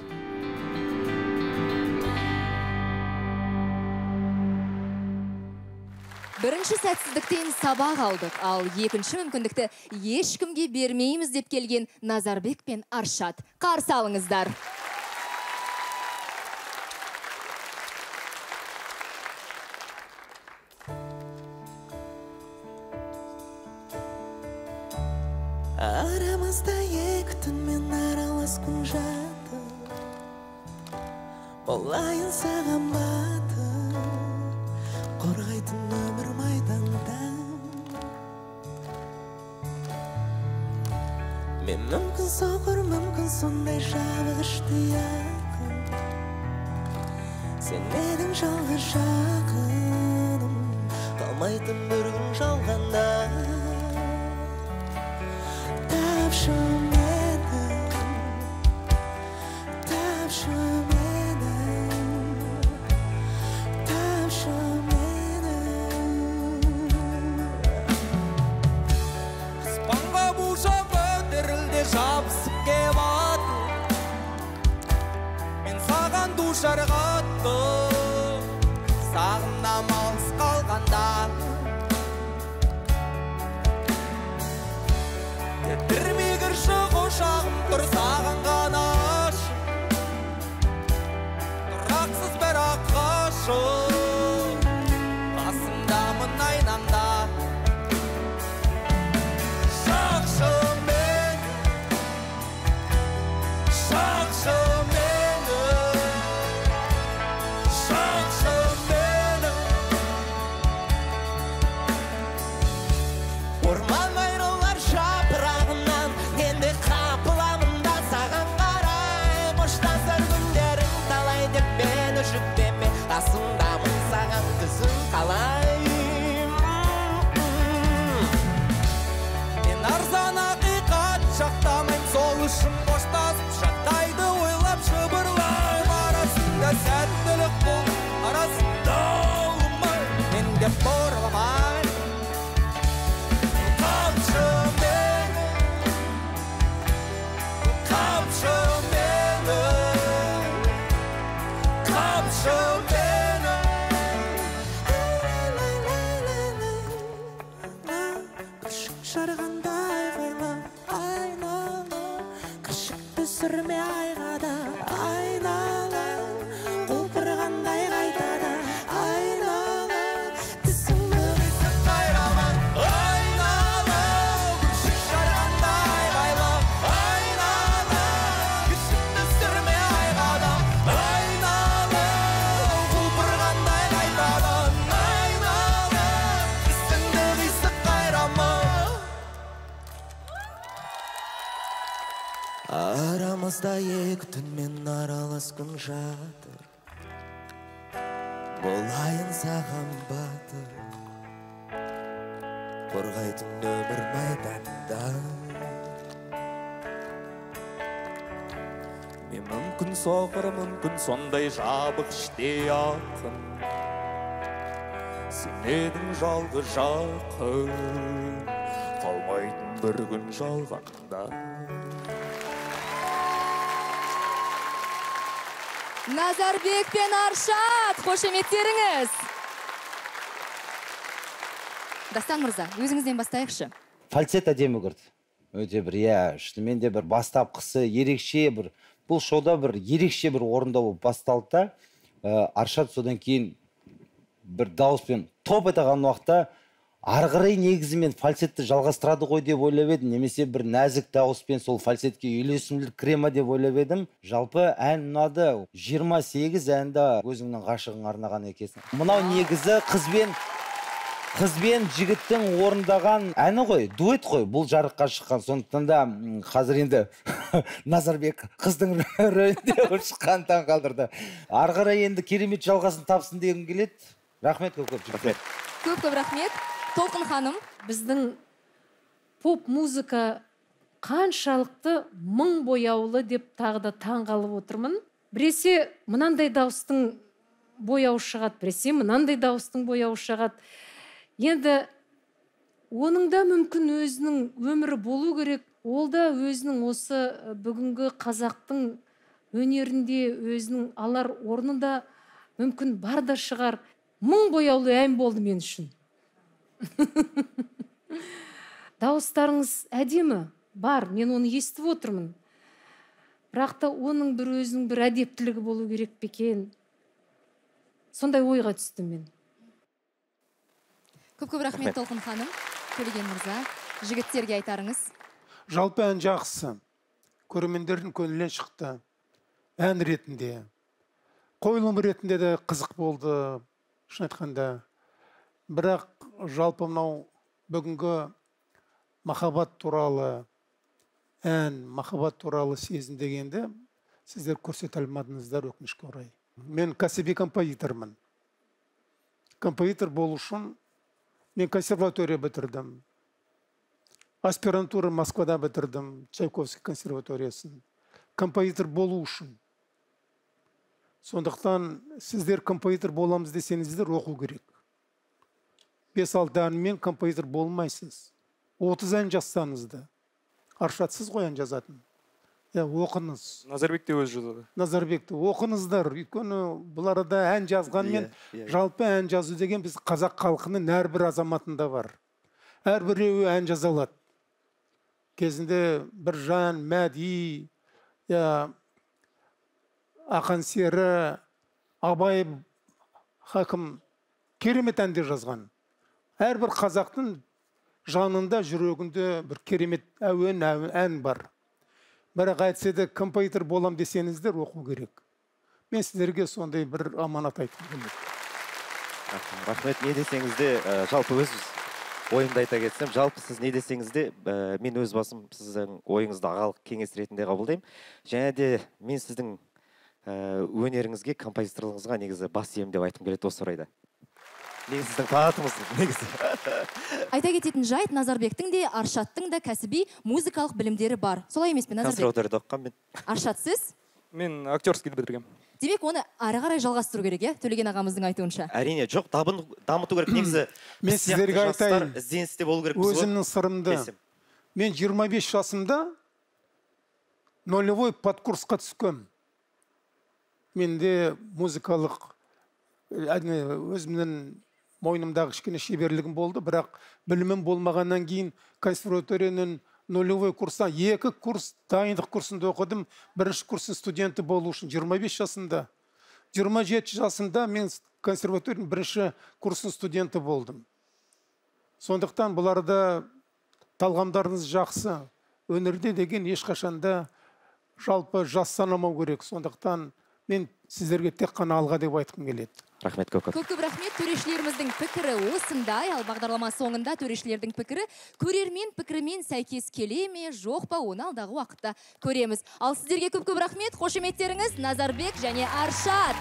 Бірінші сәтсіздіктен сабақ алдық, ал екінші мүмкіндікті ешкімге бермейміз деп келген Назарбек пен Аршат. Қарсы алыңыздар. Арамызда екі түнмен аралас күн жатыр, болайын саған батыр, қорғайтын өмір майданда. Мен мүмкін соқыр, мүмкін сондай жабығышты якын, сен менің жалғыз жақыным, қалмайтын бір күн жалғанда. Тапшы мені, тапшы мені, тапшы мені. Аспанға бушап өтерілде жабысып кеп аты, мен саған душар қатты, сағынам алыс қалғанда. Тептерме кірші қошағым тұр саған ғана ашып, тұрақсыз бірақ ғашық, қасымдамын айнамда. Шақшы мені, шақшы мені, шақшы мені. Орман айрылар жапырағынан, енді қапыламын да саған қарай. Қоштасар күндерің талай деп мені жүктеме, қасымдамын саған күзің қалай. Мен арзан ақиқат жақтамайм, сол үшін қоштасып жағдайды ойлап жыбырлайм. Арасында сәттілік бол, арасында олмай, мен деп бұрылмай. Қамшы мені, қамшы мені, қамшы мені. Күшік жарғанда айғайла, айнала, кіршікті сүрме айғада, айнала, құлпырғандай қайтада, айнала, тісіңді қисық қайраман, айнала, күшік жарғанда айғайла, айнала, кіршікті сүрме айғада, айнала, құлпырғандай қайтада, айнала, тісіңді қисық қайраман. Арамызда екі түнмен аралас күн жатыр, болайын саған батыр, қорғайтын өмір майданында. Мен мүмкін соқыр, мүмкін сондай жабық іште ақын. Сен едің жалғыз жақын, қалмайтын бір күн жалғанда. Назарбек пен Аршат, қошеметтеріңіз. Дастан мырза, өзіңізден бастайықшы. Фальцет әдемі көрді. Өте бір, иә, шынымен де бір бастапқысы ерекше бір, бұл шоуда бір ерекше бір орында болып басталды да, Аршат содан кейін бір дауыспен топ айтаған уақытта ары қарай негізімен фальцетті жалғастырады ғой деп ойлап едім, немесе бір нәзік дауыспен сол фальцетке үйлесімділік кіре ма деп ойлап едім. Жалпы ән ұнады. жиырма сегіз әнді өзіңнің ғашығың арнаған екенсің. Мынау негізі қызбен Қызбен жігіттің орындаған әні ғой, дуэт қой, бұл жарыққа шыққан. Сондықтан да қазір енді Назарбек қыздың рөлінде шыққан таң қалдырды. Ары қарай енді керемет жалғасын тапсын дегім келеді. Рахмет көп көп. Рахмет. Көп көп рахмет. Толқын ханым, біздің поп музыка қаншалықты мың бояулы деп тағы да таң қалып отырмын. Біресе мынандай дауыстың бояуы шығады, біресе мынандай дауыстың бояуы шығады. Енді оның да мүмкін өзінің өмірі болу керек, ол да өзінің осы бүгінгі қазақтың өнерінде өзінің алар орнында мүмкін бар да шығар. Мың бояулы ән болды мен үшін. Дауыстарыңыз әдемі бар, мен оны естіп отырмын. Бірақ та оның бір өзінің бір әдептілігі болу керек пе екен. Сондай ойға түстім мен. Көп-көп рахмет Толқын ханым. Төлеген мырза, жігіттерге айтарыңыз. Жалпы ән жақсы. Көрермендердің көңілінен шықты. Ән ретінде. Қойылым ретінде де қызық болды, шын айтқанда. Бірақ жалпы мынау бүгінгі махаббат туралы ән, махаббат туралы сезім дегенде сіздер көрсете алмадыңыздар, өкінішке орай. Мен кәсіби композитормын. Композитор болу үшін мен консерватория бітірдім. Аспирантура Москвада бітірдім, Чайковский консерваториясын. Композитор болу үшін. Сондықтан сіздер композитор боламыз десеңіздер оқу керек. бес-алты әнмен композитор болмайсыз. отыз ән жазсаңыз да. Аршатсыз ғой ән жазатын. Я, оқыңыз. Назарбекте өз жазады. Назарбекте оқыңыздар. Өйткені бұл арада ән жазғанмен, жалпы ән жазу деген біз қазақ халқының әрбір азаматында бар. Әрбіреуі ән жаза алады. Кезінде Біржан, Мәди, Ақан Сері, Абай хакім керемет әндер жазған. Әрбір қазақтың жанында, жүрегінде бір керемет әуен, ән бар. Бірақ айтса да композитор болам десеңіздер оқу керек. Мен сіздерге сондай бір аманат айтқым келеді. Рахмет, не десеңіз де, жалпы өз ойымды айта кетсем, жалпы сіз не десеңіз де, мен өз басым сіздің ойыңызды ағалық кеңес ретінде қабылдаймын. Және де мен сіздің өнеріңізге, композиторлығыңызға негізі бас ием деп айтқым келеді осы орайда. Мен сіздің тағатыңыз негізі. Айта кететін жайт, Назарбектің де, Аршаттың да кәсіби музыкалық білімдері бар. Солай емес пе, Назарбек? Консерваторияда оқыған мен. Аршат, сіз? Мен актерскийді бітіргем. Демек, оны ары қарай жалғастыру керек, е? Төлеген ағамыздың айтуынша. Әрине, жоқ, дамыту керек. Негізі мен сіздерге айтайын, ізденісте болу керек. Өзімнің сырымды. Мен жиырма бес жасымда нолевой подкурсқа түскем. Менде музыкалық өзімнің мойнымдағы кішкене шеберлігім болды, бірақ білімім болмағаннан кейін консерваторияның нулевой курста, екі курс дайындық курсында оқыдым. Бірінші курсын студенті болу үшін жиырма бес жасында. жиырма жеті жасында мен консерваторияның бірінші курсын студенті болдым. Сондықтан бұларда талғамдарыңыз жақсы. Өнерде деген ешқашанда жалпы жас санамау керек. Сондықтан мен сіздерге тек қана алға деп айтқым келеді. Рахмет көп. Көп-көп рахмет. Төрешілеріміздің пікірі осындай. Ал бағдарлама соңында төрешілердің пікірі көрермен пікірімен сәйкес келе ме, жоқ па, оны алдағы уақытта көреміз. Ал сіздерге көп-көп рахмет. Қошеметтеріңіз Назарбек және Аршат.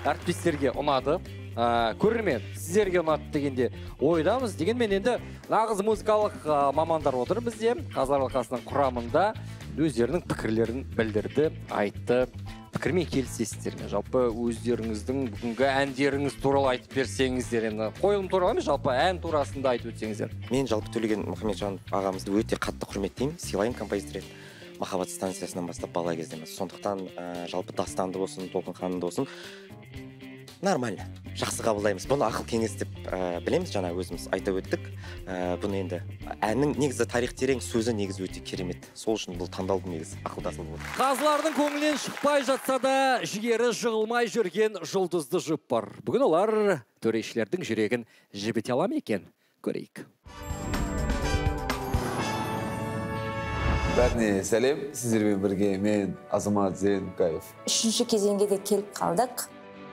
әріптестерге ұнады. Ә, көрермен, сіздерге ұнады дегенде ойдамыз. Дегенмен енді нағыз музыкалық ә, мамандар отыр бізде. Қазылар алқасының құрамында өздерінің пікірлерін білдірді, айтты. Пікірмен келісесіздер ме? Жалпы өздеріңіздің бүгінгі әндеріңіз туралы айтып берсеңіздер, енді қойылым туралы емес, жалпы ән турасында айтып өтсеңіздер. Мен жалпы Төлеген Мұхамеджанов ағамызды өте қатты құрметтеймін, сыйлаймын композитор ретінде. Махаббат станциясынан бастап бала кезден. Сондықтан ә, жалпы Дастанды болсын, Толқын ханымды болсын, нормально, жақсы қабылдаймыз. Бұны ақыл кеңес деп ә, білеміз, жаңа өзіміз айтып өттік. Ә, бұны енді әннің негізі тарих терең, сөзі негізі өте керемет. Сол үшін бұл таңдалды негізі ақылдасыл болды. Қазылардың көңілінен шықпай жатса да, жігері жығылмай жүрген жұлдызды жұп бар. Бүгін олар төрешілердің жүрегін жібіте ала ма екен? Көрейік. Бәріне сәлем, сіздермен бірге мен Азамат Зейнкаев. Үшінші кезеңге де келіп қалдық.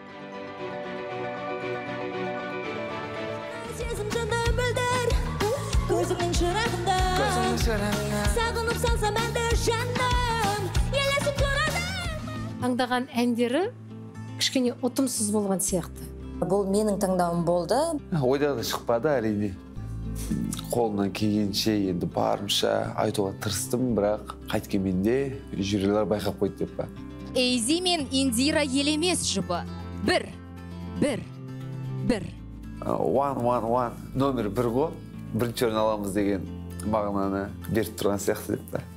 Көзіңнің шырағында сағынып салсам әнді жаным елесіп тұрады. Таңдаған әндері кішкене ұтымсыз болған сияқты. Бұл менің таңдауым болды. Ойдан шықпады әрине. Қолымнан келгенше енді барымша айтуға тырыстым, бірақ қайткенменде жюрилер байқап қойды деп па. Эйзи мен Индира елемес жұбы. Бір, бір, бір. One, one, one. Номер бір ғой. Бірінші орын аламыз деген мағынаны беріп тұрған сияқты деп па.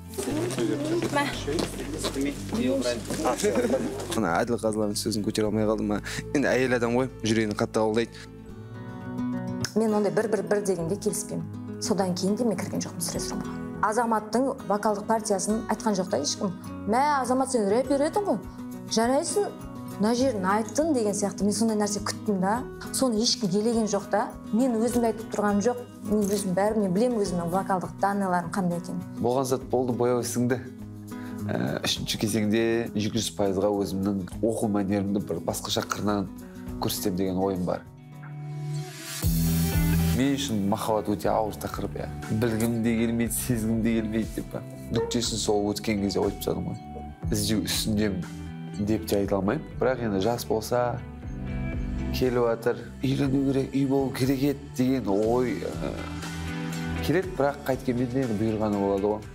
Әділ қазылардың сөзін көтере алмай қалдым. Енді әйел адам ғой, жүрегін қатты қабылдайды. Мен ондай бір-бір-бір дегенге келіспеймін. Содан кейін де мен кірген жоқпын сүре-сұрамға. Азаматтың вокалдық партиясын айтқан жоқ та ешкім. Мә, Азамат, сен рэпер едің ғой. Жарайсың, мына жерін айттың деген сияқты. Мен сондай нәрсе күттім да. Соны ешкім елеген жоқ та. Мен өзімді айтып тұрған жоқ. Мен өзім бәрі, мен білем өзімнің вокалдық данныйларым қандай екен. Болған зат болды, бояу сіңді. Үшінші кезеңде екі жүз пайызға өзімнің оқу мәнерімді бір басқаша қырынан көрсетем деген ойым бар. Мен үшін махаббат өте ауыр тақырып, я. Білгім де келмейді, сезгім де келмейді деп па. Нүктесін сол өткен кезде ойып тастадым ғой. Іздеу үстіндемін деп те айта алмаймын. Бірақ енді жас болса, келіп жатыр, үйлену керек, үй болу керек еді деген ой келеді, бірақ қайткенмен де бұйырғаны болады ғой.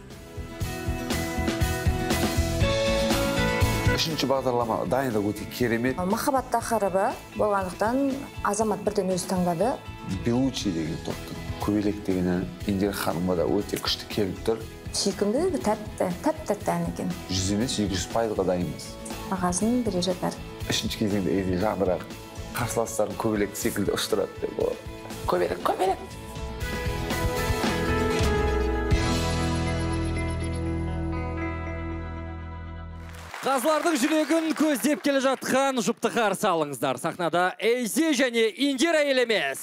Үшінші бағдарлама дайындық өте керемет. Махаббат тақырыбы болғандықтан Азамат бірден өзі таңдады. Белучи деген топтың көбелек деген ән Индира ханымға да өте күшті келіп тұр. Сүйкімді, тәтті, тәп-тәтті ән екен. Жүз емес, екі жүз пайызға дайынбыз. Бағасын бере жатар. Үшінші кезеңде еді жаңғырақ қарсыластарын көбелек секілді ұштырады деп болады. Көбелек, көбелек! Қазылардың жүрегін көздеп келе жатқан жұпты қарсы алыңыздар. Сахнада Эйзи және Индира елемес.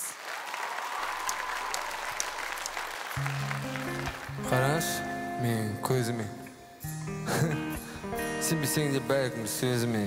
Қараш, мен көзіме. Сенбесең де бәлкім сөзіме.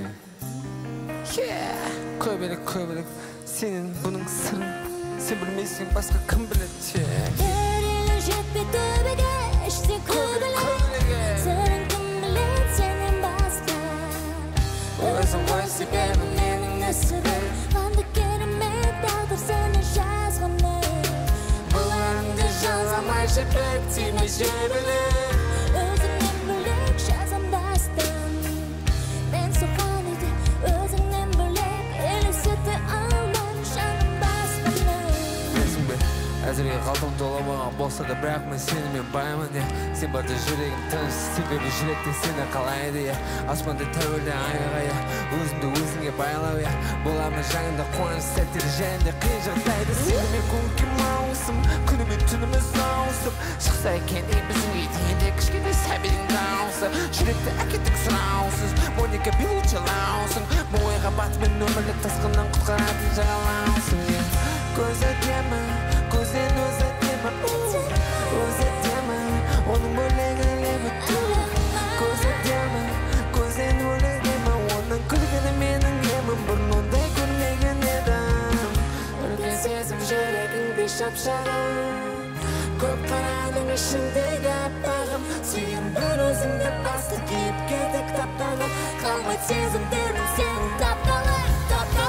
Көбелек, көбелек, сенің бұның сырын. Сен білмейсің, басқа кім біледі. Дәрелі жетпе төбеге, іште көбелек. Сырын кім біледі, сенен басқа. Өзің ғой себебі менің нәсібім. Қанды керемет тағдыр сені жазғаны. Бұл әнді жазамай жібек, тимей жебілік. Өзіңнен бөлек жазам дастым. Мен соған еді, өзіңнен бөлек елесете алман жаным басқаны. Білесің бе, әзірге қалтым толамаған болса да, бірақ мен сенімен баймын, я. Сен барда жүрегім тыныш, себебі жүректен сені қалайды, я. Аспанды тәуелді айға, я. Өзімді өзіңе байлау, я. Боламын жаңында қуаныш сәттері және қиын жағдайды. Сенімен көңкем ауысым, күнімен түніміз ауысып. Шықса екен де біздің етінде кішкене сәбидің дауысы. Жүректі әкеттік сұраусыз, Моника Белучи лаусың. Бұл ойға батымен өмірлік тасқыннан құтқаратын жағалаусың, я. Көз әдемі, көзден өз әдемі, өз әдемі, оның бөлегі лебі тұр. Көз әдемі, көзден өлегемі, оның күлгені менің емім, бұрын ондай көрмеген едім. Үлкен сезім жүрегіңде шапшарым, көп қараның ішіндегі аппағым. Сүйем бір өзіңді басты киіп кетік таптанып, қалмайды сезімдерім сенің тапталып, тапталып.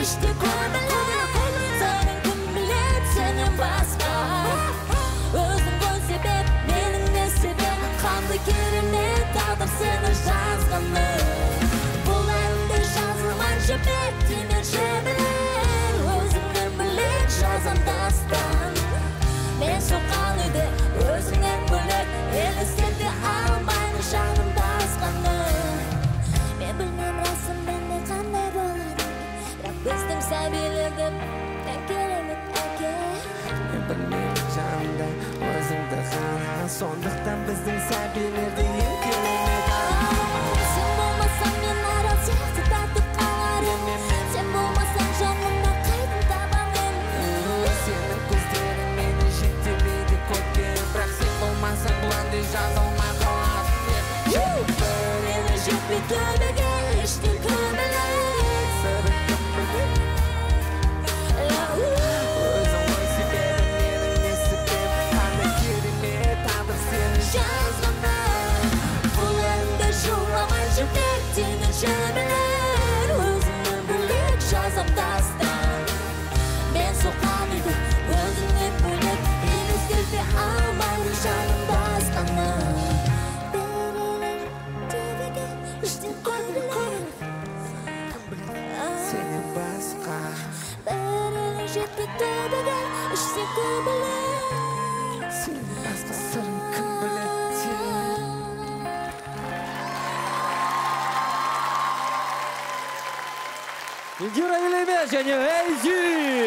іште көңілі саған кім білет сенен басқа өзің ғой себеп менің не себеп қандай керемет тағдыр сені жазғаны бұл әнде жазылмай беттен жебелер өзіңнен бөлек жазам дастан мен соққан үйде өзіңнен бөлек елестете алмаймын жанымда асқаны мен білмем расымен қандай болады бірақ біздің сәбилерді ең керемет әке мен білмеймін жанымда өзіңді ғана сондықтан біздің сәбилерді ең керемет сен болмасаң мен арал сияқты татып қалар едім сен болмасаң жанымда қайдан табамын сенің көздерің мені жетелейді көкке бірақ сен болмасаң бұл әнде жазылмай қалады біріне жетпей төбеге іштен көміледі сыры кім біледі өзің ғой себебім менің не себеп қандай керемет тағдыр сені жазғаны бұл әнді жырламай жібектен жібілер өзіңнен бөлек жазам дастан мен соққан үйде өзіңнен бөлек елестете алмаймын жанымда асқаны сенен басқа біріне жетпей төбеге іштен көміледі сенен басқа сырын кім біледі Индира Елемес және Эйзи.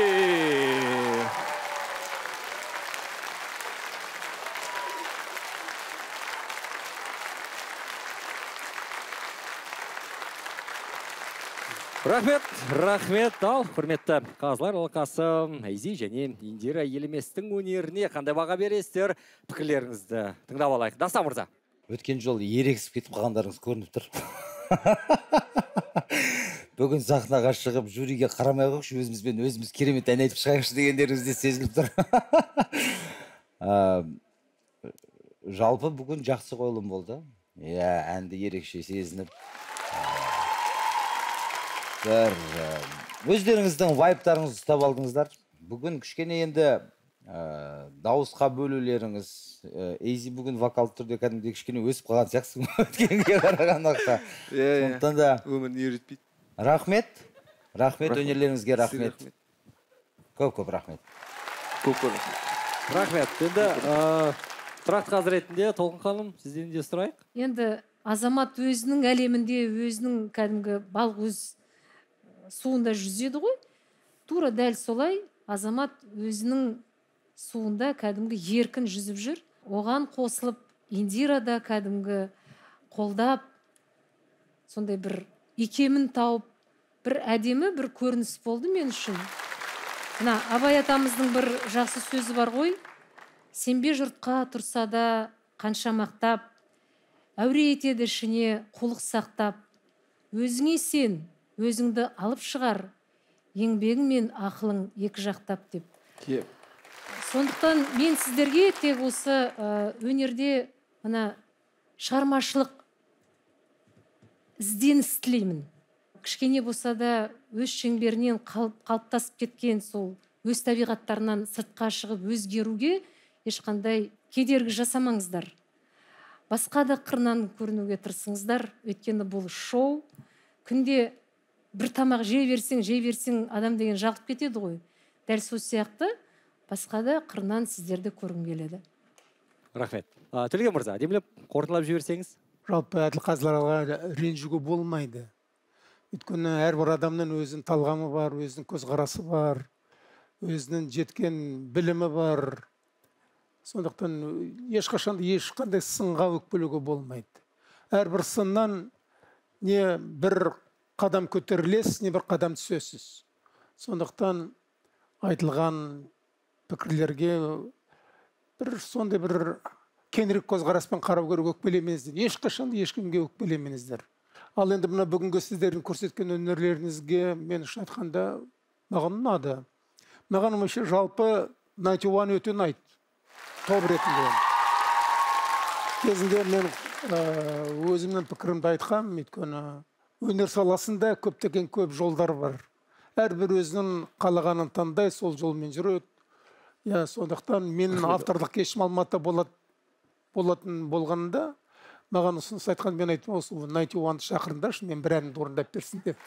Рахмет, рахмет ал, құрметті қазылар алқасы Эйзи және Индира Елеместің өнеріне қандай баға бересіздер? Пікірлеріңізді тыңдап алайық. Дастан мырза. Өткен жол ерегісіп кетіп қалғандарыңыз көрініп тұр. Бүгін сахнаға шығып жюриге қарамай қойшы, өзімізбен өзіміз керемет ән айтып шығайықшы дегендеріңіз де сезіліп тұр. Жалпы бүгін жақсы қойылым болды. Иә, әнді ерекше сезініп. Бір өздеріңіздің вайптарыңызды ұстап алдыңыздар. Бүгін кішкене енді дауысқа бөлулеріңіз, Эйзи бүгін вокалды түрде кәдімгідей кішкене өсіп қалған сияқтысың өткенге қарағандақта. Сондықтан да өмірін үйретпейді. Рахмет. Рахмет, өнерлеріңізге рахмет. Көп-көп рахмет. Көп-көп рахмет. Рахмет. Енді тұрақты қазір ретінде Толқын ханым, сізден де сұрайық. Енді азамат өзінің әлемінде, өзінің кәдімгі балық өз суында жүзеді ғой. Тура дәл солай азамат өзінің суында кәдімгі еркін жүзіп жүр. Оған қосылып Индира да кәдімгі қолдап, сондай бір икемін тауып, бір әдемі бір көрініс болды мен үшін. Мына Абай атамыздың бір жақсы сөзі бар ғой. Сенбе жұртқа тұрса да қанша мақтап, әуре етеді ішіне құлық сақтап. Өзіңе сен, өзіңді алып шығар, еңбегің мен ақылың екі жақтап деп. Кеп. Сондықтан мен сіздерге тек осы өнерде мына шығармашылық ізденіс тілеймін. Кішкене болса да өз шеңберінен қалыптасып кеткен сол өз табиғаттарынан сыртқа шығып өзгеруге ешқандай кедергі жасамаңыздар. Басқа да қырынан көрінуге тырысыңыздар, өйткені бұл шоу. Күнде бір тамақ жей берсең, жей берсең адам деген жалып кетеді ғой. Дәл сол сияқты басқа да қырынан сіздерді көргім келеді. Рахмет. Төлеген мырза, демлеп қорытындылап жіберсеңіз. Жалпы әділ қазыларға ренжуге болмайды. Өйткені әрбір адамның өзінің талғамы бар, өзінің көзқарасы бар, өзінің жеткен білімі бар. Сондықтан ешқашан ешқандай сынға өкпелеуге болмайды. Әрбір сыннан не бір қадам көтерілесіз, не бір қадам түсесіз. Сондықтан айтылған пікірлерге бір сондай бір кеңірек көзқараспен қарау керек, өкпелемеңіздер. Ешқашан ешкімге өкпелемеңіздер. Ал енді мына бүгінгі сіздердің көрсеткен өнерлеріңізге мен үшін айтқанда маған ұнады. Маған өмірше жалпы найнти уан өте ұнайды. Топ ретінде. Кезінде мен өзімнің пікірімді айтқам, өйткені өнер саласында көптеген көп жолдар бар. әрбір өзінің қалағанын таңдай, сол жолмен жүреді. Я, сондықтан мен авторлық кешім Алматыда болады болатын болғанда, маған ұсыныс айтқан, мен айттым, осы тоғыз жүз бірді шақырыңдаршы, мен бір әнімді орындап берсін деп.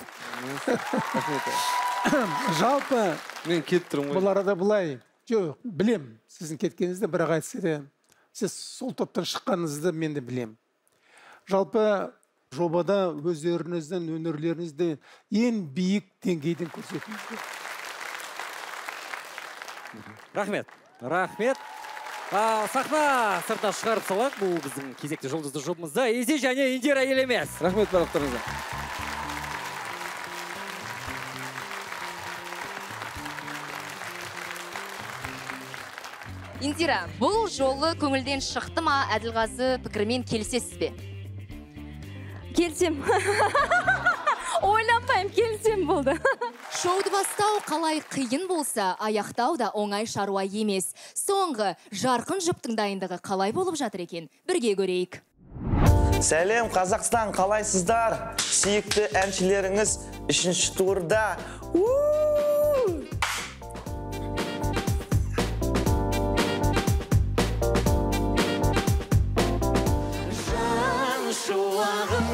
Жалпы, мен кетіп тұрмын ғой. Бұл арада былай, жоқ, білем, сіздің кеткеніңізді, бірақ айтса да, сіз сол топтан шыққаныңызды мен де білем. Жалпы, жобада өздеріңіздің өнерлеріңізді ең биік деңгейден көрсетіңіздер. Рахмет, рахмет. Сахна сыртына шығарып салайық, бұл біздің кезекті жұлдызды жұбымызда Ези және Индира елемес. Рахмет барлықтарыңызға. Индира, бұл жолы көңілден шықты ма, Әділғазы пікірмен келісесіз бе? Келсем. Ойланбайым, келсем болды. Шоуды бастау қалай қиын болса, аяқтау да оңай шаруа емес. Соңғы жарқын жұптың дайындығы қалай болып жатыр екен? Бірге көрейік. Сәлем, Қазақстан, қалайсыздар? Сүйікті әншілеріңіз үшінші турда. Жан шуағым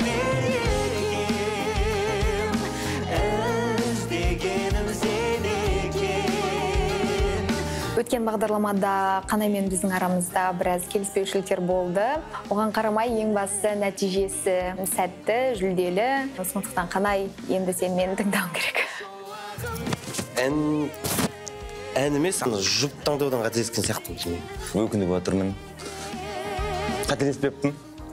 мерекем, іздегенім сен екен. Өткен бағдарламада Қанай мен біздің арамызда біраз келіспеушіліктер болды. Оған қарамай ең басты нәтижесі сәтті, жүлделі. Сондықтан Қанай, енді сен мені тыңдауың керек. Ән... ән емес, жұп таңдаудан қателескен сияқтымын. Өкініп отырмын. Қателеспеппін.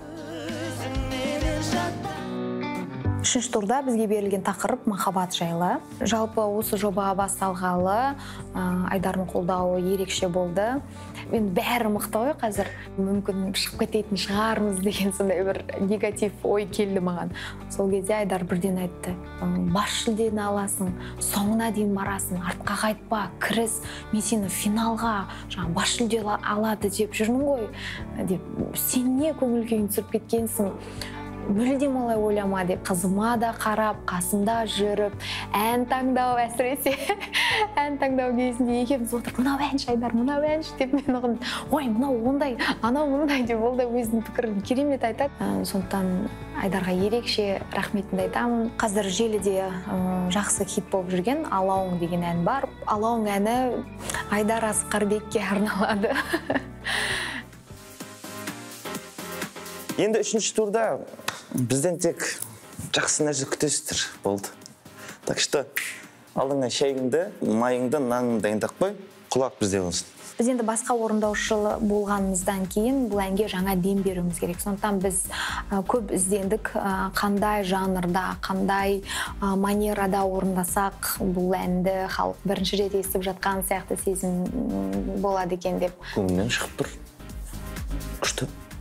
Үшінші турда бізге берілген тақырып махаббат жайлы. Жалпы осы жоба басталғалы Айдардың қолдауы ерекше болды. Мен бәрі мықты ғой қазір. Мүмкін шығып кететін шығармыз деген сондай бір негатив ой келді маған. Сол кезде Айдар бірден айтты: бас жүлдені аласың, соңына дейін барасың, артқа қайтпа, кіріс, мен сені финалға бас жүлде алады деп жүрмін ғой. Деп, сен не көңіл күйін түсіріп кеткенсің? Мүлдем олай ойлама деп, қызыма да қарап, қасымда жүріп, ән таңдау, әсіресе ән таңдау кезінде екеуміз отырып, мынау әнші Айдар, мынау әнші деп мен оған, ой, мынау ондай, анау мұндай деп, ол да өзінің пікірін керемет айтады. Сондықтан Айдарға ерекше рахметімді айтамын. Қазір желіде жақсы хит болып жүрген Алауың деген ән бар. Алауың әні Айдар Асқарбекке арналады. Енді үшінші турда бізден тек жақсы нәрсе күтесіздер болды. Так что алдыңа шайыңды, майыңды, наныңды дайындап қой, құлақ бізде болсын. Біз енді басқа орындаушы болғанымыздан кейін бұл әнге жаңа дем беруіміз керек. Сондықтан біз көп іздендік, қандай жанрда, қандай манерада орындасақ бұл әнді халық бірінші рет естіп жатқан сияқты сезім болады екен деп. Көңілден шығып тұр. Күшті.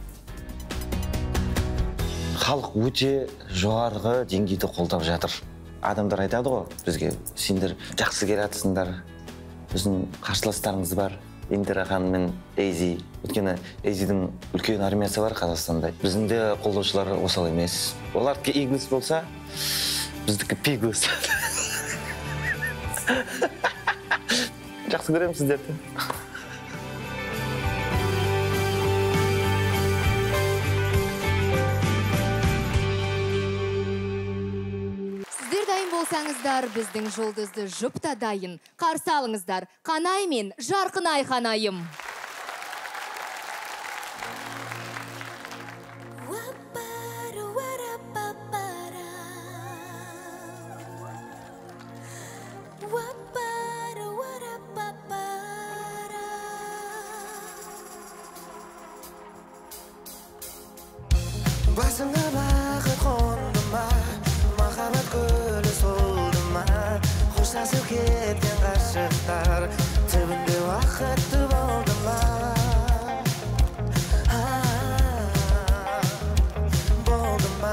Халық өте жоғарғы деңгейді қолдап жатыр. Адамдар айтады ғой бізге, сендер жақсы келатсыңдар, біздің қарсыластарыңыз бар, Индира ханым мен Эйзи. Өйткені Эйзидің үлкен армиясы бар Қазақстанда. Біздің де қолдаушылар осал емес. Олардікі игіліс болса, біздікі пигіліс. Жақсы көремін сіздерді. Болсаңыздар, біздің жұлдызды жұпта дайын. Қарсы алыңыздар, Қанай мен Жарқынай Қанайым. Басыңа бақыт қонды ма, махаббат гүлі солды ма, қоштасып кеткен ғашықтар түбінде уақытты болды ма? Болды ма?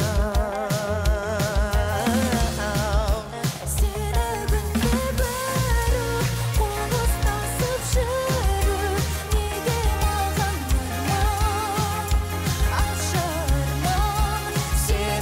Сені күнде бәрі қол ұстасып жүру, неге маған арман, ашарман? Сені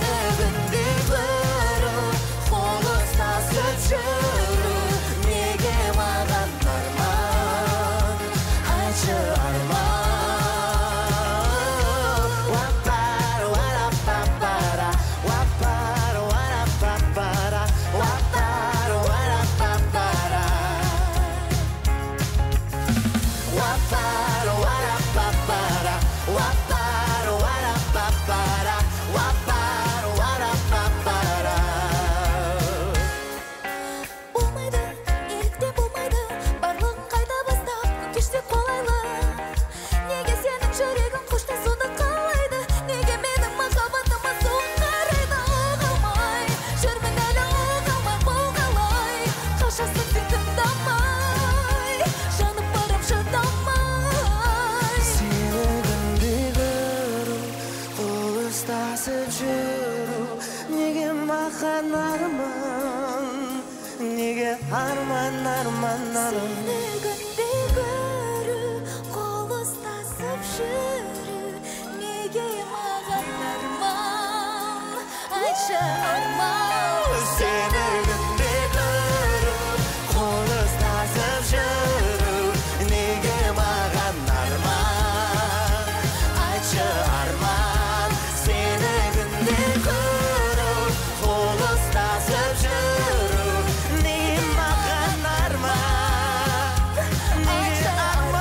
жүру неге маған арман неге арман арман арман сені күнде көру қол ұстасып жүру неге маған арман айтшы арман сені күнде көру қол ұстасып жүру неге маған арман айтшы арман сені күнде көру қол ұстасып жүру неге маған арман неге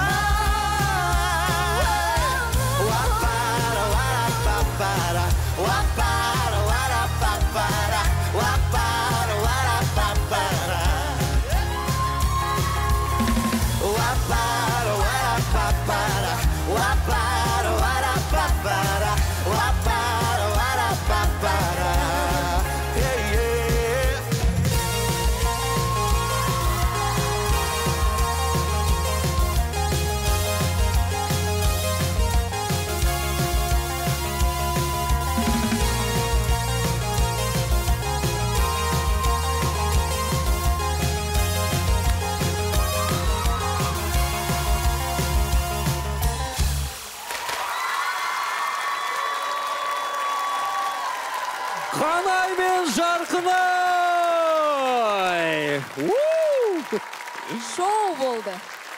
арман уаппара уарапаппара уаппара уарапаппара уаппара уарапаппара уаппара уарапаппара уаппара уарапаппара уаппара уарапаппара yeah, yeah. Қанай мен Жарқынай! Шоу болды.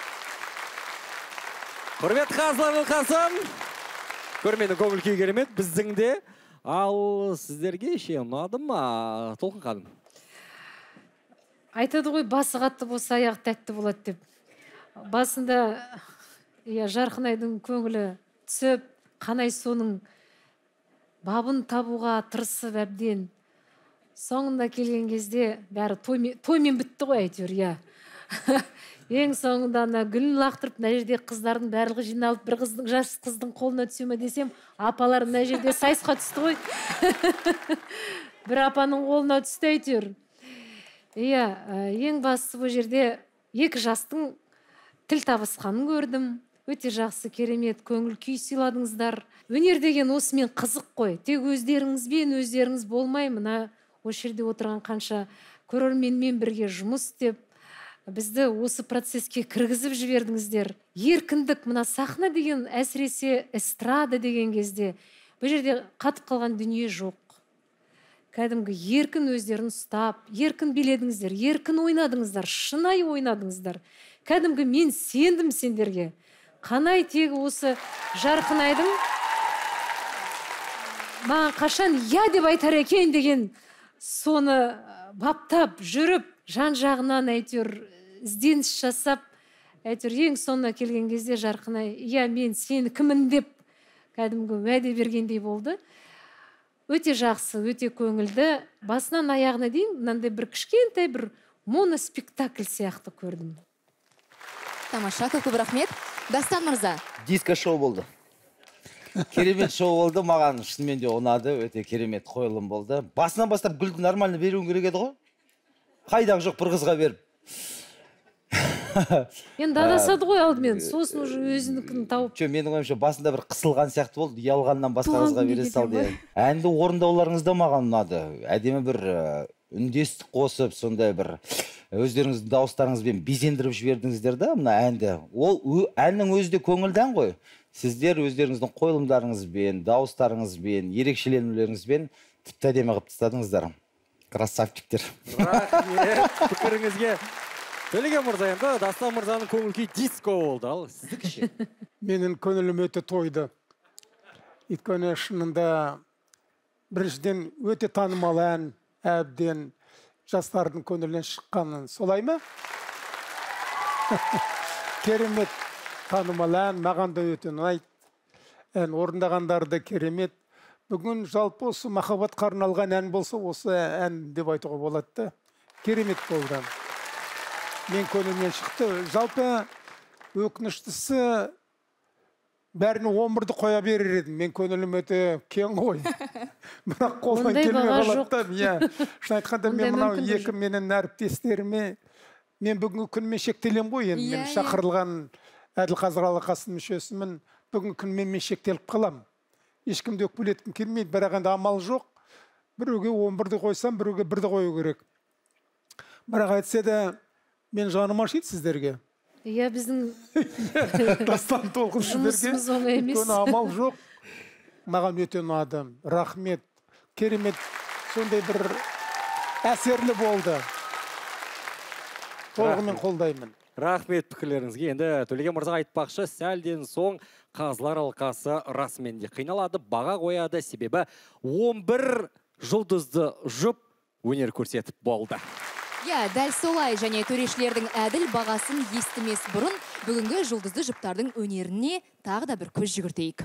Құрметті қазылардың қасым, көрменің көңіл күй керемет, біздің де. Ал сіздерге ше ұнады ма, Толқын ханым? Айтады ғой, басы қатты болса, аяқ тәтті болады деп. Басында иә, Жарқынайдың көңілі түсіп, Қанай соның бабын табуға тырысып әбден. Соңында келген кезде бәрі тоймен, тоймен бітті ғой әйтеуір, иә. Ең соңында ана гүлін лақтырып, мына жерде қыздардың барлығы жиналып, бір қыздың, жас қыздың қолына түсе ме десем, апалар мына жерде сайысқа түсті ғой. Бір апаның қолына түсті әйтеуір. Иә, ең бастысы бұл жерде екі жастың тіл табысқанын көрдім. Өте жақсы, керемет, көңіл күй сыйладыңыздар. Өнер деген осымен қызық қой. Тек өздеріңізбен өздеріңіз болмай, мына осы жерде отырған қанша көрерменмен бірге жұмыс істеп, бізді осы процеске кіргізіп жібердіңіздер. Еркіндік, мына сахна деген, әсіресе эстрада деген кезде, бұл жерде қатып қалған дүние жоқ. Кәдімгі еркін өздерін ұстап, еркін биледіңіздер, еркін ойнадыңыздар, шынайы ойнадыңыздар. Кәдімгі мен сендім сендерге. Қанай тегі осы Жарқынайдың маған қашан я деп айтар екен деген соны баптап жүріп, жан жағынан әйтеуір ізденіс жасап, әйтеуір ең соңына келген кезде Жарқынай, я мен сені кімін деп кәдімгі уәде бергендей болды. Өте жақсы, өте көңілді. Басынан аяғына дейін мынандай бір кішкентай бір моноспектакль сияқты көрдім. Тамаша, көп рахмет. Дастан мырза. Диско шоу болды. Керемет шоу болды, маған шынымен де ұнады, өте керемет қойылым болды. Басынан бастап гүлді нормально беруің керек еді ғой? Қайдағы жоқ бір қызға беріп. Енді адасады ғой алдымен, сосын уже өзінікін тауып. Жо, менің ойымша басында бір қысылған сияқты болды, ұялғаннан басқа қызға бере салды. Әнді орындауларыңыз да маған ұнады. Әдемі бір үндестік қосып, сондай бір өздеріңіздің дауыстарыңызбен безендіріп жібердіңіздер да мына әнді. Ол әннің өзі де көңілден ғой. Сіздер өздеріңіздің қойылымдарыңызбен, дауыстарыңызбен, ерекшеленулеріңізбен тіпті әдемі қылып тастадыңыздар. Красавчиктер. Рахмет пікіріңізге. Төлеген мырза, енді Дастан мырзаның көңіл күй диско болды, ал сіздікі ше? Менің көңілім өте тойды. Өйткені шынында біріншіден өте танымал ән, әбден жастардың көңілінен шыққанын солай ма? Керемет танымал ән, маған да өте ұнайды. Ән орындағандары да керемет. Бүгін жалпы осы махаббатқа арналған ән болса, осы ән деп айтуға болады. Керемет болды. Мен көңілімнен шықты. Жалпы өкініштісі бәріне он бірді қоя берер едім. Мен көңілім өте кең ғой. Бірақ қолдан келмей қалады. Шын айтқанда мен мынау екі менің әріптестеріме мен бүгінгі күнмен шектелем ғой. Енді мен шақырылған Әділқазыр алқасының мүшесімін. Бүгінгі күнмен мен шектеліп қалам. ешкімді өкпелеткім келмейді, бірақ енді амал жоқ. Біреуге он бірді қойсам, біреуге бірді қою керек. Бірақ айтса да, мен жаным ашиды сіздерге. Иә, біздің Дастан Толқын сіздерге. жұмысымыз оңай емес. Өйткені амал жоқ. Маған өте ұнады. Рахмет. Керемет. Сондай бір әсерлі болды. Толығымен қолдаймын. Рахмет пікірлеріңізге. Енді Төлеген мырза айтпақшы, сәлден соң қазылар алқасы расымен де қиналады, баға қояды, себебі он бір жұлдызды жұп өнер көрсетіп болды. Иә, дәл солай, және төрешілердің әділ бағасын естімес бұрын бүгінгі жұлдызды жұптардың өнеріне тағы да бір көз жүгіртейік.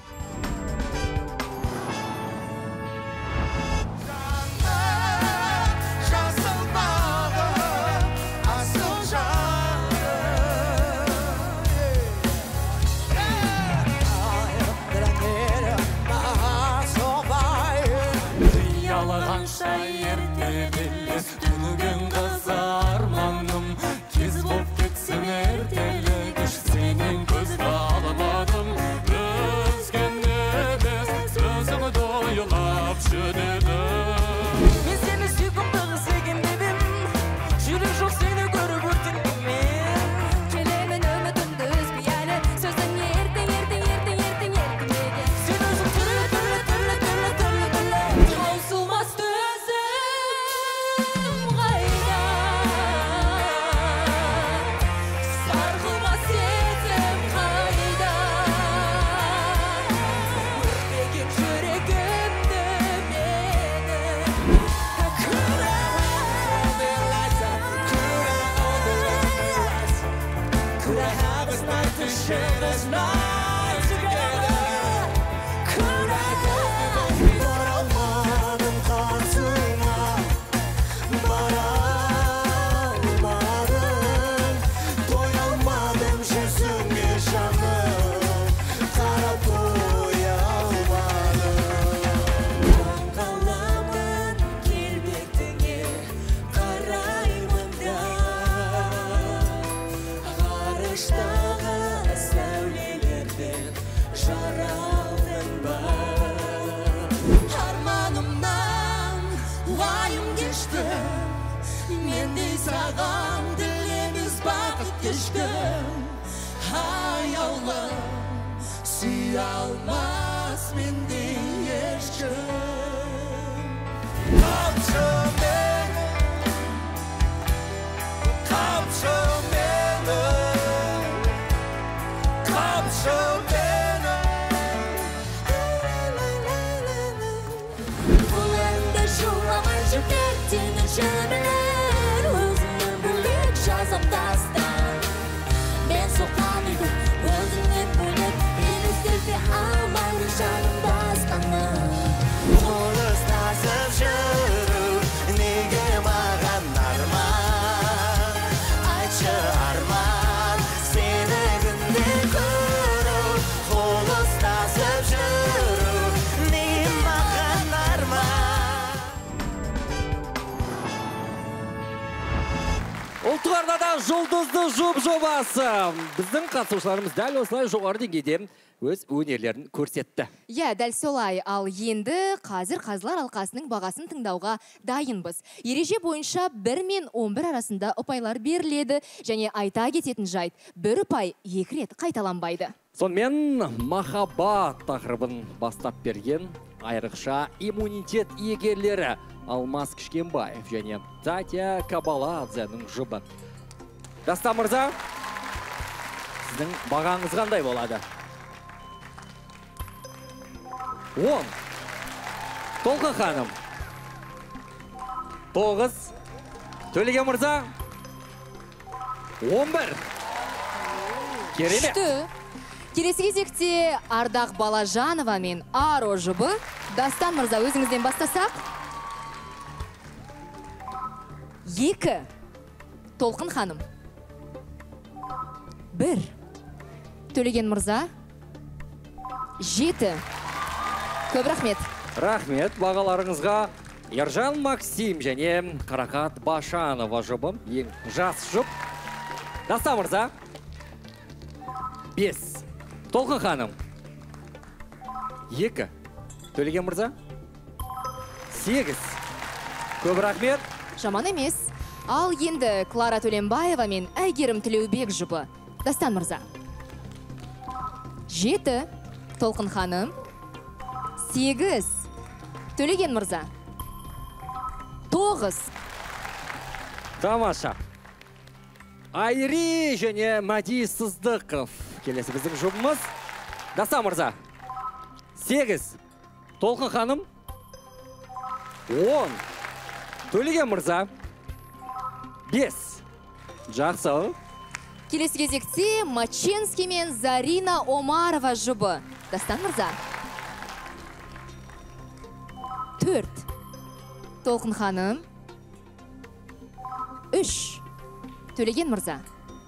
Ұлттық арнада жұлдызды жұп жобасы. Біздің қатысушыларымыз дәл осылай жоғары деңгейде өз өнерлерін көрсетті. Иә, дәл солай. Ал енді қазір қазылар алқасының бағасын тыңдауға дайынбыз. Ереже бойынша бір мен он бір арасында ұпайлар беріледі, және айта кететін жайт, бір ұпай екі рет қайталанбайды. Сонымен махаббат тақырыбын бастап берген айрықша иммунитет иегерлері Алмас Кішкенбаев және Татья Кабаладзенің жұбы. Дастан мырза, сіздің бағаңыз қандай болады? он. Толқын ханым. тоғыз. Төлеген мырза. он бір. Керемет. Күшті. Келесі кезекте Ардақ Балажанова мен Аро жұбы. Дастан мырза, өзіңізден бастасақ. екі. Толқын ханым. бір. Төлеген мырза. жеті. Көп рахмет. Рахмет бағаларыңызға. Ержан Максим және Қарақат Башанова жұбы. Ең жас жұп. Дастан мырза. бес. Толқын ханым. екі. Төлеген мырза? Сегіз. Көп рахмет. Жаман емес. Ал енді Клара Төленбаева мен Әйгерім Тілеубек жұбы. Дастан мырза. Жеті. Толқын ханым. Сегіз. Төлеген мырза. Тоғыз. Тамаша. Айри және Мади Сыздықов. Келесі біздің жұбымыз. Дастан мырза. Сегіз. Толқын ханым. Он. Төлеген мырза. Бес. Жақсы. Келесі кезекте Маченский мен Зарина Омарова жұбы. Дастан мырза. Төрт. Толқын ханым. Үш. Төлеген мырза.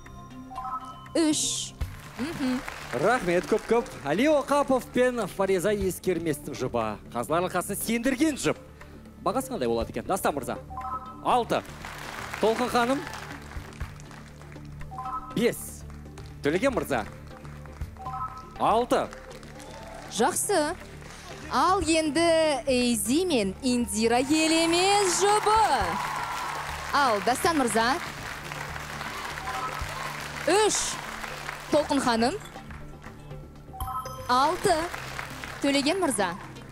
Үш. Рахмет көп-көп. Али Оқапов пен Фариза Ескерместің жұбы. Қазылар алқасын сендірген жұп. Бағасы қандай болады екен? Дастан мырза. Алты. Толқын ханым. Бес. Төлеген мырза. Алты. Жақсы. Ал енді Эйзи мен Индира Елемес жұбы. Ал, Дастан мырза. Үш. Толқын ханым. Алты. Төлеген мырза.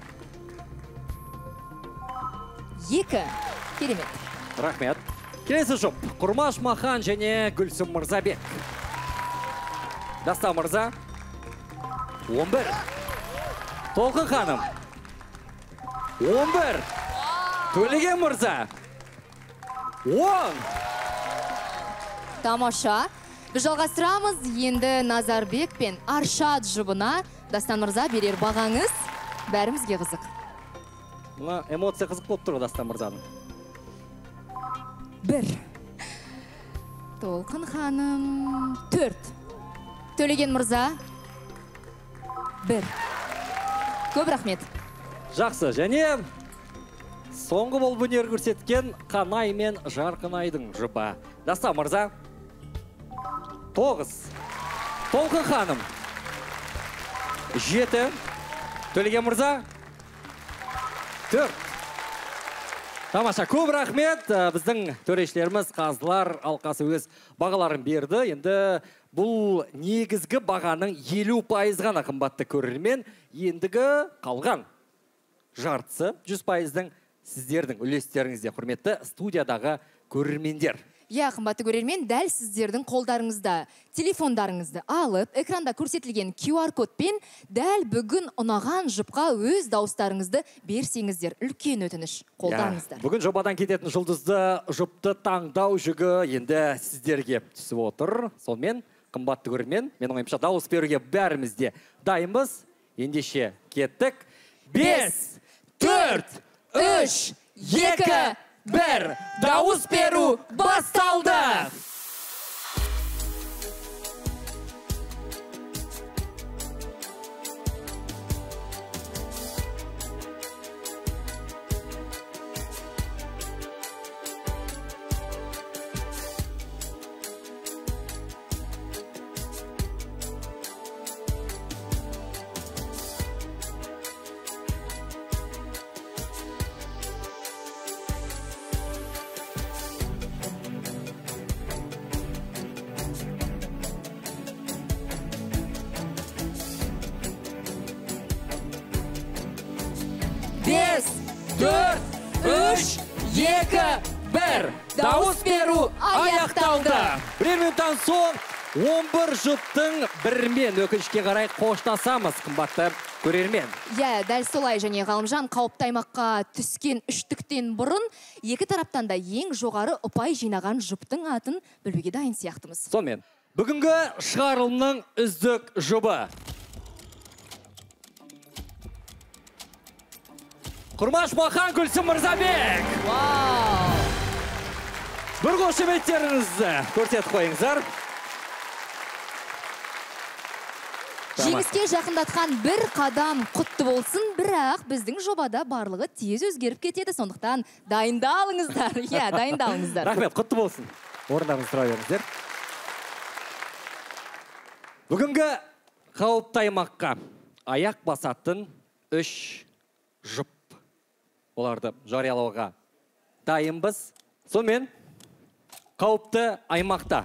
Екі. Керемет. Рахмет. Келесі жұп. Құрмаш Махан және Гүлсім Мырзабек. Дастан мырза. Он бір. Толқын ханым. Он бір. Төлеген мырза. Он. Тамаша. Біз жалғастырамыз енді Назарбек пен Аршат жұбына. Дастан мырза берер бағаңыз. Бәрімізге қызық. Мұна эмоция қызық болып тұр Дастан мырзаның. Бір. Толқын ханым. Төрт. Төлеген мырза. Бір. Көп рахмет. Жақсы, және соңғы болып өнер көрсеткен Қанай мен Жарқынайдың жұбы. Дастан мырза. Тоғыз. Толқын ханым. Жеті. Төлеген мырза. Төрт. Тамаша, көп рахмет. Біздің төрешілеріміз қазылар алқасы өз бағаларын берді. Енді бұл негізгі бағаның елу пайыз ғана қымбатты көрермен. Ендігі қалған жартысы жүз пайыздың сіздердің үлестеріңізде, құрметті студиядағы көрермендер. Иә, қымбатты көрермен, дәл сіздердің қолдарыңызда, телефондарыңызды алып, экранда көрсетілген ку ар кодпен дәл бүгін ұнаған жұпқа өз дауыстарыңызды берсеңіздер. Үлкен өтініш қолдарыңыздар. Бүгін жобадан кететін жұлдызды жұпты таңдау жүгі енді сіздерге түсіп отыр. Сонымен, қымбатты көрермен, мен ойымша дауыс беруге бәрімізде дайынбыз. Ендеше кеттік. Бес, төрт, үш, екі, бір. Дауыс беру басталды! Бес, төрт, үш, екі, бір. Дауыс беру аяқталды. Бір минуттан соң он бір жұптың бірімен өкінішке қарай қоштасамыз, қымбатты көрермен. Иә, дәл солай, және Ғалымжан қауіпті аймаққа түскен үштіктен бұрын екі тараптан да ең жоғары ұпай жинаған жұптың атын білуге дайын сияқтымыз. Сонымен, бүгінгі шығарылымның үздік жұбы. Құрмаш Махан, Гүлсім Мырзабек. Бір қошеметтеріңізді көрсетіп қойыңыздар. Жеңіске жақындатқан бір қадам құтты болсын, бірақ біздің жобада барлығы тез өзгеріп кетеді. Сондықтан дайындалыңыздар. Иә, дайындалыңыздар. Рахмет, құтты болсын. Орындарыңыз тұра беріңіздер. Бүгінгі қауіпті аймаққа аяқ басатын үш жұп. Оларды жариялауға дайынбыз. Сонымен қауіпті аймақта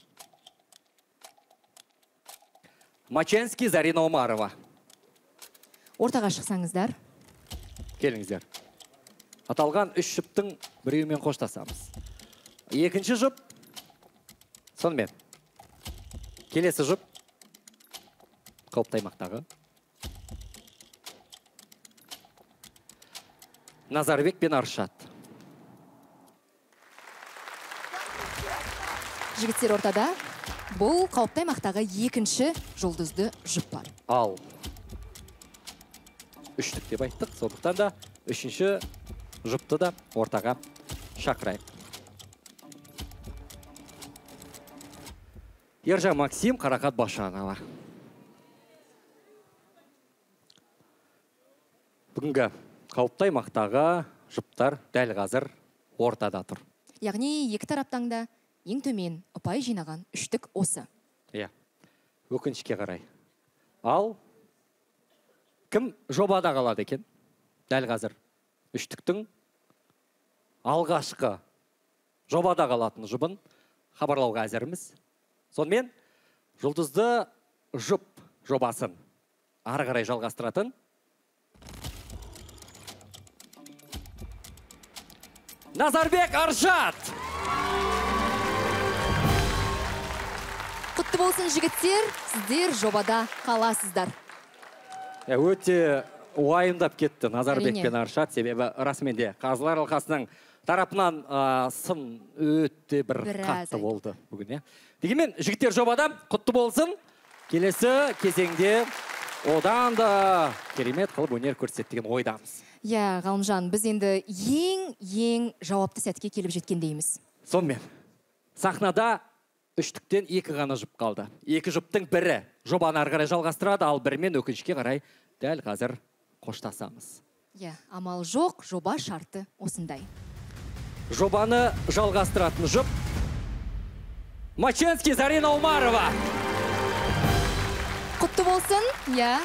Маченский Зарина Омарова. Ортаға шықсаңыздар. Келіңіздер. Аталған үш жұптың біреуімен қоштасамыз. Екінші жұп. Сонымен. Келесі жұп. Қауіпті аймақтағы. Назарбек пен Аршат. Жігіттер ортада. Бұл қауіпті аймақтағы екінші жұлдызды жұп бар. Ал. Үштік деп айттық. Сондықтан да үшінші жұпты да ортаға шақырайық. Ержан Максим, Қарақат Башанова. Бүгінгі қауіпті аймақтағы жұптар дәл қазір ортада тұр. Яғни екі тараптан да ең төмен ұпай жинаған үштік осы. Иә, өкінішке қарай. Ал кім жобада қалады екен? Дәл қазір үштіктің алғашқы жобада қалатын жұбын хабарлауға әзірміз. Сонымен жұлдызды жұп жобасын ары қарай жалғастыратын Назарбек Аршат. Құтты болсын жігіттер, сіздер жобада қаласыздар. Өте уайымдап кетті Назарбек пен Аршат, себебі расменде қазылар алқасының тарапынан сын өте бір қатты болды бүгін. Дегенмен жігіттер жобада құтты болсын. Келесі кезеңде одан да керемет қылып өнер көрсетті деген ойдамыз. Иә, Ғалымжан, біз енді ең-ең жауапты сәтке келіп жеткендейміз. Сонымен, сахнада үштіктен екі ғана жұп қалды. Екі жұптың бірі жобаны ары қарай жалғастырады, ал бірімен өкінішке қарай дәл қазір қоштасамыз. Иә, амал жоқ, жоба шарты осындай. Жобаны жалғастыратын жұп Маченский Зарина Омарова. Құтты болсын, иә.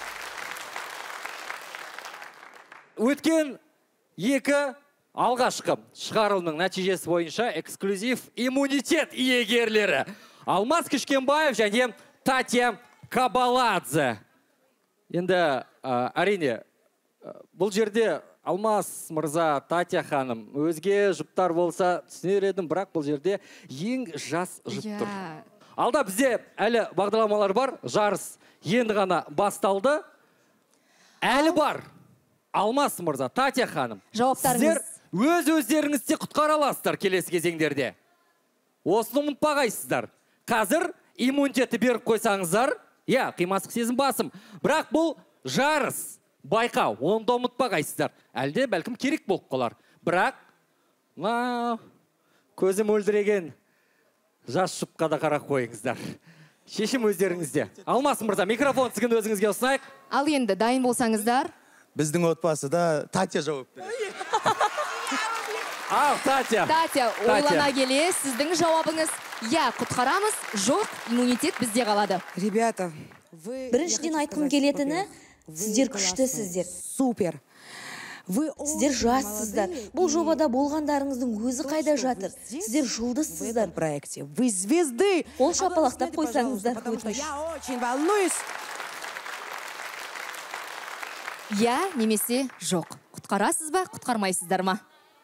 Өткен екі алғашқы шығарылымның нәтижесі бойынша эксклюзив иммунитет иегерлері Алмаз Кішкенбаев және Татья Кабаладзе. Енді әрине, бұл жерде Алмаз мырза, Татья ханым, өзге жұптар болса түсінер едім, бірақ бұл жерде ең жас жұп тұр. Алда бізде әлі бағдарламалар бар, жарыс енді ғана басталды. Әлі бар. Алмаз мырза, Татья ханым, сіздер өз-өздеріңізде құтқара аласыздар келесі кезеңдерде. Осыны ұмытпағайсыздар. Қазір иммунитеті беріп қойсаңыздар, иә, қимастық сезім басым. Бірақ бұл жарыс, байқау, оны да ұмытпағайсыздар. Әлде бәлкім керек болып қалар. Бірақ, көзім өлдіреген жас жұпқа да қарақ қойыңыздар. Шешім өздеріңізде. Алмаз мырза, микрофон сіздің өзіңізге ұсынайық. Ал енді дайын болсаңыздар. Біздің отбасыда Татья жауап береді. Ау, Татья. Татья, ойлана келе, сіздің жауабыңыз, я, құтқарамыз, жоқ, иммунитет бізде қалады. Ребята, біріншіден айтқым келетіні, сіздер күштісіздер. Супер. Сіздер жассыздар. Бұл жобада болғандарыңыздың өзі қайда жатыр? Сіздер жұлдызсыздар. Вы звезды. Ол шапалақтап қойсаңыздар. Я очень волнуюсь. Я немесе жоқ. Құтқарасыз ба, құтқармайсыздар ма?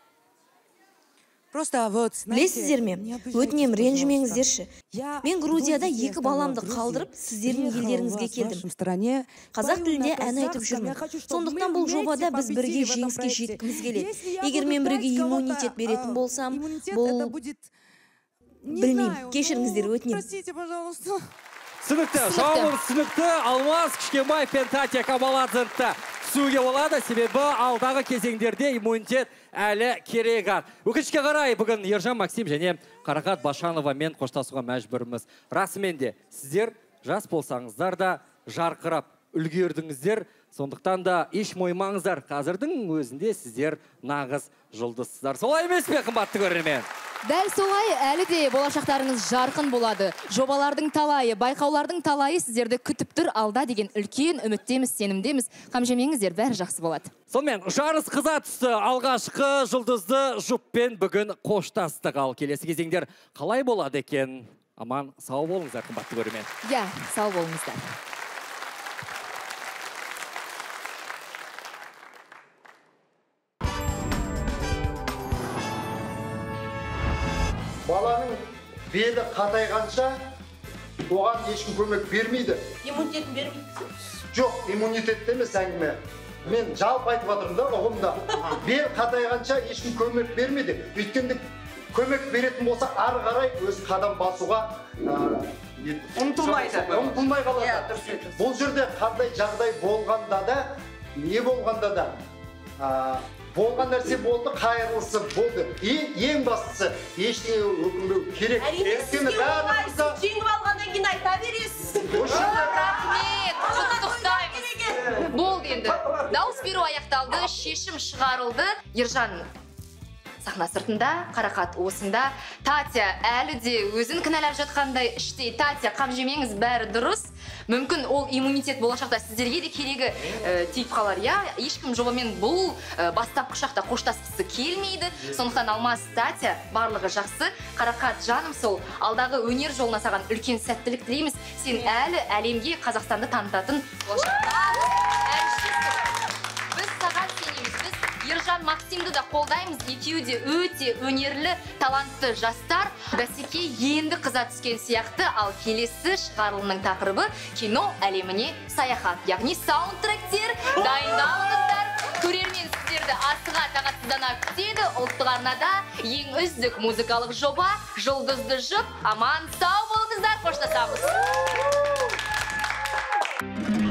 Білесіздер ме? Өтінем, ренжімеңіздерші. Мен Грузияда екі баламды қалдырып, сіздердің елдеріңізге келдім. Қазақ тілінде ән айтып жүрмін. Сондықтан бұл жобада біз бірге жеңіске жеткіміз келеді. Егер мен бірге иммунитет беретін болсам, бұл... Білмеймін, кешіріңіздер, өтінем. Простите, пожалуйста. Сынықты, жауыр сынықты, Алмаз Кішкенбаев пен Татья Кабаладзенті түсуге болады, себебі алдағы кезеңдерде иммунитет әлі керек. Өкінішке қарай бүгін Ержан Максим және Қарақат Башанова мен қоштасуға мәжбүрміз. Расымен де, сіздер жас болсаңыздар да жарқырап үлгердіңіздер, сондықтан да еш мойымаңыздар. Қазірдің өзінде сіздер нағыз жұлдызсыздар. Солай емес пе, қымбатты көрермен? Дәл солай, әлі де болашақтарыңыз жарқын болады. Жобалардың талайы, байқаулардың талайы сіздерді күтіп тұр алда деген үлкен үміттеміз, сенімдеміз. Қамжемеңіздер, бәрі жақсы болады. Сонымен, жарыс қыза түсті. Алғашқы жұлдызды жұппен бүгін қоштастық. Ал келесі кезеңдер қалай болады екен? Аман, сау болыңыздар, қымбатты көрермен. Иә, сау болыңыздар. Баланың белі қатайғанша оған ешкім көмек бермейді. Иммунитетін бермейді? Жоқ, иммунитет емес әңгіме. Мен жалпы айтып жатырмын да, ұғымда. Бел қатайғанша ешкім көмек бермейді. Өйткенде көмек беретін болса, ары қарай өз қадам басуға ұмтылмайды. Ұмтылмай қалады. Бұл жерде қандай жағдай болғанда да, не болғанда да, болған нәрсе болды, қайырлысы болды. Ең бастысы, ештеңе өкінбеу керек. Әрине, сізге оңайсыз, жеңіп алғаннан кейін айта бересіз. Рахмет, құттықтаймыз. Болды енді. Дауыс беру аяқталды, шешім шығарылды. Ержан сахна сыртында, Қарақат осында. Татья әлі де өзін кінәлап жатқандай іштей. Татья, қамжемеңіз бәрі дұрыс. Мүмкін ол иммунитет болашақта сіздерге де керегі тиіп қалар. Я, ешкім жобамен бұл бастапқы шақта қоштасқысы келмейді. Сондықтан Алмас, Татья барлығы жақсы. Қарақат, жаным сол, алдағы өнер жолына саған үлкен сәттілік тілейміз. Сен әлі әлемге Қазақстанды танытатын болашақта әншісің. Біз саған сенеміз. Біз Ержан Максимді да қолдаймыз. Екеуі де өте өнерлі, талантты жастар. Бәсеке енді қыза түскен сияқты, ал келесі шығарылымның тақырыбы кино әлеміне саяхат. Яғни саундтректер дайындалыңыздар. Көрермен сіздерді асыға тағатсыздана күтеді. Ұлттық арнада ең үздік музыкалық жоба «Жұлдызды жұп». Аман сау болыңыздар, қоштасамыз.